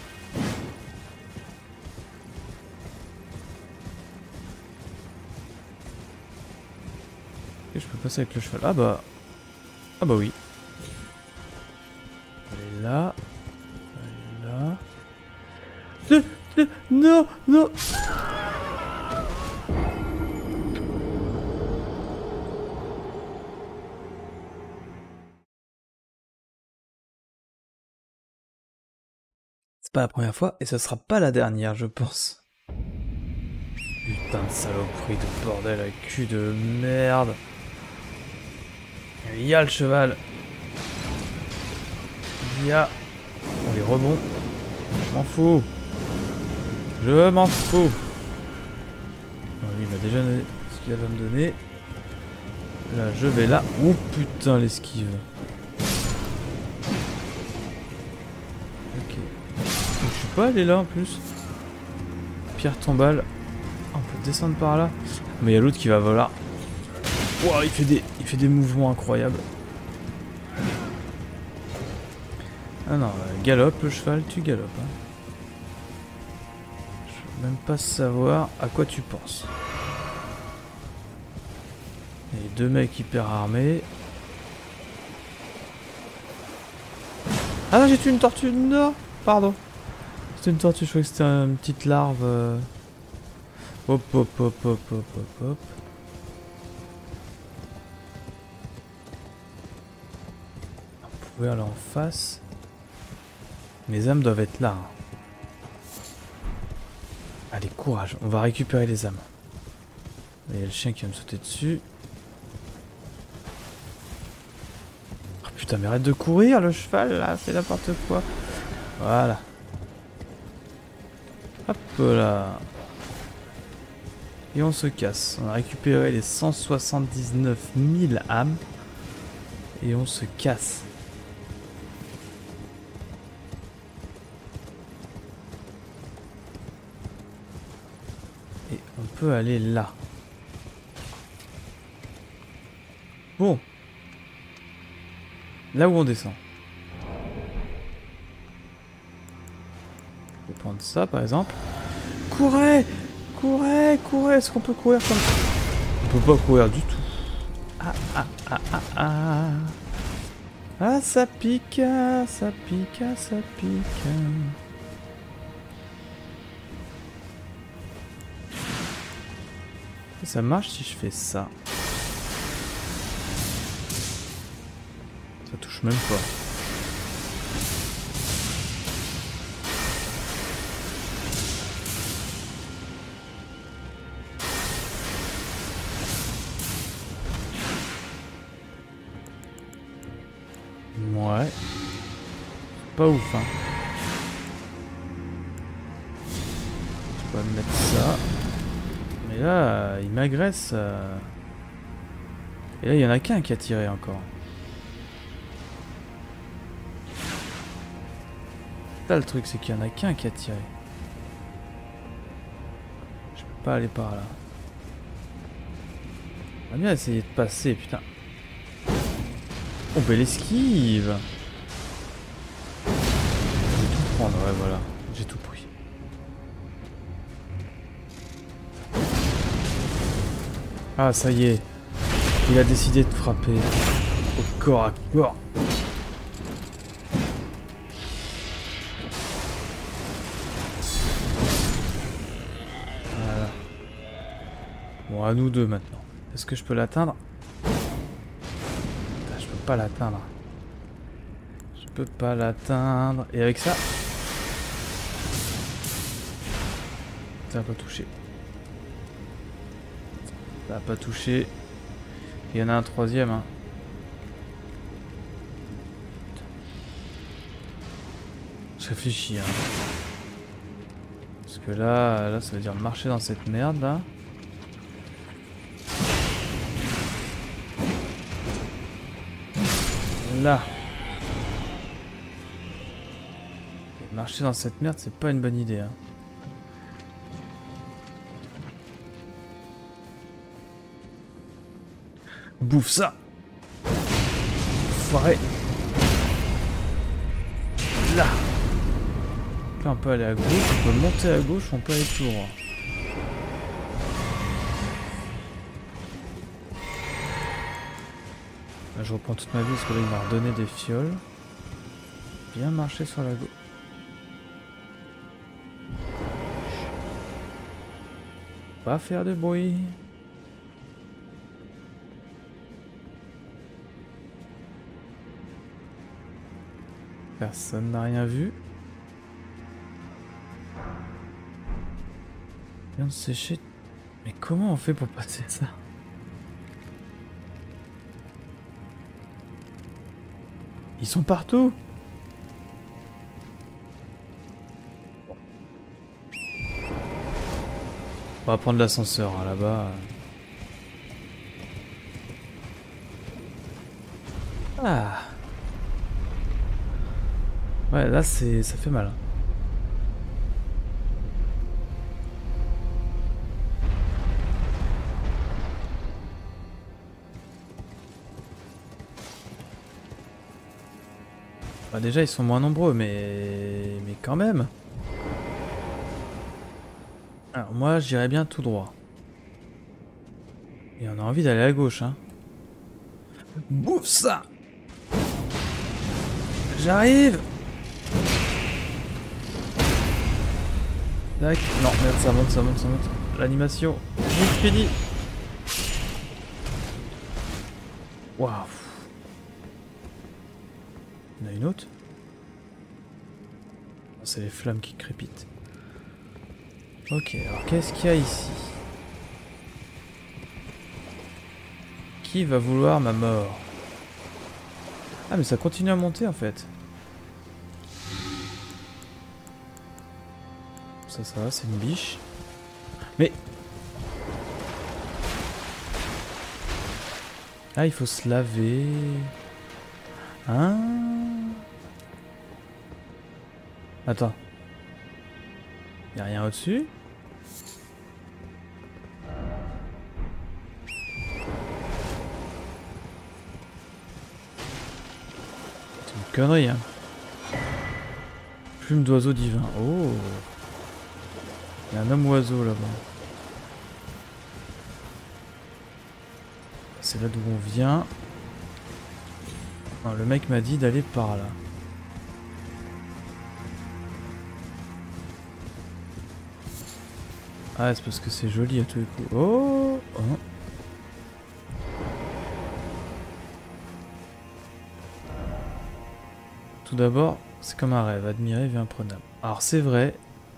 Et je peux passer avec le cheval. Ah bah. Ah bah oui. Elle est là. Elle est là. Non, non. C'est pas la première fois et ce sera pas la dernière, je pense. Putain de saloperie de bordel à cul de merde. Il y a le cheval. Il y a... On les rebond. Je m'en fous. Je m'en fous. Bon, lui, il m'a déjà donné ce qu'il va me donner. Là, je vais là. Oh putain, l'esquive. Ok. Donc, je suis pas allé là en plus. Pierre tombale. On peut descendre par là. Mais il y a l'autre qui va voler. Wow, il fait des mouvements incroyables. Ah non, galope le cheval, tu galopes. Hein. Je veux même pas savoir à quoi tu penses. Et deux mecs hyper armés. Ah non, j'ai tué une tortue. Non, pardon. C'était une tortue, je croyais que c'était une petite larve. Hop, hop, hop, hop, hop, hop, hop. On pouvait aller en face. Mes âmes doivent être là. Hein. Allez, courage, on va récupérer les âmes. Il y a le chien qui va me sauter dessus. Oh putain, mais arrête de courir, le cheval là, c'est n'importe quoi. Voilà. Hop là. Et on se casse. On a récupéré les 179 000 âmes. Et on se casse. Et on peut aller là. Bon. Là où on descend. Je vais prendre ça par exemple. Courez! Courez! Courez! Est-ce qu'on peut courir comme ça? On peut pas courir du tout. Ah ah ah ah ah. Ah ça pique, ça pique, ça pique. Ça marche si je fais ça. Ça touche même pas. Ouais. Pas ouf, hein. Je peux me mettre ça. Mais là, il m'agresse. Et là, il y en a qu'un qui a tiré encore. Là, le truc, c'est qu'il y en a qu'un qui a tiré. Je peux pas aller par là. On va bien essayer de passer, putain. Oh, belle esquive. Je vais tout prendre, ouais, voilà. J'ai tout pris. Ah, ça y est. Il a décidé de frapper au corps à corps. Voilà. Bon, à nous deux maintenant. Est-ce que je peux l'atteindre? Je peux pas l'atteindre. Je peux pas l'atteindre. Et avec ça... Ça va pas toucher. Ça va pas toucher. Il y en a un troisième. Hein. Je réfléchis. Hein. Parce que là, ça veut dire marcher dans cette merde là. Là. Et marcher dans cette merde, c'est pas une bonne idée. Hein. Bouffe ça. Foiré. Là. Là, on peut aller à gauche, on peut monter à gauche, on peut aller tout droit. Là, je reprends toute ma vie parce que là, il m'a redonné des fioles. Bien marcher sur la gauche. Pas faire de bruit. Personne n'a rien vu. Viens de sécher. Mais comment on fait pour passer ça? Ils sont partout. On va prendre l'ascenseur hein, là-bas. Ah. Ouais, là ça fait mal. Bah déjà ils sont moins nombreux mais quand même. Alors moi j'irais bien tout droit. Et on a envie d'aller à gauche hein. Bouffe ça. J'arrive. Tac. Non merde ça monte. L'animation. Vite fini. Waouh. Il y en a une autre. C'est les flammes qui crépitent. Ok, alors qu'est-ce qu'il y a ici? Qui va vouloir ma mort? Ah mais ça continue à monter en fait. Ça va, c'est une biche. Mais... Ah il faut se laver. Hein? Attends. Y'a rien au-dessus? C'est une connerie hein. Plume d'oiseau divin. Oh. Il y a un homme oiseau là-bas. C'est là d'où on vient. Non, le mec m'a dit d'aller par là. Ah, c'est parce que c'est joli à tous les coups. Oh, oh. Tout d'abord, c'est comme un rêve, admiré et imprenable. Alors c'est vrai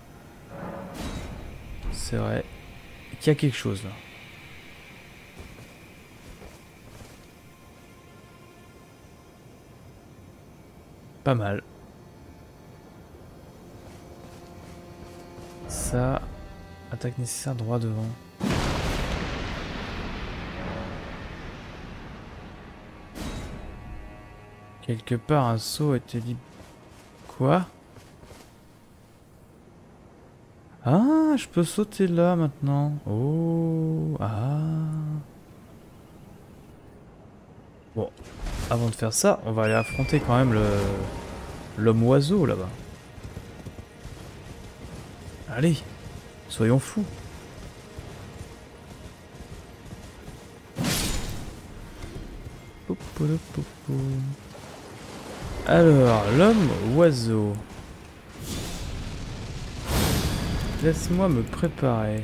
qu'il y a quelque chose là. Pas mal. Ça, attaque nécessaire droit devant. Quelque part un saut était libre. Quoi? Ah, je peux sauter là maintenant. Oh, ah. Bon, avant de faire ça, on va aller affronter quand même l'homme oiseau là-bas. Allez, soyons fous. Alors, l'homme oiseau. Laisse-moi me préparer.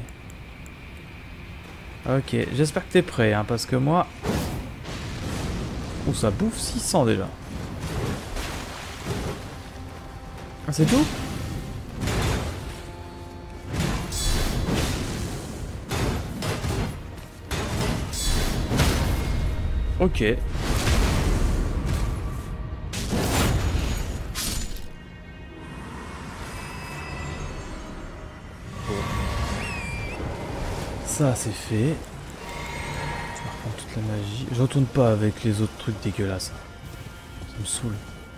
Ok, j'espère que t'es prêt, hein, parce que moi... Oh, ça bouffe 600 déjà. Ah, c'est tout? Ok. Ça c'est fait. Je vais reprendre toute la magie. Je retourne pas avec les autres trucs dégueulasses. Ça me saoule.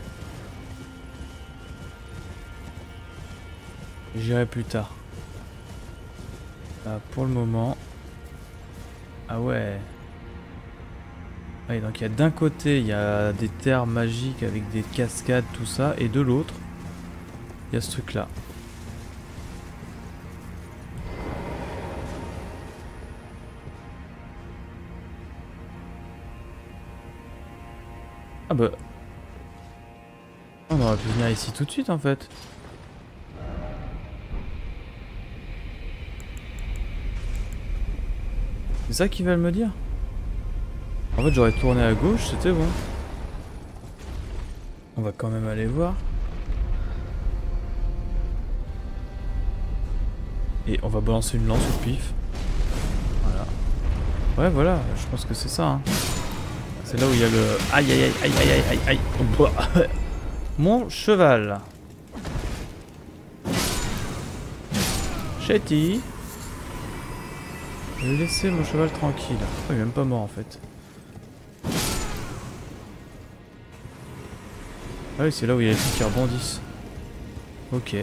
J'irai plus tard. Pour le moment. Ah ouais. Ouais, donc il y a d'un côté il y a des terres magiques avec des cascades, tout ça, et de l'autre il y a ce truc là. Ah bah... On aurait pu venir ici tout de suite en fait. C'est ça qu'ils veulent me dire? En fait j'aurais tourné à gauche, c'était bon. On va quand même aller voir. Et on va balancer une lance au pif. Voilà. Ouais voilà, je pense que c'est ça. Hein. C'est là où il y a le... Aïe aïe aïe aïe aïe aïe aïe aïe. Oh, bah. Mon cheval. Chetty. Je vais laisser mon cheval tranquille. Oh, il est même pas mort en fait. Ah oui, c'est là où il y a les trucs qui rebondissent. Ok.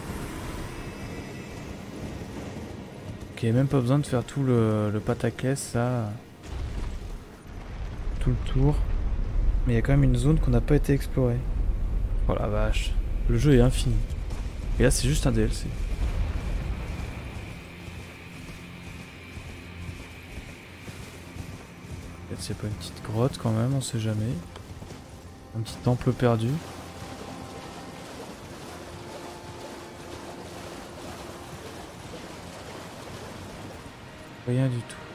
Ok, même pas besoin de faire tout le pataquès là. Tout le tour. Mais il y a quand même une zone qu'on n'a pas été explorée. Oh la vache. Le jeu est infini. Et là c'est juste un DLC. Peut-être c'est pas une petite grotte quand même, on sait jamais. Un petit temple perdu. Rien du tout.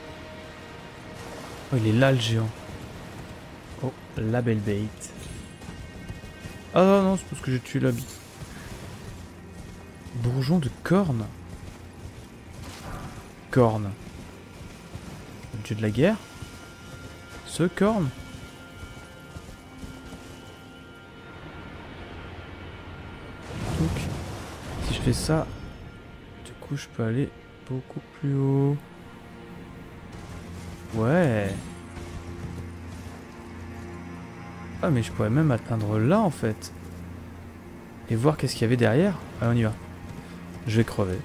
Oh, il est là le géant. Oh, la belle bête. Ah non, non, c'est parce que j'ai tué la bite. Bourgeon de corne. Corne. Le dieu de la guerre. Ce corne. Donc, si je fais ça, du coup, je peux aller beaucoup plus haut. Ouais. Ah, mais je pourrais même atteindre là, en fait. Et voir qu'est-ce qu'il y avait derrière. Allez, on y va. Je vais crever.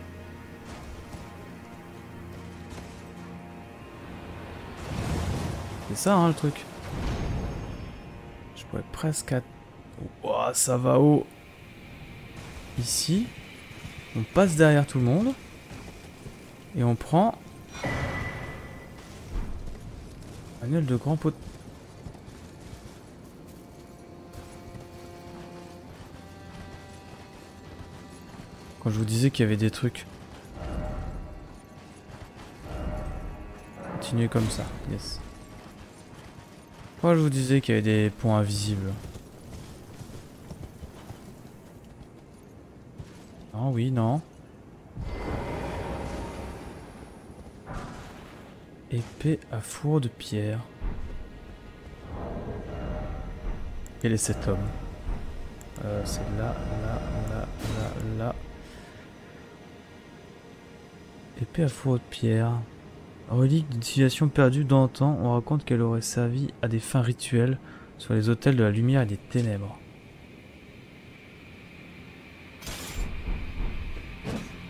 C'est ça, hein, le truc. Je pourrais presque... Ouah, ça va haut. Ici. On passe derrière tout le monde. Et on prend... Manuel de grand pot. Quand je vous disais qu'il y avait des trucs. Continuez comme ça, yes. Quand je vous disais qu'il y avait des points invisibles. Non, oui, non. Épée à four de pierre. Quel est cet homme? C'est là, là, là, là, là. Épée à four de pierre. Relique d'une civilisation perdue d'antan, on raconte qu'elle aurait servi à des fins rituelles sur les autels de la lumière et des ténèbres.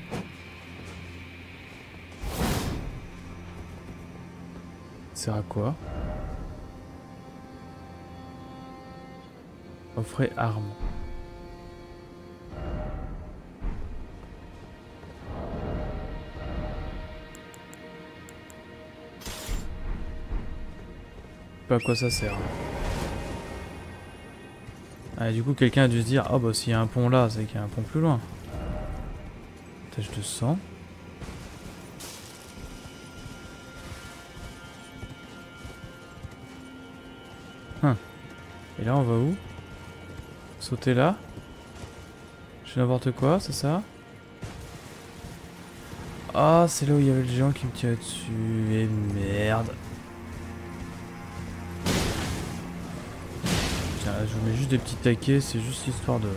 Ça sert à quoi? Offrez arme. Pas à quoi ça sert. Ah, du coup, quelqu'un a dû se dire, oh bah s'il y a un pont là, c'est qu'il y a un pont plus loin. Tache de sang. Et là, on va où? Sauter là? Je fais n'importe quoi, c'est ça? Ah, c'est là où il y avait le géant qui me tirait dessus. Et merde. Tiens, je vous mets juste des petits taquets, c'est juste histoire de...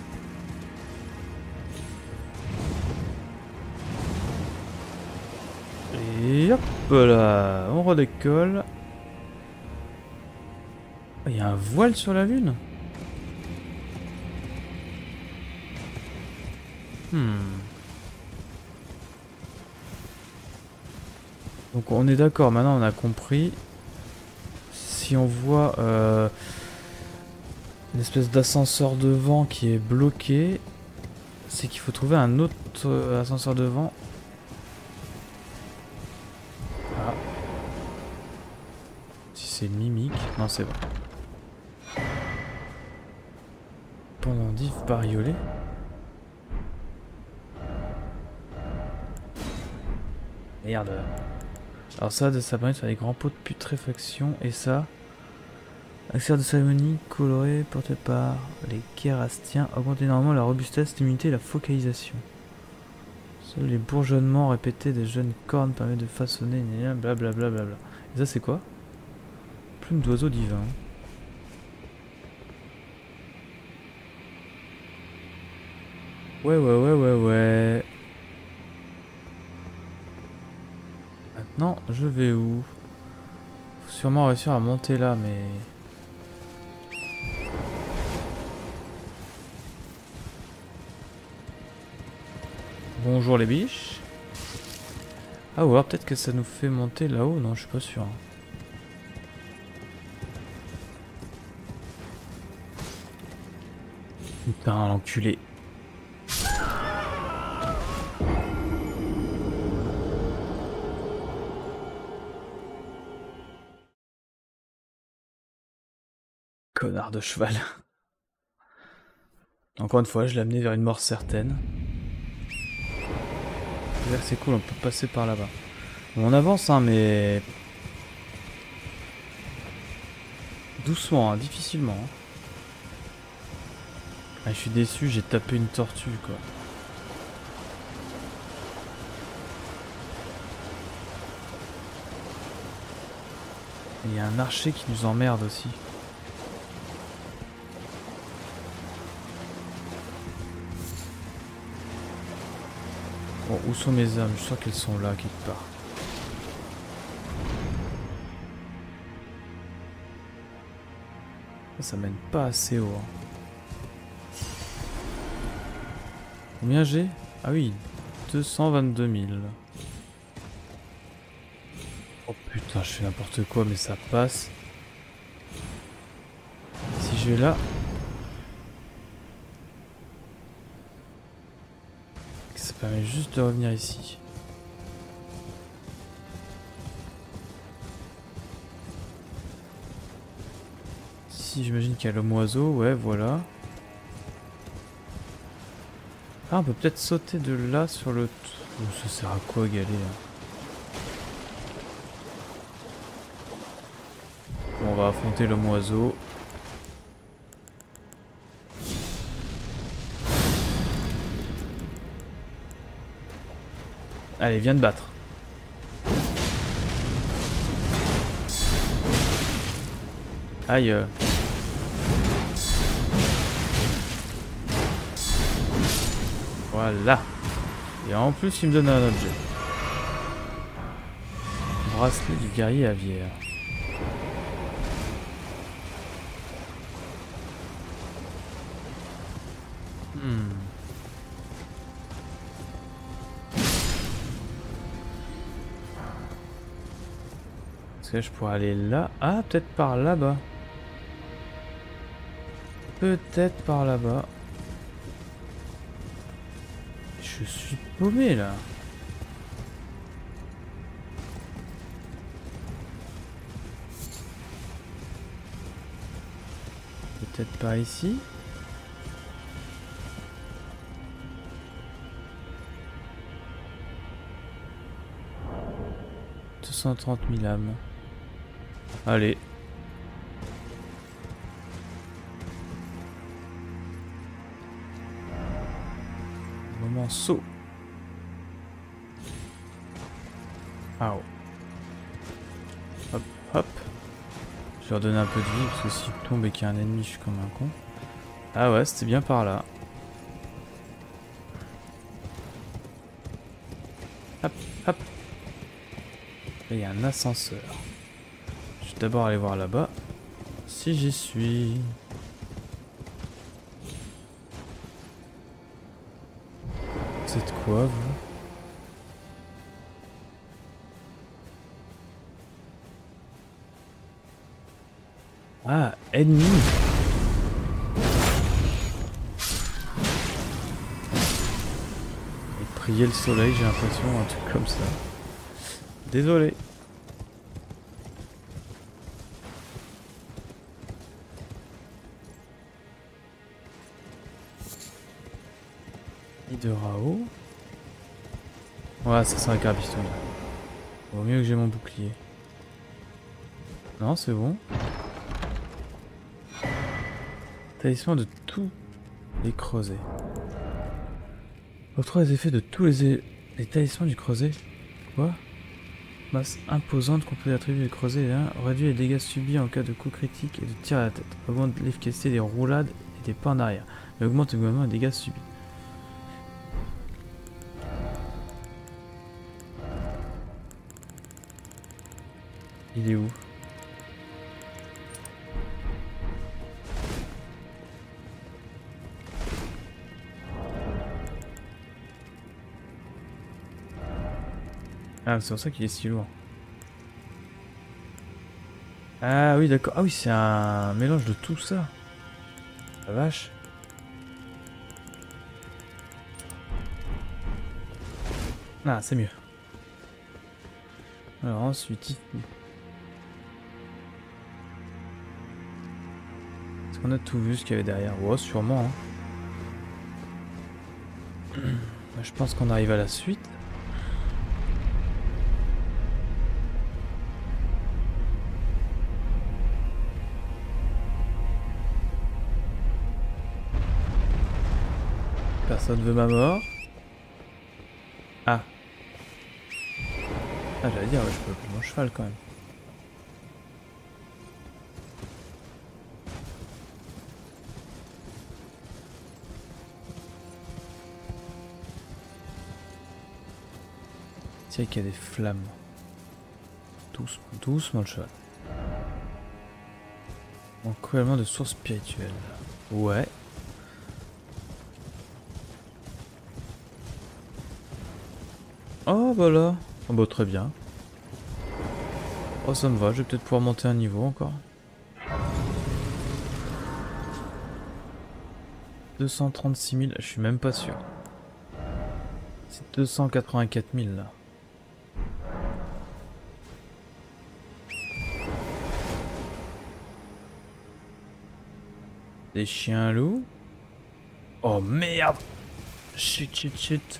Et hop là, on redécolle. Il y a un voile sur la lune? Donc on est d'accord, maintenant on a compris. Si on voit une espèce d'ascenseur de vent qui est bloqué, c'est qu'il faut trouver un autre ascenseur de vent. Ah. Si c'est une mimique, non c'est bon. Pendant bariolé. Merde. Alors ça permet de faire des grands pots de putréfaction. Et ça, accessoire de cérémonie coloré porté par les kérastiens, augmente énormément la robustesse, l'immunité et la focalisation. Seuls les bourgeonnements répétés des jeunes cornes permettent de façonner blablabla. Et ça c'est quoi? Plume d'oiseau divin. Ouais. Maintenant, je vais où? Faut sûrement réussir à monter là, mais... Bonjour les biches. Ah ou alors peut-être que ça nous fait monter là-haut, non je suis pas sûr. Putain l'enculé. Connard de cheval. Encore une fois, je l'ai amené vers une mort certaine. C'est cool, on peut passer par là-bas. Bon, on avance, hein, mais... doucement, hein, difficilement. Hein. Ah, je suis déçu, j'ai tapé une tortue, quoi. Il y a un archer qui nous emmerde aussi. Bon, où sont mes âmes? Je suis sûr qu'elles sont là, quelque part. Ça mène pas assez haut. Hein. Combien j'ai? Ah oui, 222 000. Oh putain, je fais n'importe quoi, mais ça passe. Si je vais là... Ça permet juste de revenir ici. Si j'imagine qu'il y a l'homme oiseau, ouais voilà. Ah on peut peut-être sauter de là sur le... Oh, ça sert à quoi galer hein. Bon, on va affronter l'homme oiseau. Allez, viens de battre. Aïe. Voilà. Et en plus, il me donne un objet. Bracelet du guerrier aviaire. Parce que là, je pourrais aller là. Ah, peut-être par là-bas. Peut-être par là-bas. Je suis paumé là. Peut-être pas ici. « 230 000 âmes. » Allez. Moment saut. Ah oh. Hop, hop. Je vais leur donner un peu de vie parce que si je tombe et qu'il y a un ennemi, je suis comme un con. Ah ouais, c'était bien par là. Hop, hop. Là, il y a un ascenseur. Je vais d'abord aller voir là-bas. Si j'y suis. C'est de quoi, vous? Ah, ennemi. Et prier le soleil, j'ai l'impression, un truc comme ça. Désolé. De Rao. Ouais, ça sera un carpiston. Vaut mieux que j'ai mon bouclier. Non, c'est bon. Talisman de tous les creusets. Obtient les effets de tous les talismans du creuset. Quoi? Masse imposante qu'on peut attribuer au creuset. Hein. Réduit les dégâts subis en cas de coup critique et de tir à la tête. Augmente l'efficacité des roulades et des pas en arrière. Mais augmente également les dégâts subis. Il est où? Ah, c'est pour ça qu'il est si lourd. Ah oui, d'accord. Ah oui, c'est un mélange de tout ça. La vache. Ah, c'est mieux. Alors ensuite... Est-ce qu'on a tout vu ce qu'il y avait derrière? Ouais, sûrement. Hein. Je pense qu'on arrive à la suite. Personne veut ma mort. Ah. Ah, j'allais dire, ouais, je peux plus mon cheval quand même. Tiens, qu'il y a des flammes. Doucement, doucement le cheval. Un couronnement de source spirituelle. Ouais. Oh bah là. Oh bah très bien. Oh ça me va, je vais peut-être pouvoir monter un niveau encore. 236 000, je suis même pas sûr. C'est 284 000 là. Des chiens loups. Oh merde. Chut, chut, chut.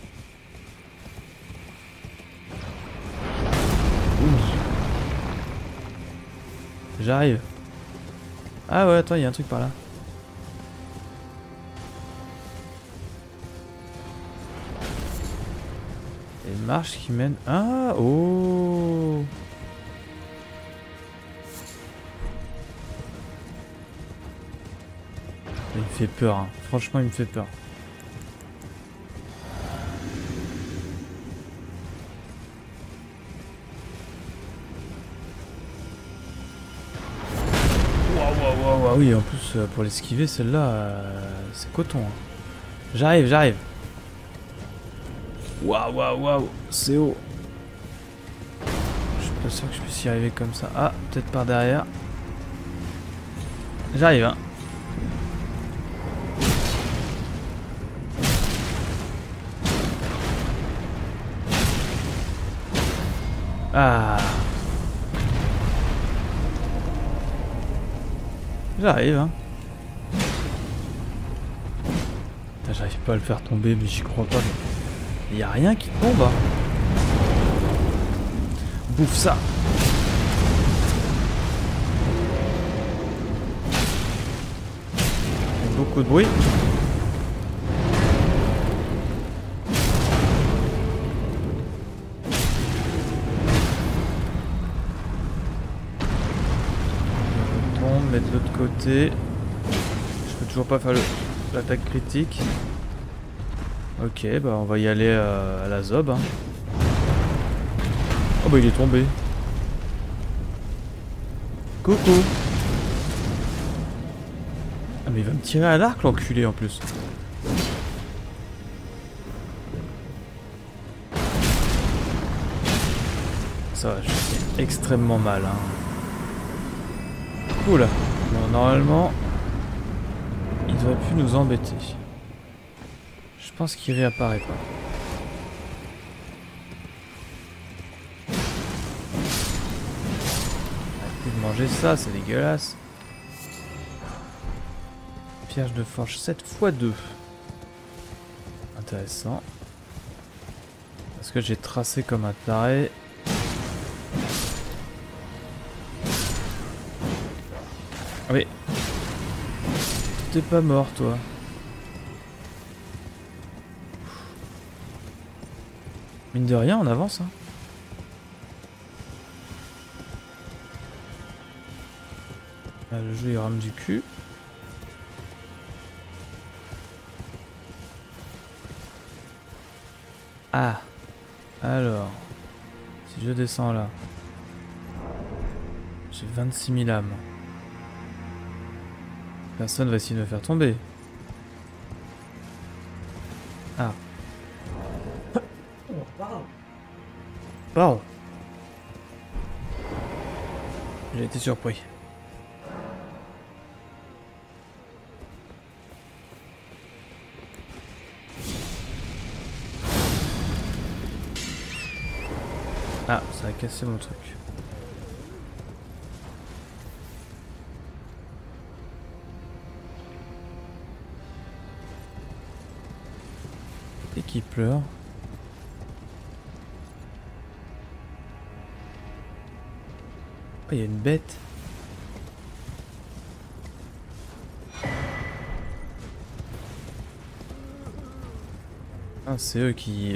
J'arrive. Ah ouais, attends, il y a un truc par là. Des marches qui mènent... Ah, oh. Il me fait peur, hein. Franchement, il me fait peur. Ah oui, en plus, pour l'esquiver, celle-là, c'est coton. Hein. J'arrive, j'arrive. Waouh, waouh, waouh, c'est haut. Je Pas sûr que je puisse y arriver comme ça. Ah, peut-être par derrière. J'arrive, hein. Ah. J'arrive, hein. Putain, j'arrive pas à le faire tomber, mais j'y crois pas. Il y a rien qui tombe, hein. Bouffe ça. Beaucoup de bruit. On tombe, mettre de l'autre côté. Je peux toujours pas faire l'attaque critique. Ok, bah on va y aller à la zob. Hein. Oh bah il est tombé. Coucou. Ah mais il va me tirer à l'arc l'enculé en plus. Ça va, je fais extrêmement mal. Hein. Oula. Bon, normalement, il devrait plus nous embêter. Je pense qu'il réapparaît pas. Arrêtez de manger ça, c'est dégueulasse. Pierre de forge 7 x 2. Intéressant. Parce que j'ai tracé comme un taré. Ah mais... T'es pas mort toi. Mine de rien on avance hein. Ah, le jeu il rame du cul. Ah. Alors. Si je descends là. J'ai 26 000 âmes. Personne va essayer de me faire tomber. Ah. Pardon. J'ai été surpris. Ah, ça a cassé mon truc. Et qui pleure. Oh, il y a une bête. Ah, c'est eux qui...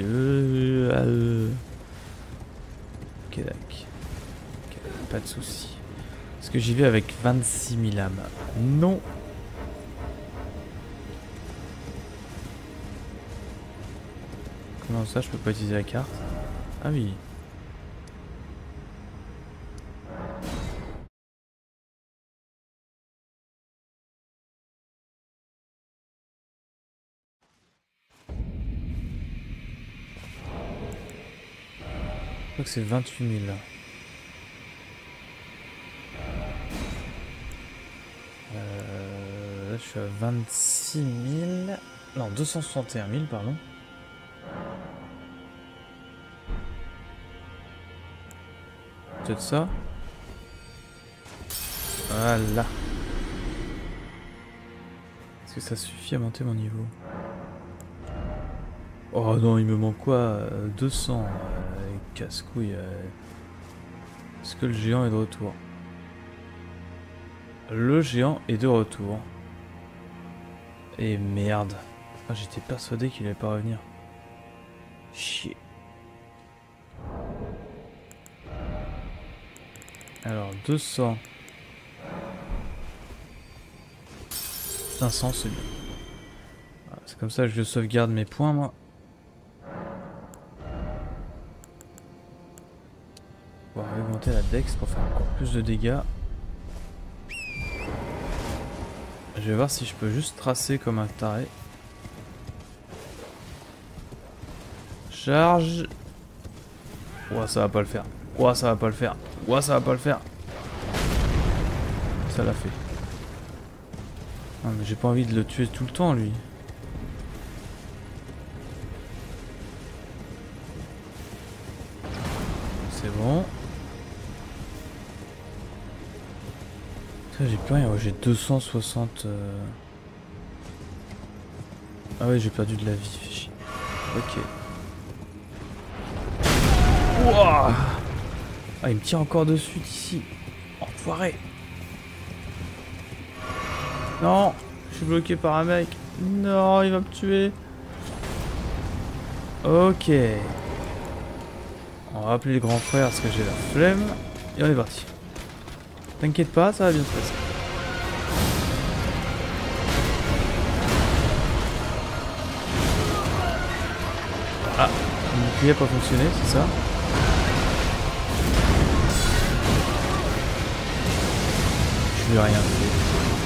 Ok, d'accord. Ok, pas de soucis. Est-ce que j'y vais avec 26 000 âmes? Non. Comment ça, je peux pas utiliser la carte? Ah oui. Je crois que c'est 28 000 là. Là, je suis à 26 000. Non, 261 000, pardon. Peut-être ça. Voilà. Est-ce que ça suffit à monter mon niveau? Oh non, il me manque quoi? 200. Casse-couille. Est-ce que le géant est de retour? Le géant est de retour. Et merde. Ah, j'étais persuadé qu'il allait pas revenir. Chier. Alors, 200. 500, c'est bien. C'est comme ça que je sauvegarde mes points, moi. On va augmenter la dex pour faire encore plus de dégâts. Je vais voir si je peux juste tracer comme un taré. Charge. Ouais, ça va pas le faire. Ouah, ça va pas le faire. Ouah, ça va pas le faire. Ça l'a fait. Non, mais j'ai pas envie de le tuer tout le temps, lui. C'est bon. J'ai plus rien. Ouais, j'ai 260... Ah ouais, j'ai perdu de la vie. Fait chier. Ok. Ouah. Ah, il me tire encore dessus d'ici. Enfoiré. Non, je suis bloqué par un mec. Non, il va me tuer. Ok. On va appeler le grand frère parce que j'ai la flemme. Et on est parti. T'inquiète pas, ça va bien se passer. Ah, mon bouclier n'a pas fonctionné, c'est ça? Je lui ai rien fait.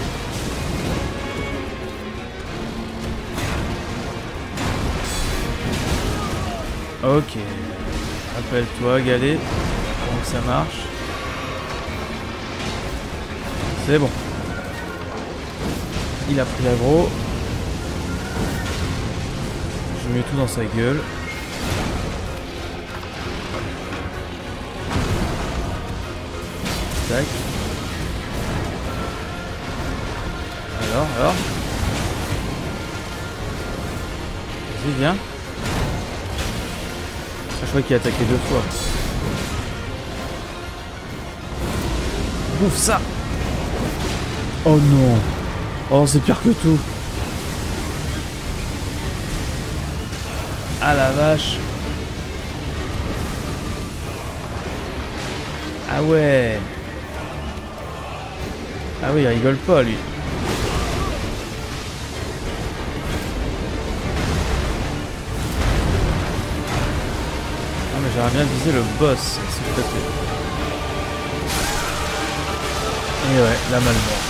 Ok. Rappelle-toi, Galet. Comment ça marche? C'est bon. Il a pris l'aggro. Je mets tout dans sa gueule. Tac. Alors. Vas-y, viens. Je crois qu'il a attaqué 2 fois. Bouffe ça! Oh non! Oh, c'est pire que tout! Ah la vache! Ah ouais! Ah oui, il rigole pas lui. J'aimerais bien viser le boss, s'il te plaît. Et ouais, la Malmort.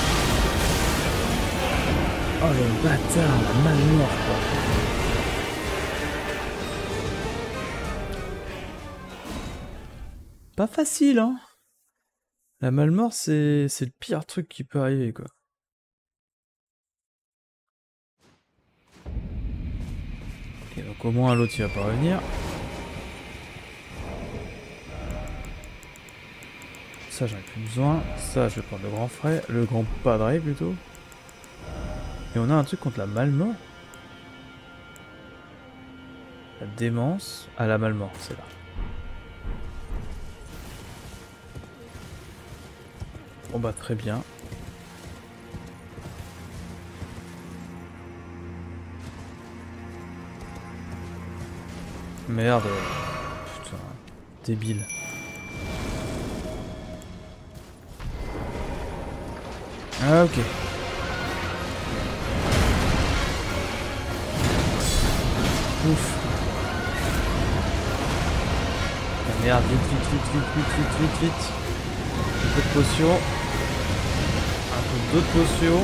Oh le bâtard, la Malmort quoi. Pas facile hein. La Malmort c'est le pire truc qui peut arriver quoi. Ok, donc au moins l'autre il va pas revenir. Ça j'en ai plus besoin. Ça je vais prendre le grand frère, le grand padré plutôt. Et on a un truc contre la Malmort. La démence. Ah la Malmort, c'est là. Bon bah très bien. Merde. Putain. Débile. Ah ok. Ouf. Ah, merde, vite. Un peu de potion. Un peu d'autres potions.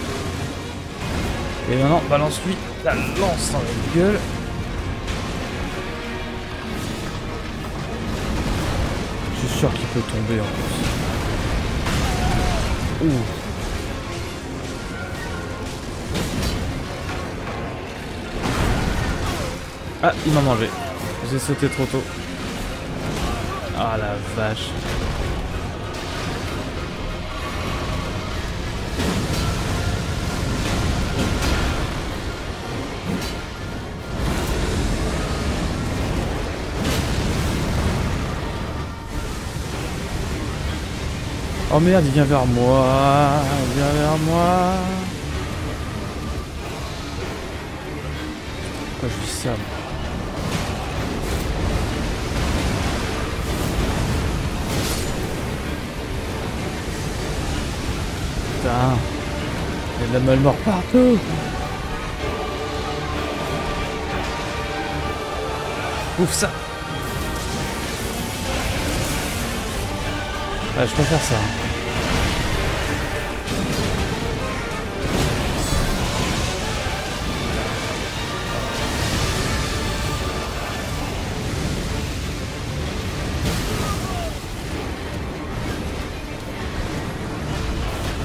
Et maintenant, balance-lui la lance dans la gueule. Je suis sûr qu'il peut tomber en plus. Ouh. Ah, il m'a mangé. J'ai sauté trop tôt. Ah la vache. Oh merde, il vient vers moi. Il vient vers moi. Pourquoi je dis ça moi? Putain, il y a de la Malmort partout. Ouf ça. Ah, je peux faire ça.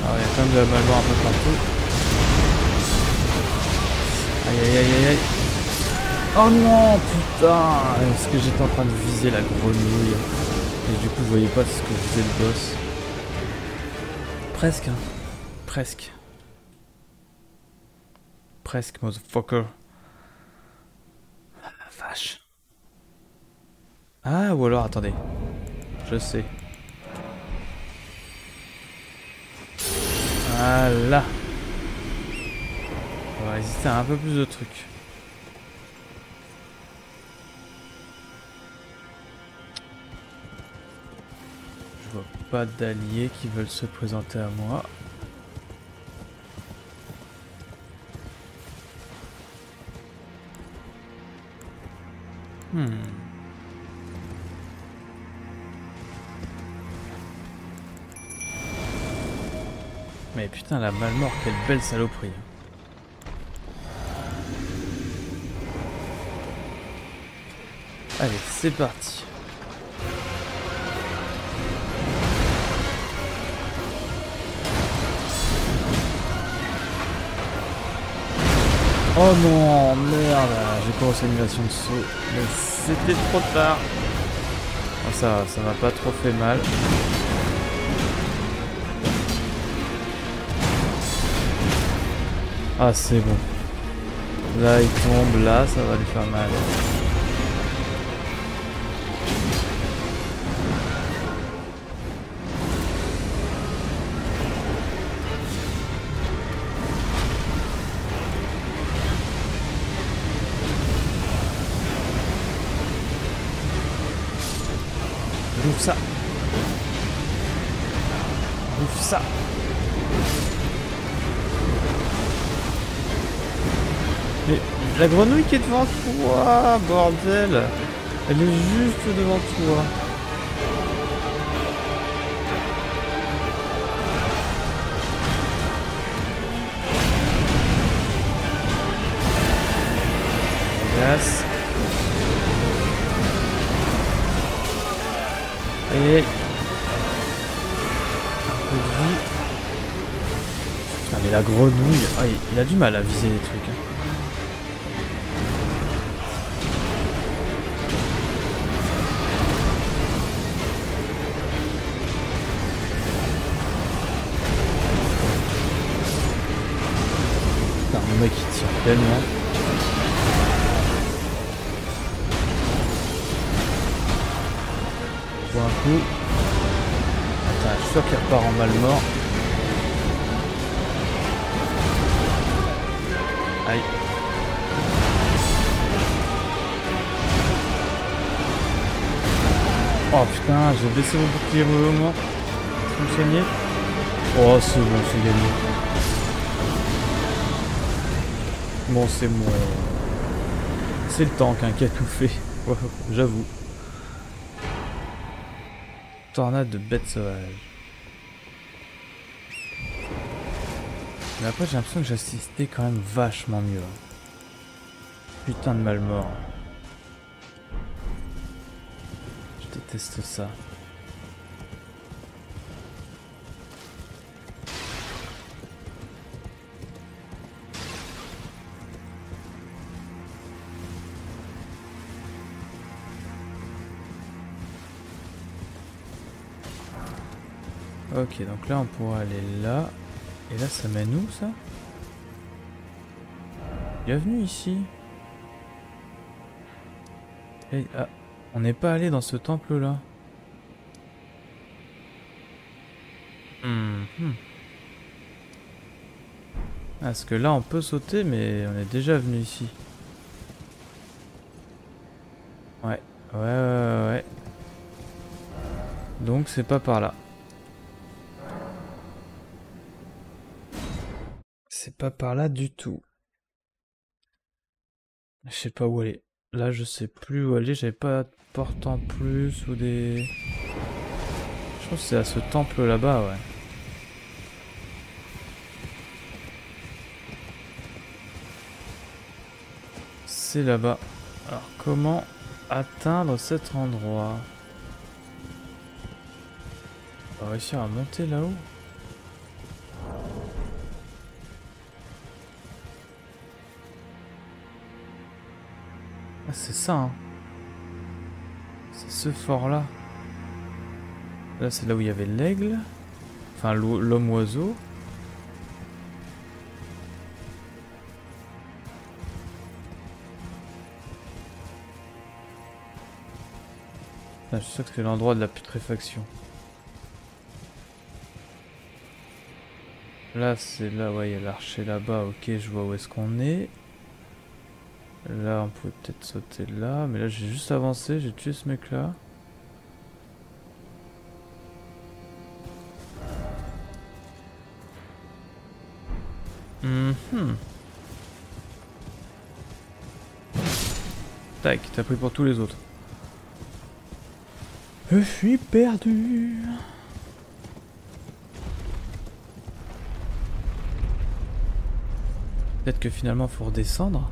Alors il y a quand même de la malmort un peu partout. Aïe aïe aïe aïe aïe. Oh non putain. Est-ce que j'étais en train de viser la grenouille? Et du coup je voyais pas ce que faisait le boss. Presque hein. Presque. Presque motherfucker. Ah, vache. Ah ou alors attendez. Je sais. Voilà. On va résister à un peu plus de trucs. Je vois pas d'alliés qui veulent se présenter à moi. Mais putain la malmort, quelle belle saloperie. Allez, c'est parti. Oh non, merde, j'ai commencé l'animation de saut, mais c'était trop tard. Oh, ça m'a pas trop fait mal. Ah c'est bon. Là il tombe, là ça va lui faire mal. Bouffe ça. Bouffe ça. Mais la grenouille qui est devant toi, bordel. Elle est juste devant toi. Yes. Et ah mais la grenouille, ah, il a du mal à viser les trucs. Hein. Putain, le mec il tire tellement. Un coup. Attends, je suis sûr qu'il repart en mal mort. Aïe. Oh putain, j'ai baissé mon bouclier au moment. Ça me saignait. Oh c'est bon, c'est gagné. Bon c'est mon... C'est le tank hein, qui a tout fait. J'avoue. Tornade de bêtes sauvages. Mais après j'ai l'impression que j'assistais quand même vachement mieux. Putain de mal mort. Je déteste ça. Ok, donc là on pourra aller là. Et là ça mène où ça? Bienvenue ici. Et, ah, on n'est pas allé dans ce temple là. Parce que là on peut sauter mais on est déjà venu ici. Ouais. Donc c'est pas par là. C'est pas par là du tout. Je sais pas où aller. Là je sais plus où aller, j'avais pas de porte en plus ou des... Je pense que c'est à ce temple là-bas, ouais. C'est là-bas. Alors comment atteindre cet endroit? On va réussir à monter là-haut? Ah, c'est ça, hein. C'est ce fort-là. Là, c'est là où il y avait l'aigle. Enfin, l'homme oiseau. Ah, je suis sûr que c'est l'endroit de la putréfaction. Là, c'est là, ouais, il y a l'archer là-bas. Ok, je vois où est-ce qu'on est. Là, on pouvait peut-être sauter là. Mais là, j'ai juste avancé. J'ai tué ce mec-là. Tac, t'as pris pour tous les autres. Je suis perdu. Peut-être que finalement faut redescendre.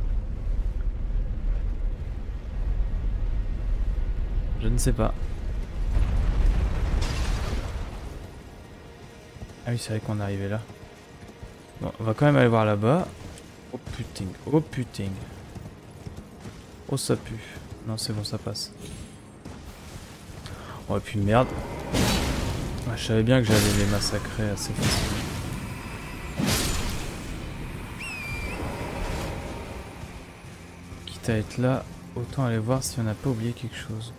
Je ne sais pas. Ah oui, c'est vrai qu'on est arrivé là. Bon, on va quand même aller voir là-bas. Oh putain, oh putain. Oh ça pue. Non c'est bon, ça passe. Oh et puis merde. Ah, je savais bien que j'allais les massacrer assez facilement. Quitte à être là, autant aller voir si on n'a pas oublié quelque chose.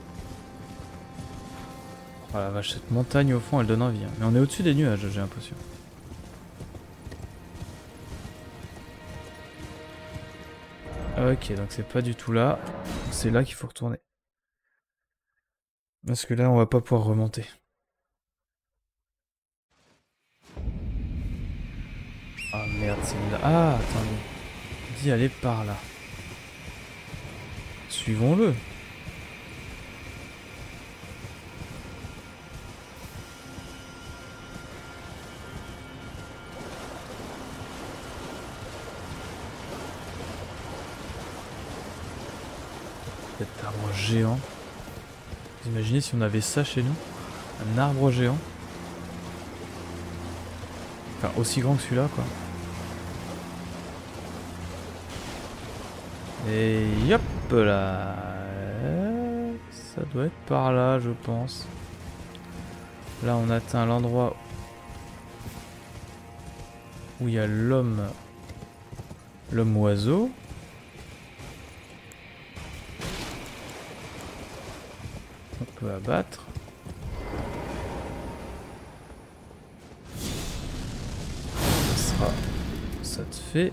Oh la vache, cette montagne au fond elle donne envie. Hein. Mais on est au-dessus des nuages, j'ai l'impression. Ok, donc c'est pas du tout là. C'est là qu'il faut retourner. Parce que là, on va pas pouvoir remonter. Ah merde, c'est là. Ah, attendez. Dis aller par là. Suivons-le. Cet arbre géant. Vous imaginez si on avait ça chez nous? Un arbre géant. Enfin, aussi grand que celui-là, quoi. Et hop là. Ça doit être par là, je pense. Là, on atteint l'endroit où il y a l'homme oiseau. On peut abattre. Ça te fait.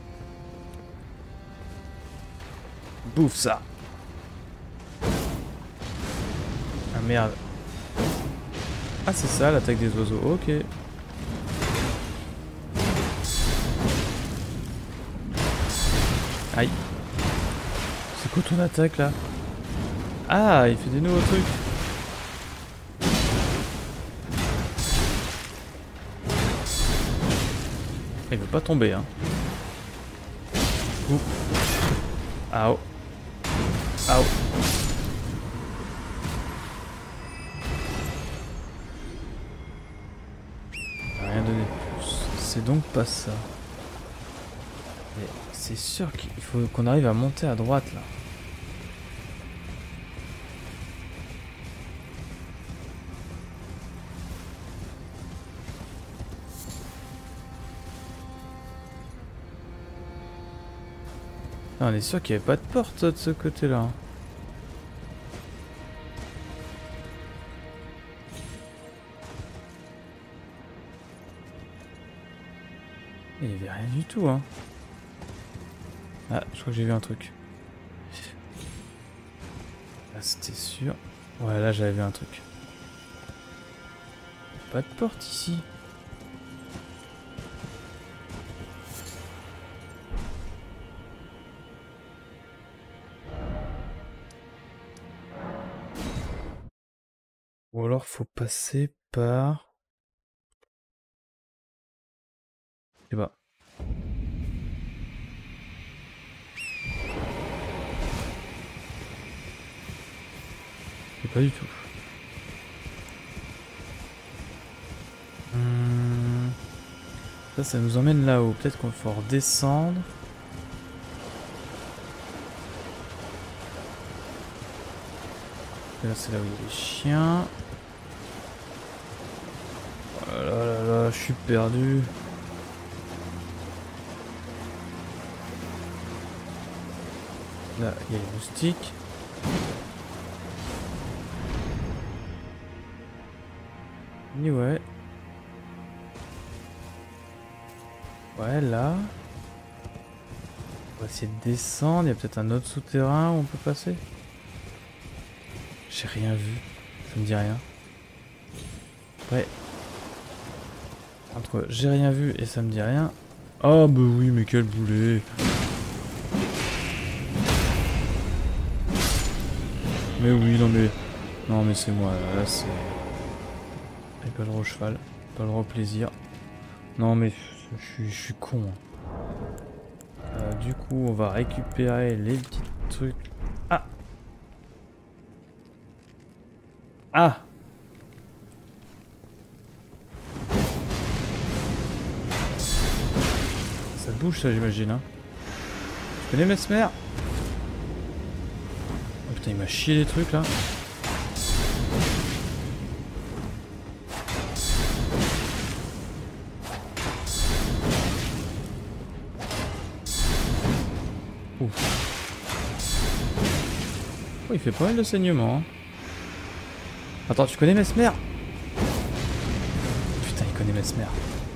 Bouffe ça. Ah merde. Ah c'est ça l'attaque des oiseaux, ok. Aïe. C'est quoi ton attaque là? Ah, il fait des nouveaux trucs. Il veut pas tomber, hein. Ouh. Aouh. Aouh. Rien donné de plus. C'est donc pas ça. Mais c'est sûr qu'il faut qu'on arrive à monter à droite là. Ah, on est sûr qu'il n'y avait pas de porte de ce côté-là. Il n'y avait rien du tout, hein. Ah, je crois que j'ai vu un truc. Là, c'était sûr. Ouais, là, j'avais vu un truc. Pas de porte ici. Ou alors, faut passer par... Je sais pas. Je sais pas du tout. Ça nous emmène là-haut. Peut-être qu'on faut redescendre. que là c'est là où il y a les chiens. Oh là là là, je suis perdu. Là, il y a les moustiques. Et ouais. Ouais, là. On va essayer de descendre. Il y a peut-être un autre souterrain où on peut passer. J'ai rien vu. Ça me dit rien. Ouais. Entre j'ai rien vu et ça me dit rien. Oh bah oui, mais quel boulet. Mais oui, non mais... Non mais c'est moi, là c'est... Et pas le droit au cheval, pas le droit au plaisir. Non mais je suis con. Du coup on va récupérer les petits trucs. Ah. Ah. Ça bouge ça j'imagine hein. Tu connais Mesmer? Oh putain il m'a chié des trucs là. Oh, il fait pas mal de saignement. Hein. Attends, tu connais Mesmer? Putain, il connaît Mesmer.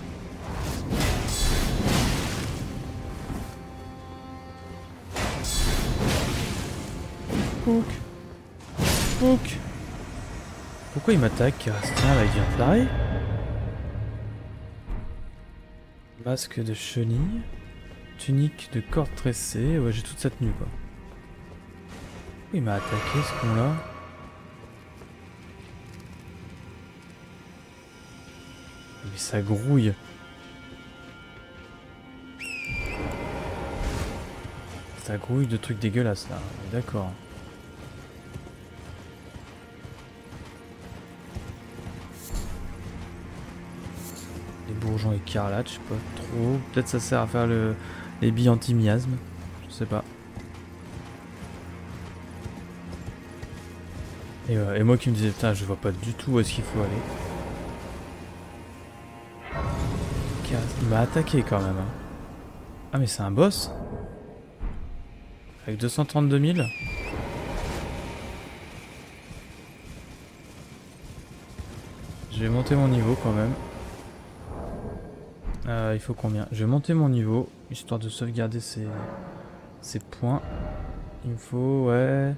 Pouk. Pouk. Pourquoi il m'attaque? Tiens, là, il vient de l'arrêt. Masque de chenille. Tunique de corde tressée. Ouais, j'ai toute cette tenue, quoi. Il m'a attaqué ce con là. Mais ça grouille. Ça grouille de trucs dégueulasses là, d'accord. Les bourgeons écarlates, je sais pas trop. Peut-être ça sert à faire les billes anti-miasme. Je sais pas. Et moi qui me disais, putain, je vois pas du tout où est-ce qu'il faut aller. Il m'a attaqué quand même. Hein. Ah, mais c'est un boss? Avec 232 000? Je vais monter mon niveau quand même. Il faut combien? Je vais monter mon niveau, histoire de sauvegarder ces points. Il me faut, ouais...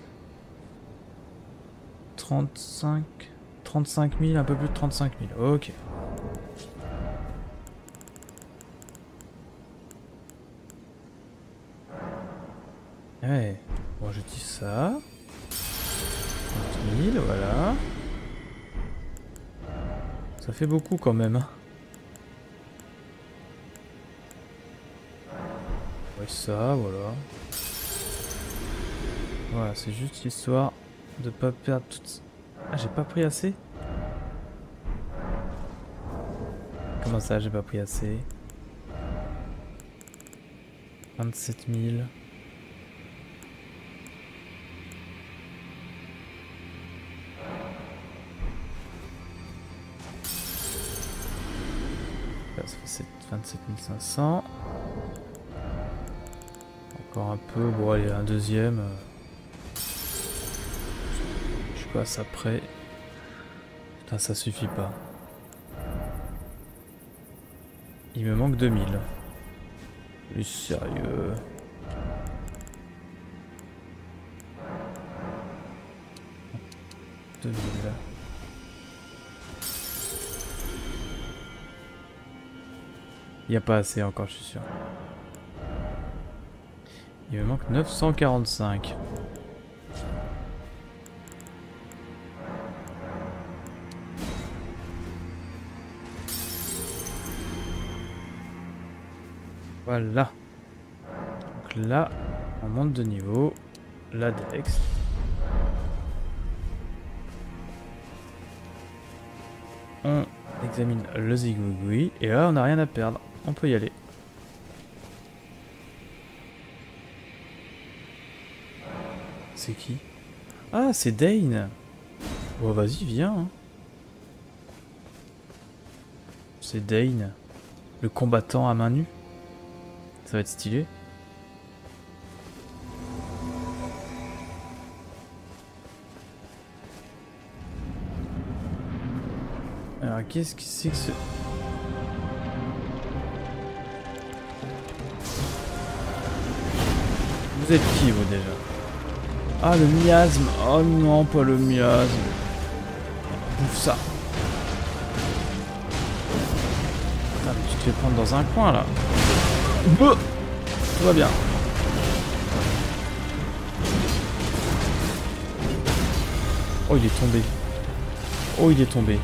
35 000, un peu plus de 35 000, ok. Ouais, bon je dis ça. 30 000, voilà. Ça fait beaucoup quand même. Hein. Ouais, ça, voilà. Voilà, c'est juste histoire de pas perdre toute... Ah, j'ai pas pris assez? Comment ça, j'ai pas pris assez? 27 000. Là, ça fait 27 500. Encore un peu. Bon, allez, un deuxième. Je passe après. Putain, ça suffit pas. Il me manque 2000. Mais sérieux. Il n'y a pas assez encore, je suis sûr. Il me manque 945. Voilà. Donc là, on monte de niveau. La Dex. On examine le zigouigoui. Et là, on n'a rien à perdre. On peut y aller. C'est qui? Ah, c'est Dane. Bon, vas-y, viens. Hein. C'est Dane. Le combattant à main nue. Ça va être stylé. Alors, qu'est-ce que c'est que ce... Vous êtes qui, vous, déjà? Ah, le miasme. Oh non, pas le miasme. Bouffe ça. Putain, mais tu te fais prendre dans un coin, là. Tout va bien. Oh, il est tombé. Oh, il est tombé.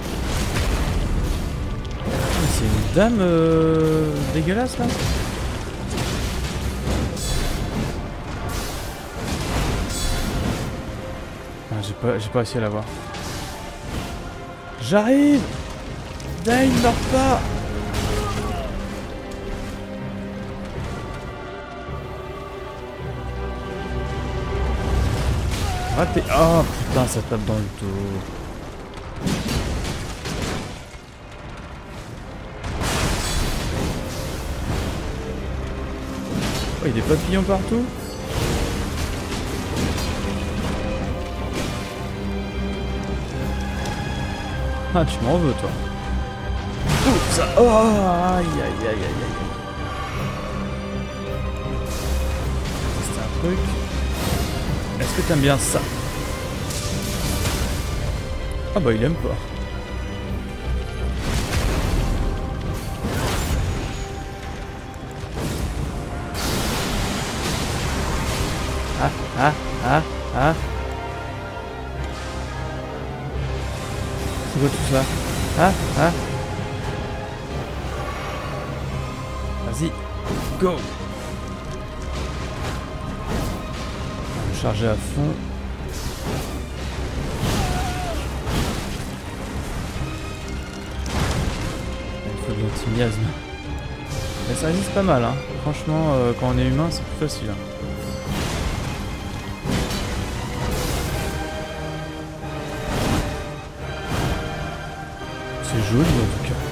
C'est une dame dégueulasse, là. J'ai pas réussi à la voir. J'arrive! Dane, meurs pas! Raté! Oh putain, ça tape dans le dos. Oh, il y a des papillons partout? Ah, tu m'en veux, toi. Ouh, ça... Oh, aïe, aïe, aïe, aïe, aïe. C'est un truc. Est-ce que t'aimes bien ça? Ah bah, il aime pas. Ah, ah, ah, ah. C'est quoi tout ça? Ah, ah. Vas-y, go. On va me charger à fond. Il faut de l'anti-miasme. Mais ça résiste pas mal, hein. Franchement, quand on est humain, c'est plus facile. Hein. C'est joli en tout cas.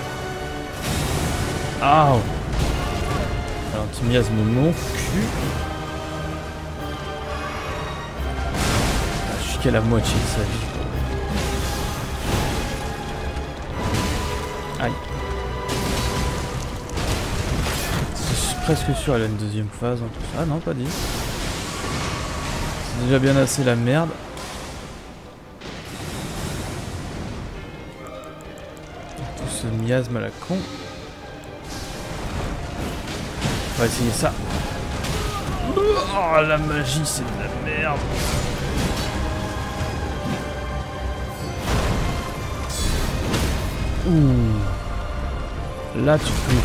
Ah, l'anti-miasme mon cul. Ah, je suis qu'à la moitié de sa vie. Aïe. Je suis presque sûr elle a une deuxième phase en plus. Ah non, pas dit. C'est déjà bien assez la merde. Ce miasme à la con. On va essayer ça. Oh, la magie, c'est de la merde. Ouh. Là, tu peux.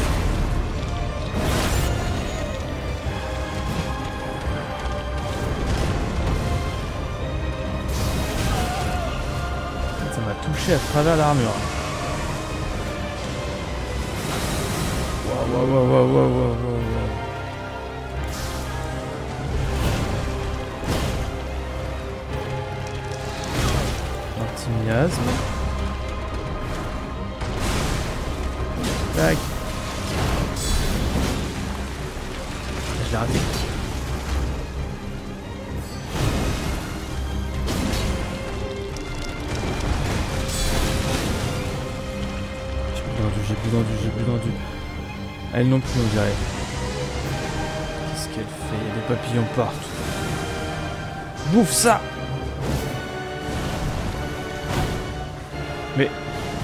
Ça m'a touché à travers l'armure. Wow, wow, wow, wow, wow, wow, wow. Anti-miasme. Tac. Je l'ai raté. J'ai plus d'endu. Elle non plus, on dirait. Qu'est-ce qu'elle fait? Il y a des papillons partout. Bouffe ça! Mais...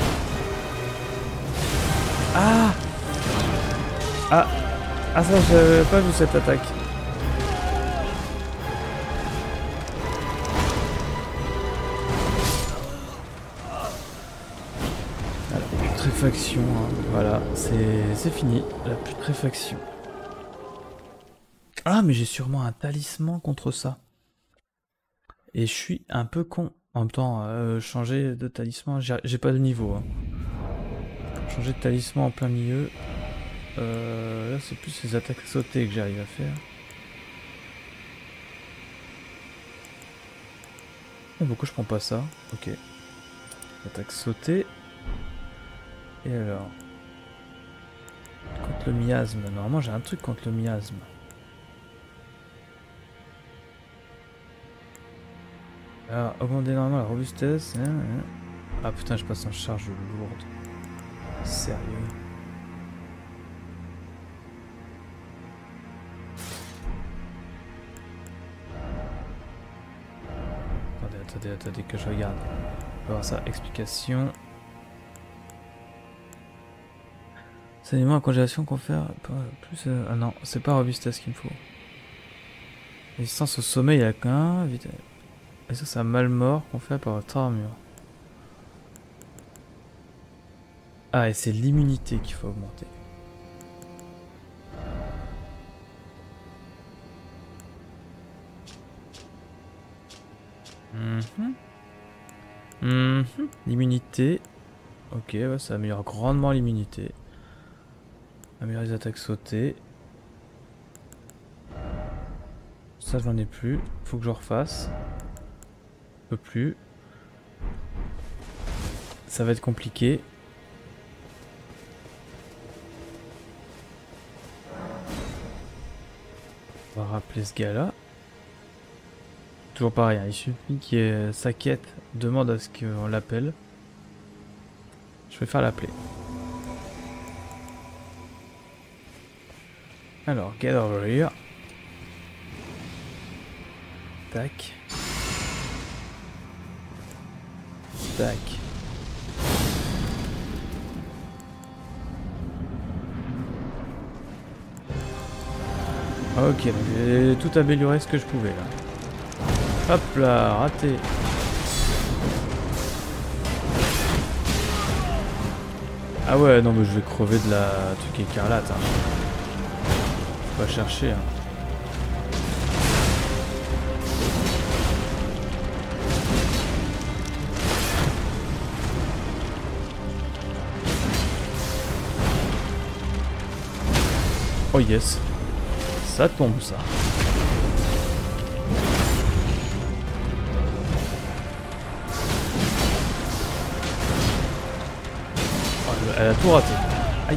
Ah! Ah! Ah ça, j'avais pas vu cette attaque. Putréfaction, hein. Voilà, c'est fini, la putréfaction. Ah, mais j'ai sûrement un talisman contre ça. Et je suis un peu con. En même temps, changer de talisman, j'ai pas de niveau. Hein. Changer de talisman en plein milieu. Là, c'est plus les attaques sautées que j'arrive à faire. Mais pourquoi je prends pas ça? Ok. Attaque sautée. Et alors? Contre le miasme. Normalement j'ai un truc contre le miasme. Alors, augmenter normalement la robustesse. Ah putain, je passe en charge lourde. Sérieux. Attendez que je regarde. On va voir ça. Explication. C'est élément à congélation confère plus. Ah non, c'est pas robustesse qu'il me faut. Résistance au sommeil à qu'un. Vite. Et ça, c'est un mal mort qu'on fait par votre armure. Ah, et c'est l'immunité qu'il faut augmenter. L'immunité. Ok, ouais, ça améliore grandement l'immunité. Améliorer les attaques sautées. Ça, j'en ai plus. Faut que je refasse. Je peux plus. Ça va être compliqué. On va rappeler ce gars-là. Toujours pareil, hein, il suffit qu'il y ait sa quête, demande à ce qu'on l'appelle. Je vais faire l'appeler. Alors, get over here. Tac. Tac. Ok, j'ai tout amélioré ce que je pouvais là. Hop là, raté. Ah ouais, non mais je vais crever de la truc écarlate. Hein. Faut pas chercher. Hein. Oh yes. Ça tombe ça. Oh, elle a tout raté. Aïe.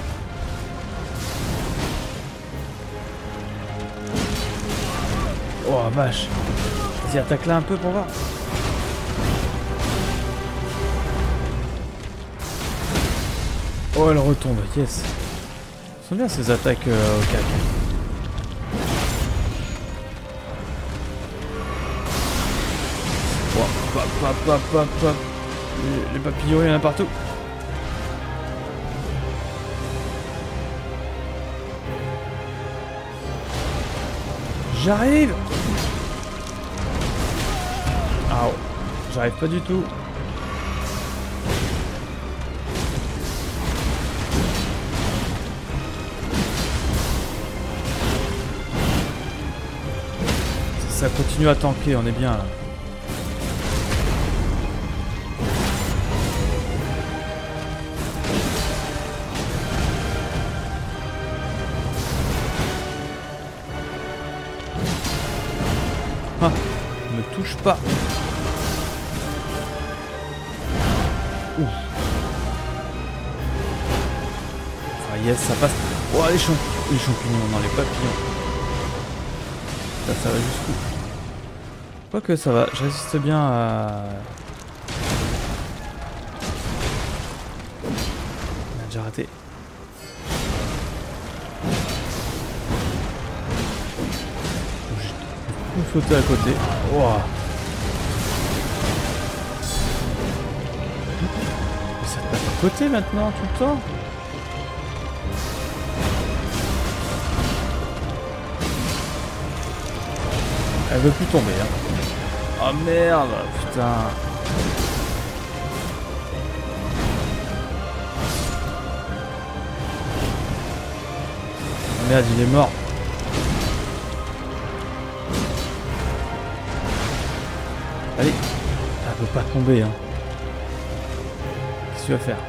Oh vache. Vas-y, attaque là un peu pour voir. Oh, elle retombe, yes. Ils sont bien ces attaques au cac. Hop. Les papillons, il y en a partout. J'arrive. Ah, j'arrive pas du tout. Ça continue à tanker, on est bien là. Ah, ne me touche pas. Ouf. Ah yes, ça passe. Oh les champignons, non les papillons. Ça va jusqu'où? Quoique ça va, je résiste bien à... On a déjà raté. J'ai tout sauté à côté. Wow. Mais ça te passe à côté maintenant, tout le temps. Elle veut plus tomber, hein. Oh merde, putain. Oh merde, il est mort. Allez. Elle veut pas tomber, hein. Qu'est-ce que tu vas faire?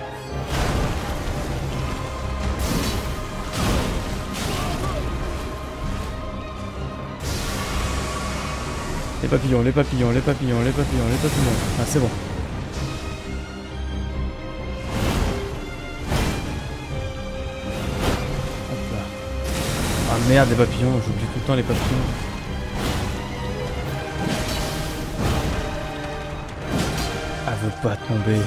Les papillons, les papillons, les papillons, les papillons, les papillons. Ah, c'est bon. Hop là. Ah merde, les papillons, j'oublie tout le temps les papillons. Elle veut pas tomber.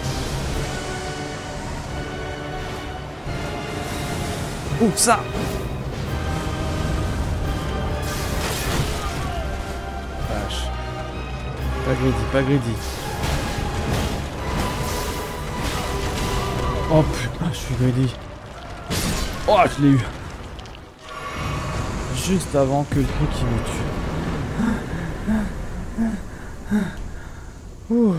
Ouh, ça! Vache. Pas greedy, pas greedy. Oh putain, je suis greedy. Oh, je l'ai eu. Juste avant que le truc il me tue. Ouh.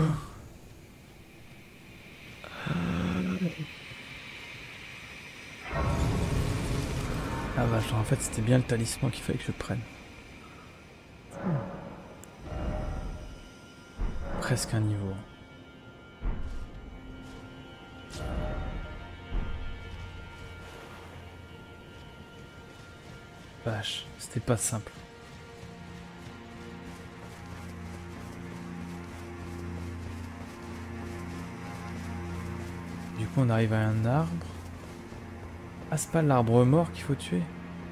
Ah vache, en fait c'était bien le talisman qu'il fallait que je prenne. Presque un niveau. Vache, c'était pas simple. Du coup on arrive à un arbre. Ah, c'est pas l'arbre mort qu'il faut tuer?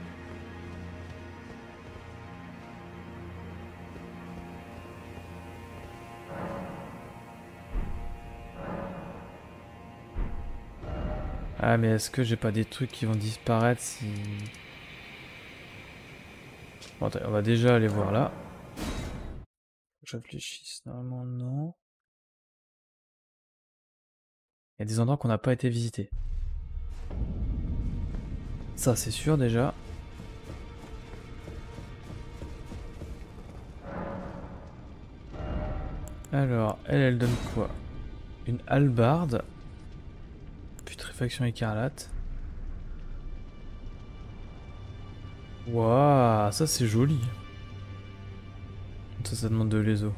Ah, mais est-ce que j'ai pas des trucs qui vont disparaître si... Bon, attends, on va déjà aller voir là. Je réfléchisse, normalement non. Il y a des endroits qu'on n'a pas été visités. Ça c'est sûr déjà. Alors, elle donne quoi? Une hallebarde. Putréfaction écarlate. Waouh, ça c'est joli. Ça demande de l'ESO.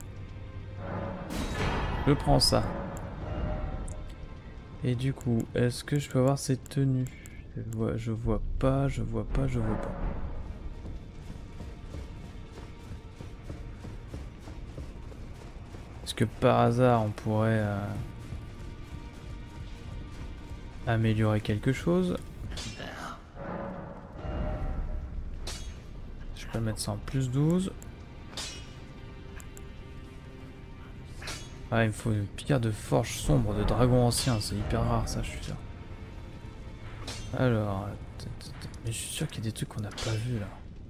Je prends ça. Et du coup, est-ce que je peux avoir ces tenues? Je vois pas. Est-ce que par hasard on pourrait améliorer quelque chose? Je peux mettre ça en plus 12. Ah, il me faut une pierre de forge sombre de dragon ancien, c'est hyper rare ça, je suis sûr. Alors, mais je suis sûr qu'il y a des trucs qu'on n'a pas vu là.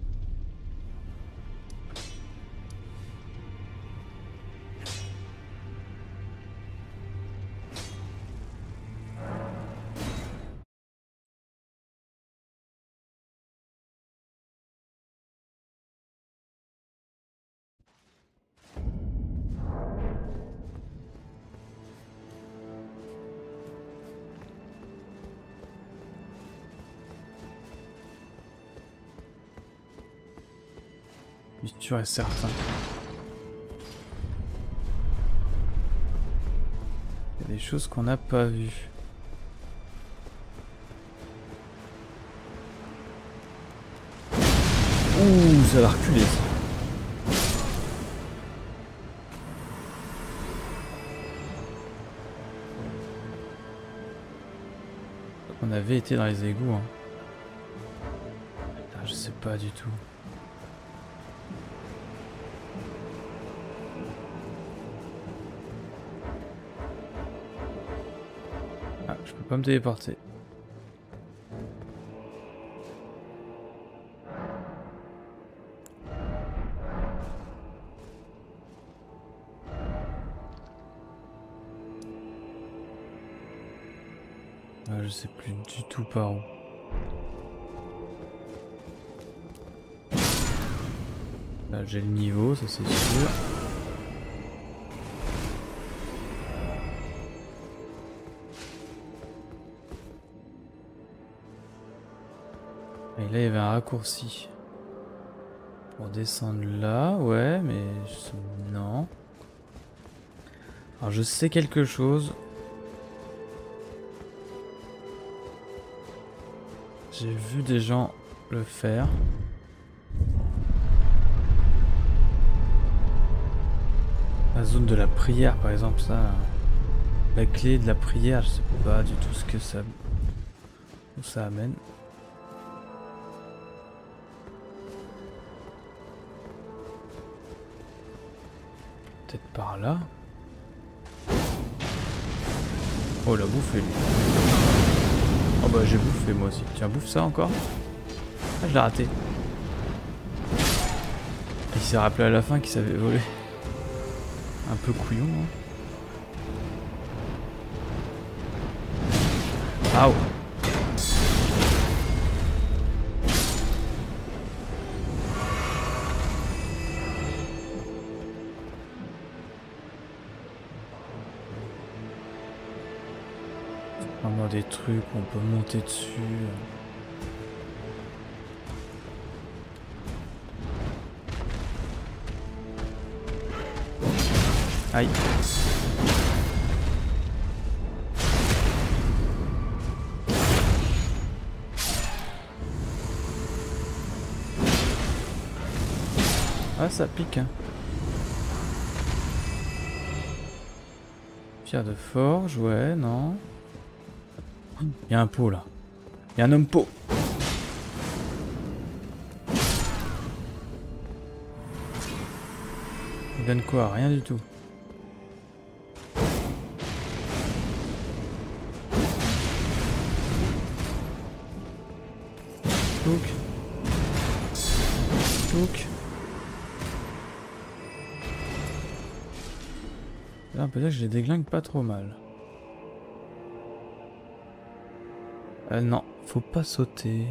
Je suis sûr et certain. Il y a des choses qu'on n'a pas vues. Ouh, ça va reculer ça. On avait été dans les égouts, hein. Putain, je sais pas du tout. Ah, je peux pas me téléporter. Ah, je sais plus du tout par où. Là j'ai le niveau, ça c'est sûr. Et là il y avait un raccourci. Pour descendre là, ouais, mais... non. Alors je sais quelque chose. J'ai vu des gens le faire. La zone de la prière, par exemple, ça. La clé de la prière, je sais pas du tout ce que ça... où ça amène. Peut-être par là. Oh, il a bouffé, lui. Oh bah j'ai bouffé moi aussi. Tiens, bouffe ça encore. Ah, je l'ai raté. Il s'est rappelé à la fin qu'il savait voler. Un peu couillon, hein. Ah ouais. On a des trucs où on peut monter dessus. Aïe. Ah, ça pique, hein. Pierre de forge, ouais, non. Il y a un pot là. Il y a un homme pot. Il donne quoi? Rien du tout. Touk. Touk. Là, on peut dire que je les déglingue pas trop mal. Non, faut pas sauter.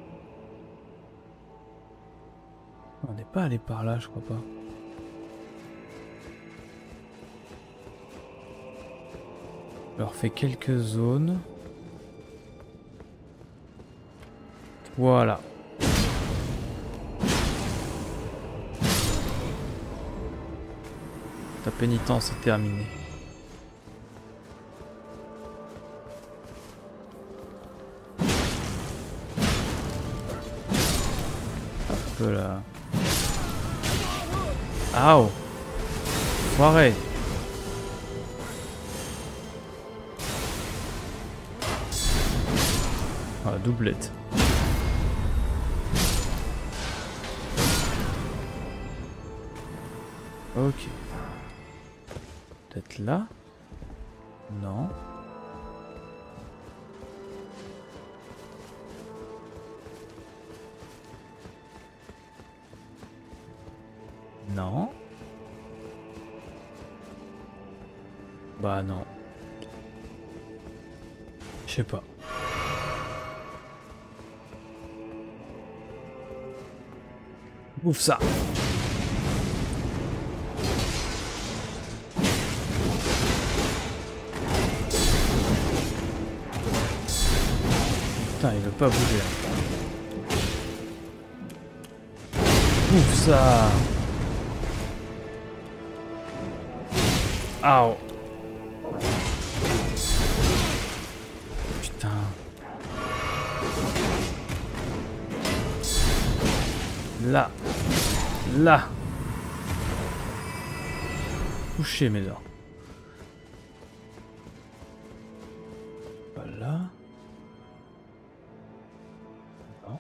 On n'est pas allé par là, je crois pas. Je leur fais quelques zones. Voilà. Ta pénitence est terminée. Hop là. Aouh. Foiré. Ah, doublette. Ok. Peut-être là? Non. Non. Bah non. Je sais pas. Ouf ça. Putain, il veut pas bouger. Ouf ça. Aouh. Putain. Là. Là. Touché mes dents. Pas là. Non.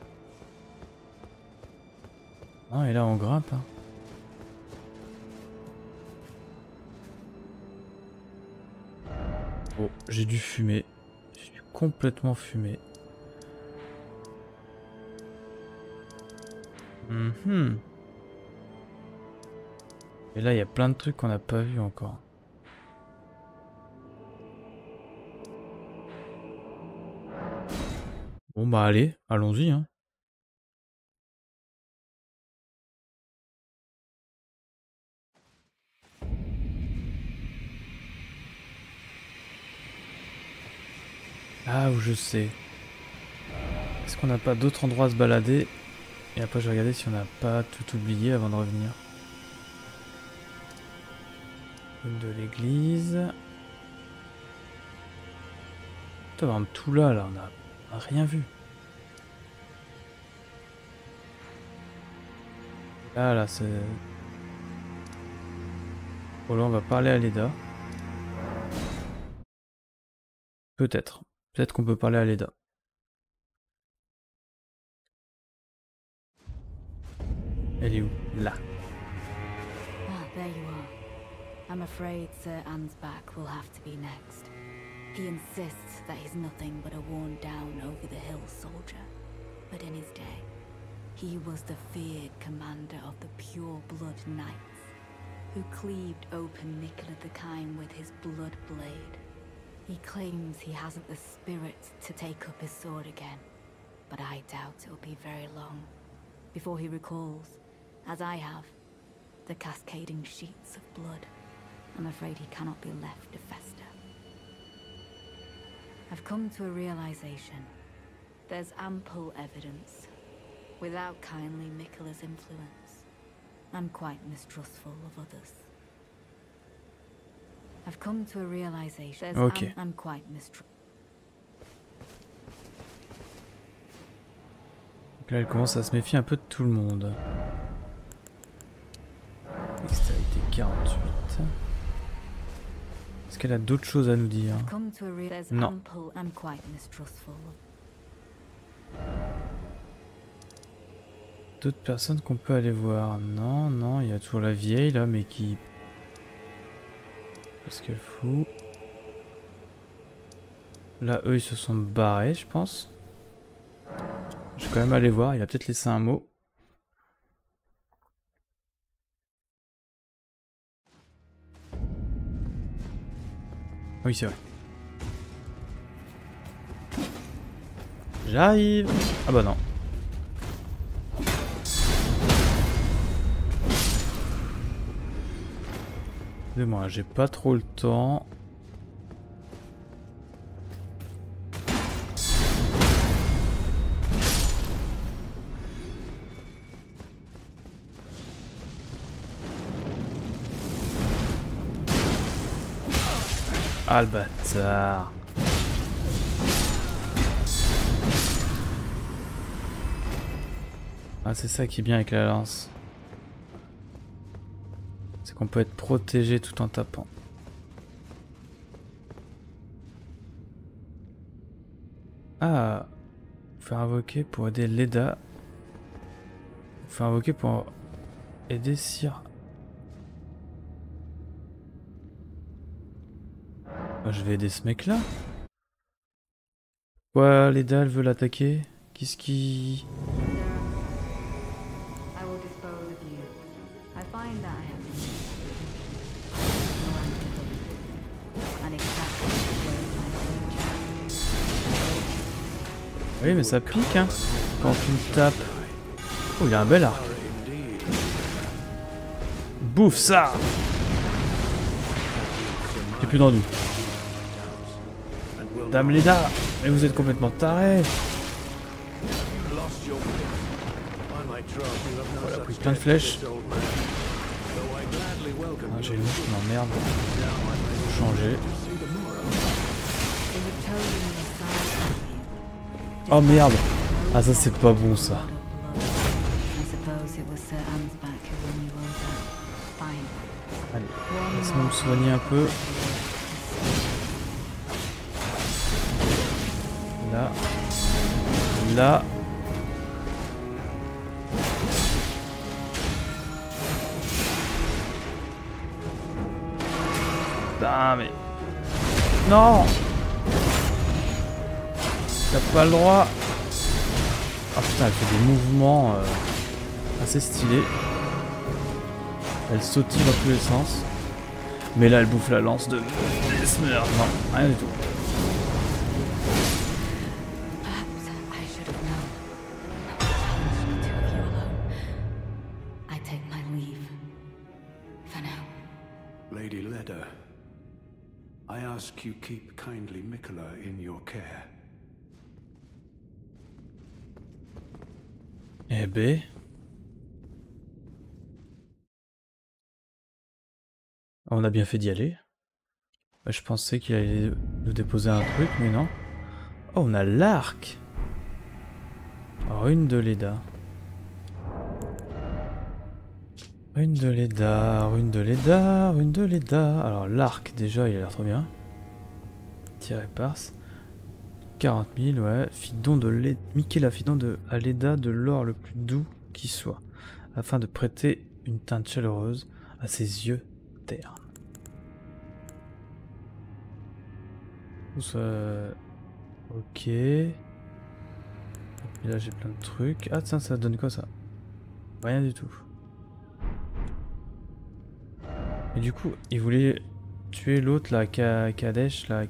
Non, et là on grimpe. Hein. Oh, j'ai dû fumer. J'ai dû complètement fumer. Et là, il y a plein de trucs qu'on n'a pas vu encore. Bon bah allez, allons-y. Hein. Ah, ou je sais. Est-ce qu'on n'a pas d'autres endroits à se balader? Et après, je vais regarder si on n'a pas tout oublié avant de revenir. Une de l'église. Putain, tout là, on a rien vu. Là, c'est... Bon, là, on va parler à Leda. Peut-être. Peut-être qu'on peut parler à Leda. Elle est où? Là. Ah, there you are. I'm afraid Sir Ansbach will have to be next. He insists that he's nothing but a worn-down over-the-hill soldier. But in his day, he was the feared commander of the Pure-Blood Knights, who cleaved open Nicola the Kind with his blood blade. He claims he hasn't the spirit to take up his sword again, but I doubt it'll be very long before he recalls, as I have, the cascading sheets of blood. I'm afraid he cannot be left to fester. I've come to a realization. There's ample evidence. Without kindly Nicola's influence, I'm quite mistrustful of others. I've come to a realization. Ok. I'm quite mistrustful. Donc là, elle commence à se méfier un peu de tout le monde. Dextérité 48. Est-ce qu'elle a d'autres choses à nous dire? Non. D'autres personnes qu'on peut aller voir? Non, non, il y a toujours la vieille là, mais qui... Qu'est-ce qu'elle fout? Là, eux, ils se sont barrés, je pense. Je vais quand même aller voir, il a peut-être laissé un mot. Oui, c'est vrai. J'arrive. Ah bah non. Excusez-moi, j'ai pas trop le temps. Ah le bâtard. Ah c'est ça qui est bien avec la lance. C'est qu'on peut être protégé tout en tapant. Ah. Faire invoquer pour aider Leda. Faire invoquer pour aider Sir. Je vais aider ce mec là. Ouais, Leda elle veut l'attaquer. Qu'est-ce qui... Oui mais ça pique hein. Quand tu me tapes. Oh il a un bel arc. Bouffe ça. J'ai plus d'ennuis. Dame Leda, mais vous êtes complètement taré. Voilà, pris plein de flèches. Ah, j'ai une mouche qui m'emmerde. Changer. Oh merde. Ah ça c'est pas bon ça. Allez, laisse-moi me soigner un peu. Là. Là. Putain mais... Non. T'as pas le droit. Ah putain elle fait des mouvements assez stylés. Elle sautille dans tous les sens. Mais là elle bouffe la lance de Mesmer. Non, rien du tout. Lady Leda, I ask you keep kindly Mikola in your care. Eh ben... On a bien fait d'y aller. Je pensais qu'il allait nous déposer un truc, mais non. Oh, on a l'arc. Rune de Leda. Rune de Leda, rune de Leda, rune de Leda. Alors l'arc déjà il a l'air trop bien. Tiré parse. 40 000, ouais. Fidon de Leda. Michaela, fidon à Leda de l'or le plus doux qui soit. Afin de prêter une teinte chaleureuse à ses yeux ternes. Ok. Et là j'ai plein de trucs. Ah tiens, ça donne quoi ça? Rien du tout. Et du coup, il voulait tuer l'autre là, Kadesh là,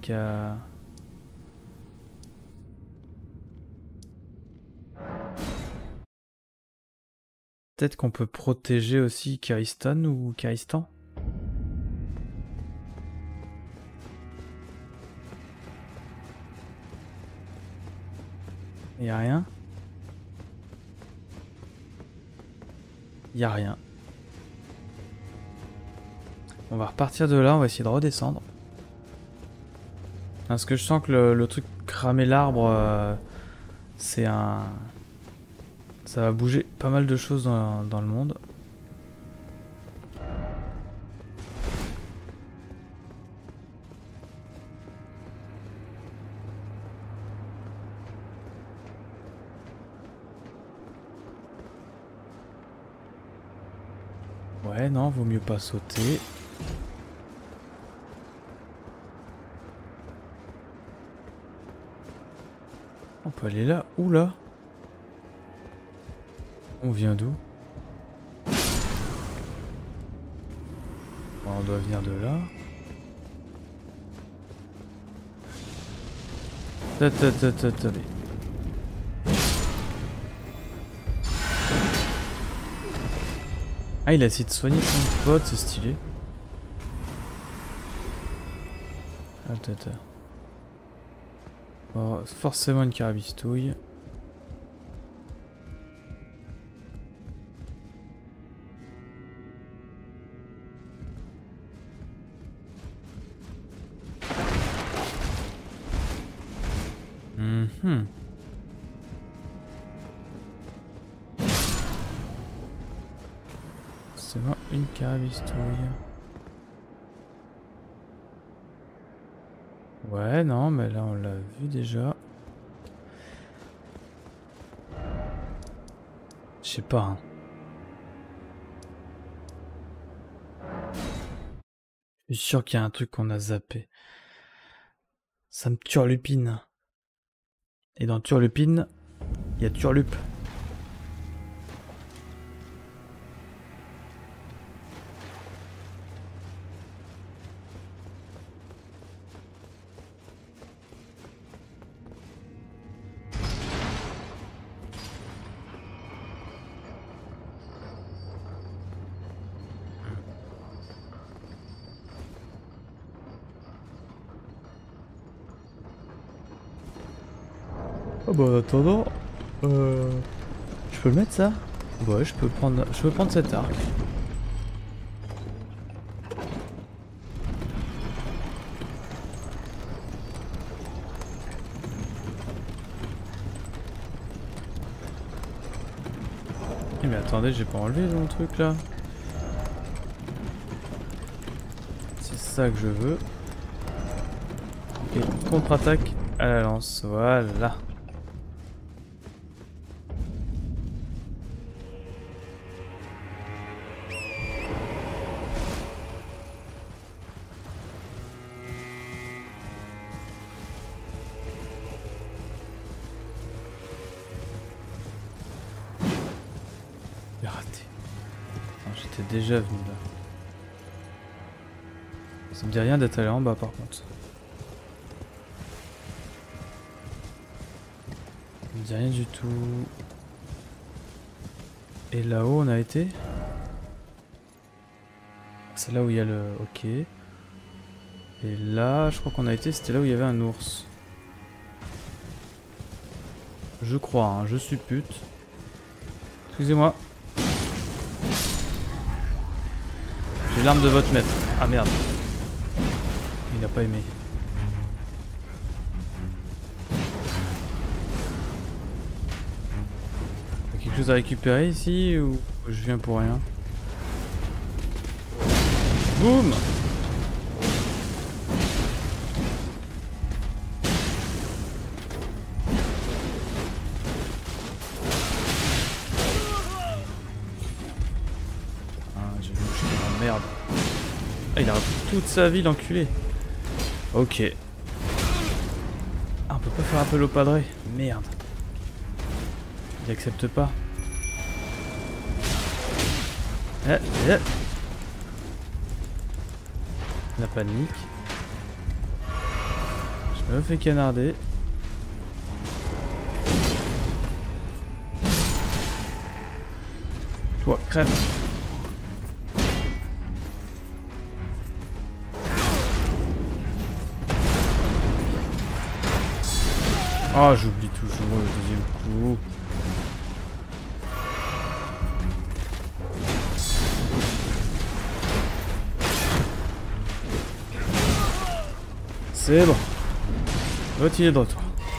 Peut-être qu'on peut protéger aussi Kiristan ou Kiristan. Y a rien. Y a rien. On va repartir de là, on va essayer de redescendre. Parce que je sens que le truc cramer l'arbre, c'est un... Ça va bouger pas mal de choses dans le monde. Ouais, non, vaut mieux pas sauter. On peut aller là ou là. On vient d'où? On doit venir de là. Attendez. Ah, il a essayé de soigner son pote, c'est stylé. Attends. Oh, forcément une carabistouille. C'est vraiment une carabistouille. Ouais, non, mais là on l'a vu déjà. Je sais pas. Hein. Je suis sûr qu'il y a un truc qu'on a zappé. Ça me turlupine. Et dans turlupine, il y a turlup. Oh bah en attendant, je peux le mettre ça? Ouais, je peux prendre cet arc. Eh mais attendez, j'ai pas enlevé mon truc là. C'est ça que je veux. Et contre-attaque à la lance, voilà. J'ai raté. J'étais déjà venu là. Ça me dit rien d'être allé en bas par contre. Ça me dit rien du tout. Et là-haut on a été? C'est là où il y a le... Ok. Et là, je crois qu'on a été, c'était là où il y avait un ours. Je crois, hein, je suppute. Excusez-moi. J'ai l'arme de votre maître. Ah merde. Il a pas aimé. Il y a quelque chose à récupérer ici ou je viens pour rien? Boum. J'ai vu que j'étais dans la merde. Ah, il a repris toute sa vie, l'enculé. Ok. Ah, on peut pas faire appel au padré. Merde. Il accepte pas. La panique. Je me fais canarder. Toi, crève. Ah, j'oublie toujours le deuxième coup. C'est bon. L'autre il est de retour.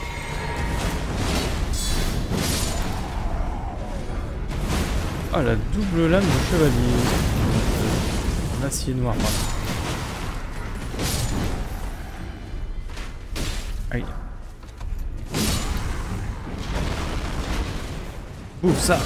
Ah, la double lame de chevalier. En acier noir, pardon. Aïe. Ouf, ça.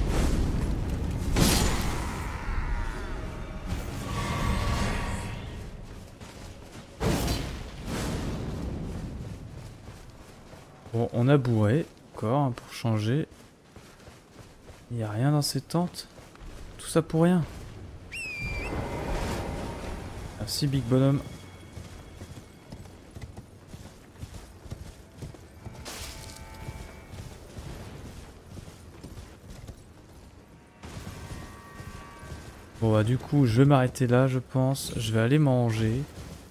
Bon, on a bourré, encore, hein, pour changer. Il n'y a rien dans ces tentes. Tout ça pour rien. Merci, Big Bonhomme. Bon, bah, du coup, je vais m'arrêter là, je pense. Je vais aller manger.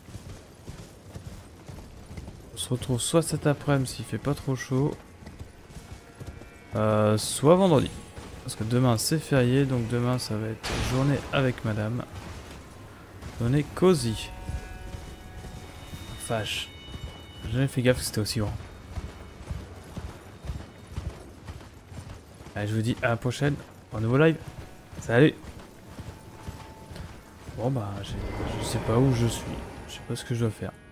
On se retrouve soit cet après-midi s'il fait pas trop chaud. Soit vendredi. Parce que demain c'est férié, donc demain ça va être journée avec madame. Journée cosy. Vache. J'ai jamais fait gaffe que c'était aussi grand. Allez, je vous dis à la prochaine pour un nouveau live. Salut. Bon bah, je sais pas où je suis. Je sais pas ce que je dois faire.